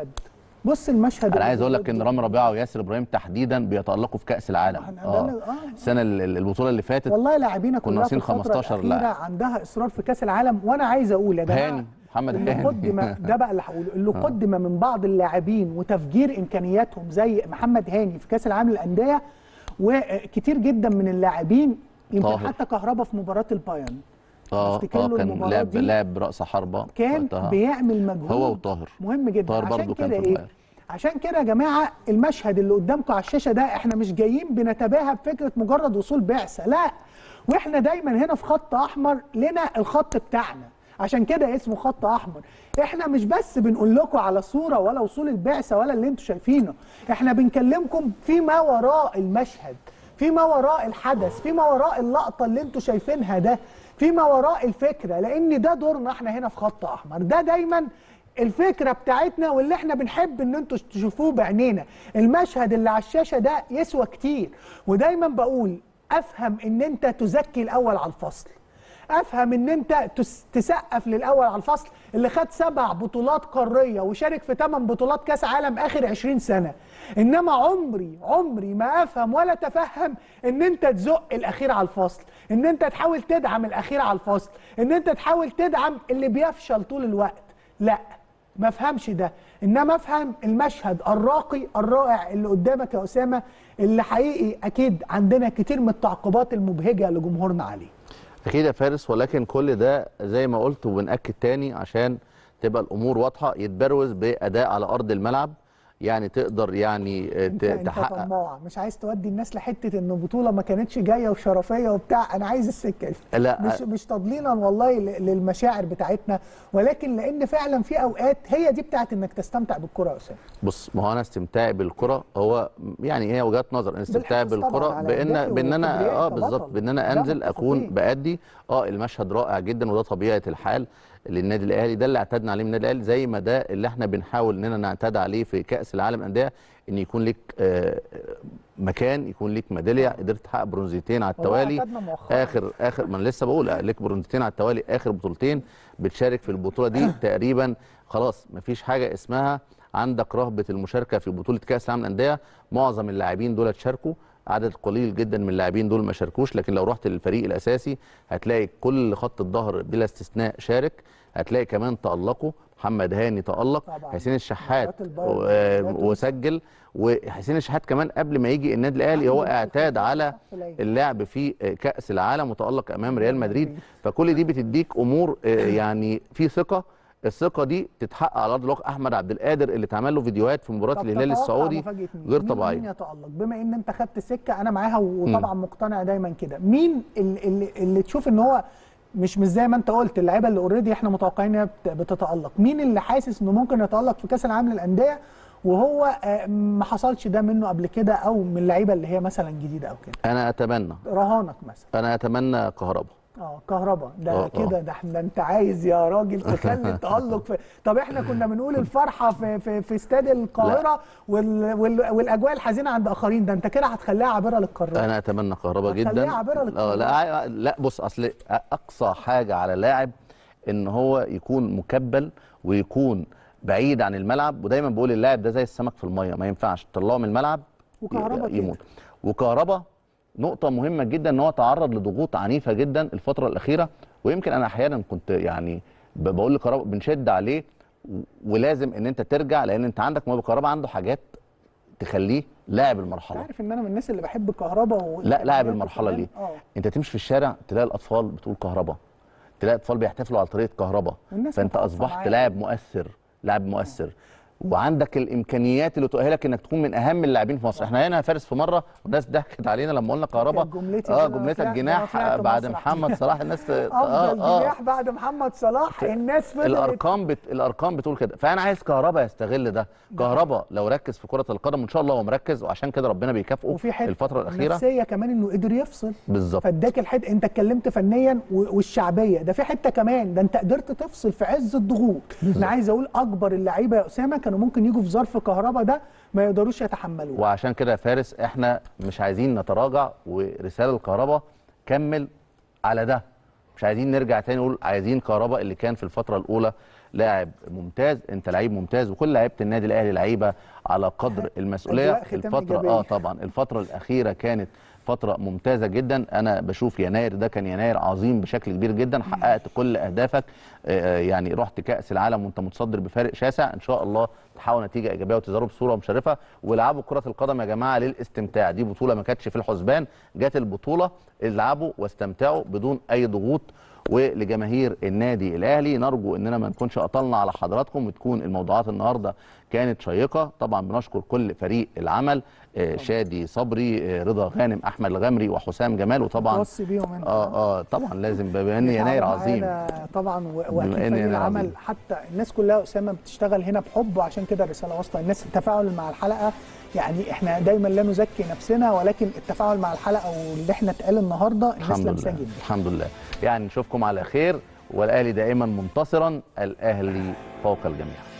المشهد انا عايز اقول لك ان رامي ربيعه وياسر ابراهيم تحديدا بيتالقوا في كاس العالم. السنه البطوله اللي فاتت والله لاعبينا كلها ناقصين 15 لاعب عندها اصرار في كاس العالم. وانا عايز اقول يا جماعه محمد هاني قدم ده بقى اللي هقوله، اللي قدم من بعض اللاعبين وتفجير امكانياتهم زي محمد هاني في كاس العالم للانديه، وكتير جدا من اللاعبين يمكن حتى كهربا في مباراه البايرن. كان لاعب راس حربه كان بيعمل مجهود هو وطاهر مهم جدا. طاهر برضه كان في البايرن. عشان كده يا جماعه المشهد اللي قدامكم على الشاشه ده احنا مش جايين بنتباهى بفكره مجرد وصول بعثه، لا، واحنا دايما هنا في خط احمر لنا الخط بتاعنا، عشان كده اسمه خط احمر. احنا مش بس بنقول لكم على صوره ولا وصول البعثه ولا اللي انتم شايفينه، احنا بنكلمكم فيما وراء المشهد، فيما وراء الحدث، فيما وراء اللقطه اللي انتم شايفينها ده، فيما وراء الفكره، لان ده دورنا احنا هنا في خط احمر. ده دايما الفكره بتاعتنا واللي احنا بنحب ان انتوا تشوفوه بعينينا. المشهد اللي على الشاشه ده يسوى كتير، ودايما بقول افهم ان انت تزكي الاول على الفصل، افهم ان انت تسقف للاول على الفصل اللي خد 7 بطولات قاريه وشارك في 8 بطولات كاس عالم اخر 20 سنه. انما عمري ما افهم ولا تفهم ان انت تزق الاخير على الفصل، ان انت تحاول تدعم الاخير على الفصل، ان انت تحاول تدعم اللي بيفشل طول الوقت. لا، ما افهمش ده، انما افهم المشهد الراقي الرائع اللي قدامك يا اسامه، اللي حقيقي اكيد عندنا كتير من التعقيبات المبهجه لجمهورنا عليه. اكيد يا فارس، ولكن كل ده زي ما قلت وبنأكد تاني عشان تبقى الامور واضحه، يتبروز باداء على ارض الملعب. يعني تقدر يعني انت تحقق. طماع، مش عايز تودي الناس لحته ان البطوله ما كانتش جايه وشرفيه وبتاع. انا عايز السكه دي، لا مش تضليلا والله للمشاعر بتاعتنا، ولكن لان فعلا في اوقات هي دي بتاعت انك تستمتع بالكره يا اسامه. بص، ما هو انا استمتاعي بالكره هو يعني هي وجهات نظر. انا استمتاعي بالكره بان انا بالظبط بان انا انزل اكون بادي. المشهد رائع جدا، وده طبيعه الحال للنادي الاهلي، ده اللي اعتدنا عليه من النادي الاهلي، زي ما ده اللي احنا بنحاول اننا نعتاد عليه في كاس العالم للانديه، ان يكون لك مكان، يكون لك ميداليه، قدرت تحقق برونزيتين على التوالي. اخر ما انا لسه بقول لك برونزيتين على التوالي، اخر بطولتين بتشارك في البطوله دي تقريبا خلاص مفيش حاجه اسمها عندك رهبه المشاركه في بطوله كاس العالم للانديه. معظم اللاعبين دول شاركوا، عدد قليل جدا من اللاعبين دول ما شاركوش، لكن لو رحت للفريق الاساسي هتلاقي كل خط الظهر بلا استثناء شارك. هتلاقي كمان تألقوا، محمد هاني تألق، حسين الشحات وسجل، وحسين الشحات كمان قبل ما يجي النادي الاهلي هو اعتاد على اللعب في كأس العالم وتألق امام ريال مدريد. فكل دي بتديك امور يعني في ثقة. الثقه دي تتحقق على ارض الواقع. احمد عبد القادر اللي اتعمل له فيديوهات في مباراه الهلال السعودي غير طبيعيه. مين يتألق؟ بما ان انت خدت سكه انا معاها وطبعا مقتنع دايما كده، مين اللي تشوف ان هو مش زي ما انت قلت اللعيبه اللي اوريدي احنا متوقعين انها بتتألق، مين اللي حاسس انه ممكن يتألق في كاس العالم للانديه وهو ما حصلش ده منه قبل كده، او من اللعيبه اللي هي مثلا جديده او كده؟ انا اتمنى رهانك مثلا. انا اتمنى كهربا. كهربا ده كده، ده احنا انت عايز يا راجل تخلي التألق في. طب احنا كنا بنقول الفرحه في استاد القاهره والاجواء الحزينه عند اخرين، ده انت كده هتخليها عابره للقارات. انا اتمنى كهربا جدا. هتخليها عابره للقارات. لا بص، اصل اقصى حاجه على لاعب ان هو يكون مكبل ويكون بعيد عن الملعب. ودايما بقول اللاعب ده زي السمك في الميه، ما ينفعش تطلعه من الملعب وكهربا يموت. وكهربا نقطة مهمة جدا ان هو تعرض لضغوط عنيفة جدا الفترة الأخيرة، ويمكن أنا أحيانا كنت يعني بقول لكهربا بنشد عليه ولازم ان انت ترجع، لان انت عندك كهربا عنده حاجات تخليه لاعب المرحله. عارف ان انا من الناس اللي بحب كهربا لا، لاعب المرحله ليه؟ انت تمشي في الشارع تلاقي الاطفال بتقول كهربا، تلاقي اطفال بيحتفلوا على طريقه كهربا، فانت اصبحت لاعب مؤثر وعندك الامكانيات اللي تؤهلك انك تكون من اهم اللاعبين في مصر. احنا هنا يا فارس في مره والناس ضحكت علينا لما قلنا كهربا جملتك جناح بعد محمد صلاح. الناس جناح بعد محمد صلاح، الناس الارقام بتقول كده. فانا عايز كهربا يستغل ده. كهربا لو ركز في كره القدم وان شاء الله هو مركز، وعشان كده ربنا بيكافئه الفتره الاخيره. نفسيه كمان انه قدر يفصل بالظبط، فاداك الحته. انت اتكلمت فنيا والشعبيه، ده في حته كمان، ده انت قدرت تفصل في عز الضغوط. انا عايز اقول اكبر اللعيبه يا اسامه كانوا ممكن يجوا في ظرف كهربا ده ما يقدروش يتحملوه. وعشان كده يا فارس احنا مش عايزين نتراجع، ورساله الكهربا كمل على ده. مش عايزين نرجع تاني نقول عايزين كهربا اللي كان في الفتره الاولى لاعب ممتاز. انت لعيب ممتاز، وكل لعيبه النادي الاهلي لعيبه على قدر المسؤوليه. الفتره طبعا الفتره الاخيره كانت فترة ممتازة جدا. أنا بشوف يناير ده كان يناير عظيم بشكل كبير جدا، حققت كل أهدافك. يعني رحت كأس العالم وأنت متصدر بفارق شاسع. إن شاء الله تحققوا نتيجة إيجابية وتظهروا بصورة مشرفة، والعبوا كرة القدم يا جماعة للاستمتاع. دي بطولة ما كانتش في الحسبان، جت البطولة العبوا واستمتعوا بدون أي ضغوط. ولجماهير النادي الاهلي نرجو اننا ما نكونش قطلنا على حضراتكم، وتكون الموضوعات النهارده كانت شيقه. طبعا بنشكر كل فريق العمل، شادي صبري، رضا غانم، احمد الغمري، وحسام جمال. وطبعا طبعا لازم بما ان يناير عظيم طبعا، واكيد فريق العمل حتى الناس كلها اسامه بتشتغل هنا بحب، وعشان كده الرساله واصله الناس. التفاعل مع الحلقه يعني احنا دايما لا نزكي نفسنا، ولكن التفاعل مع الحلقه واللي احنا اتقال النهارده الناس لمساه جدا. الحمد لله. يعني نشوفكم على خير، والاهلي دائما منتصرا، الاهلي فوق الجميع.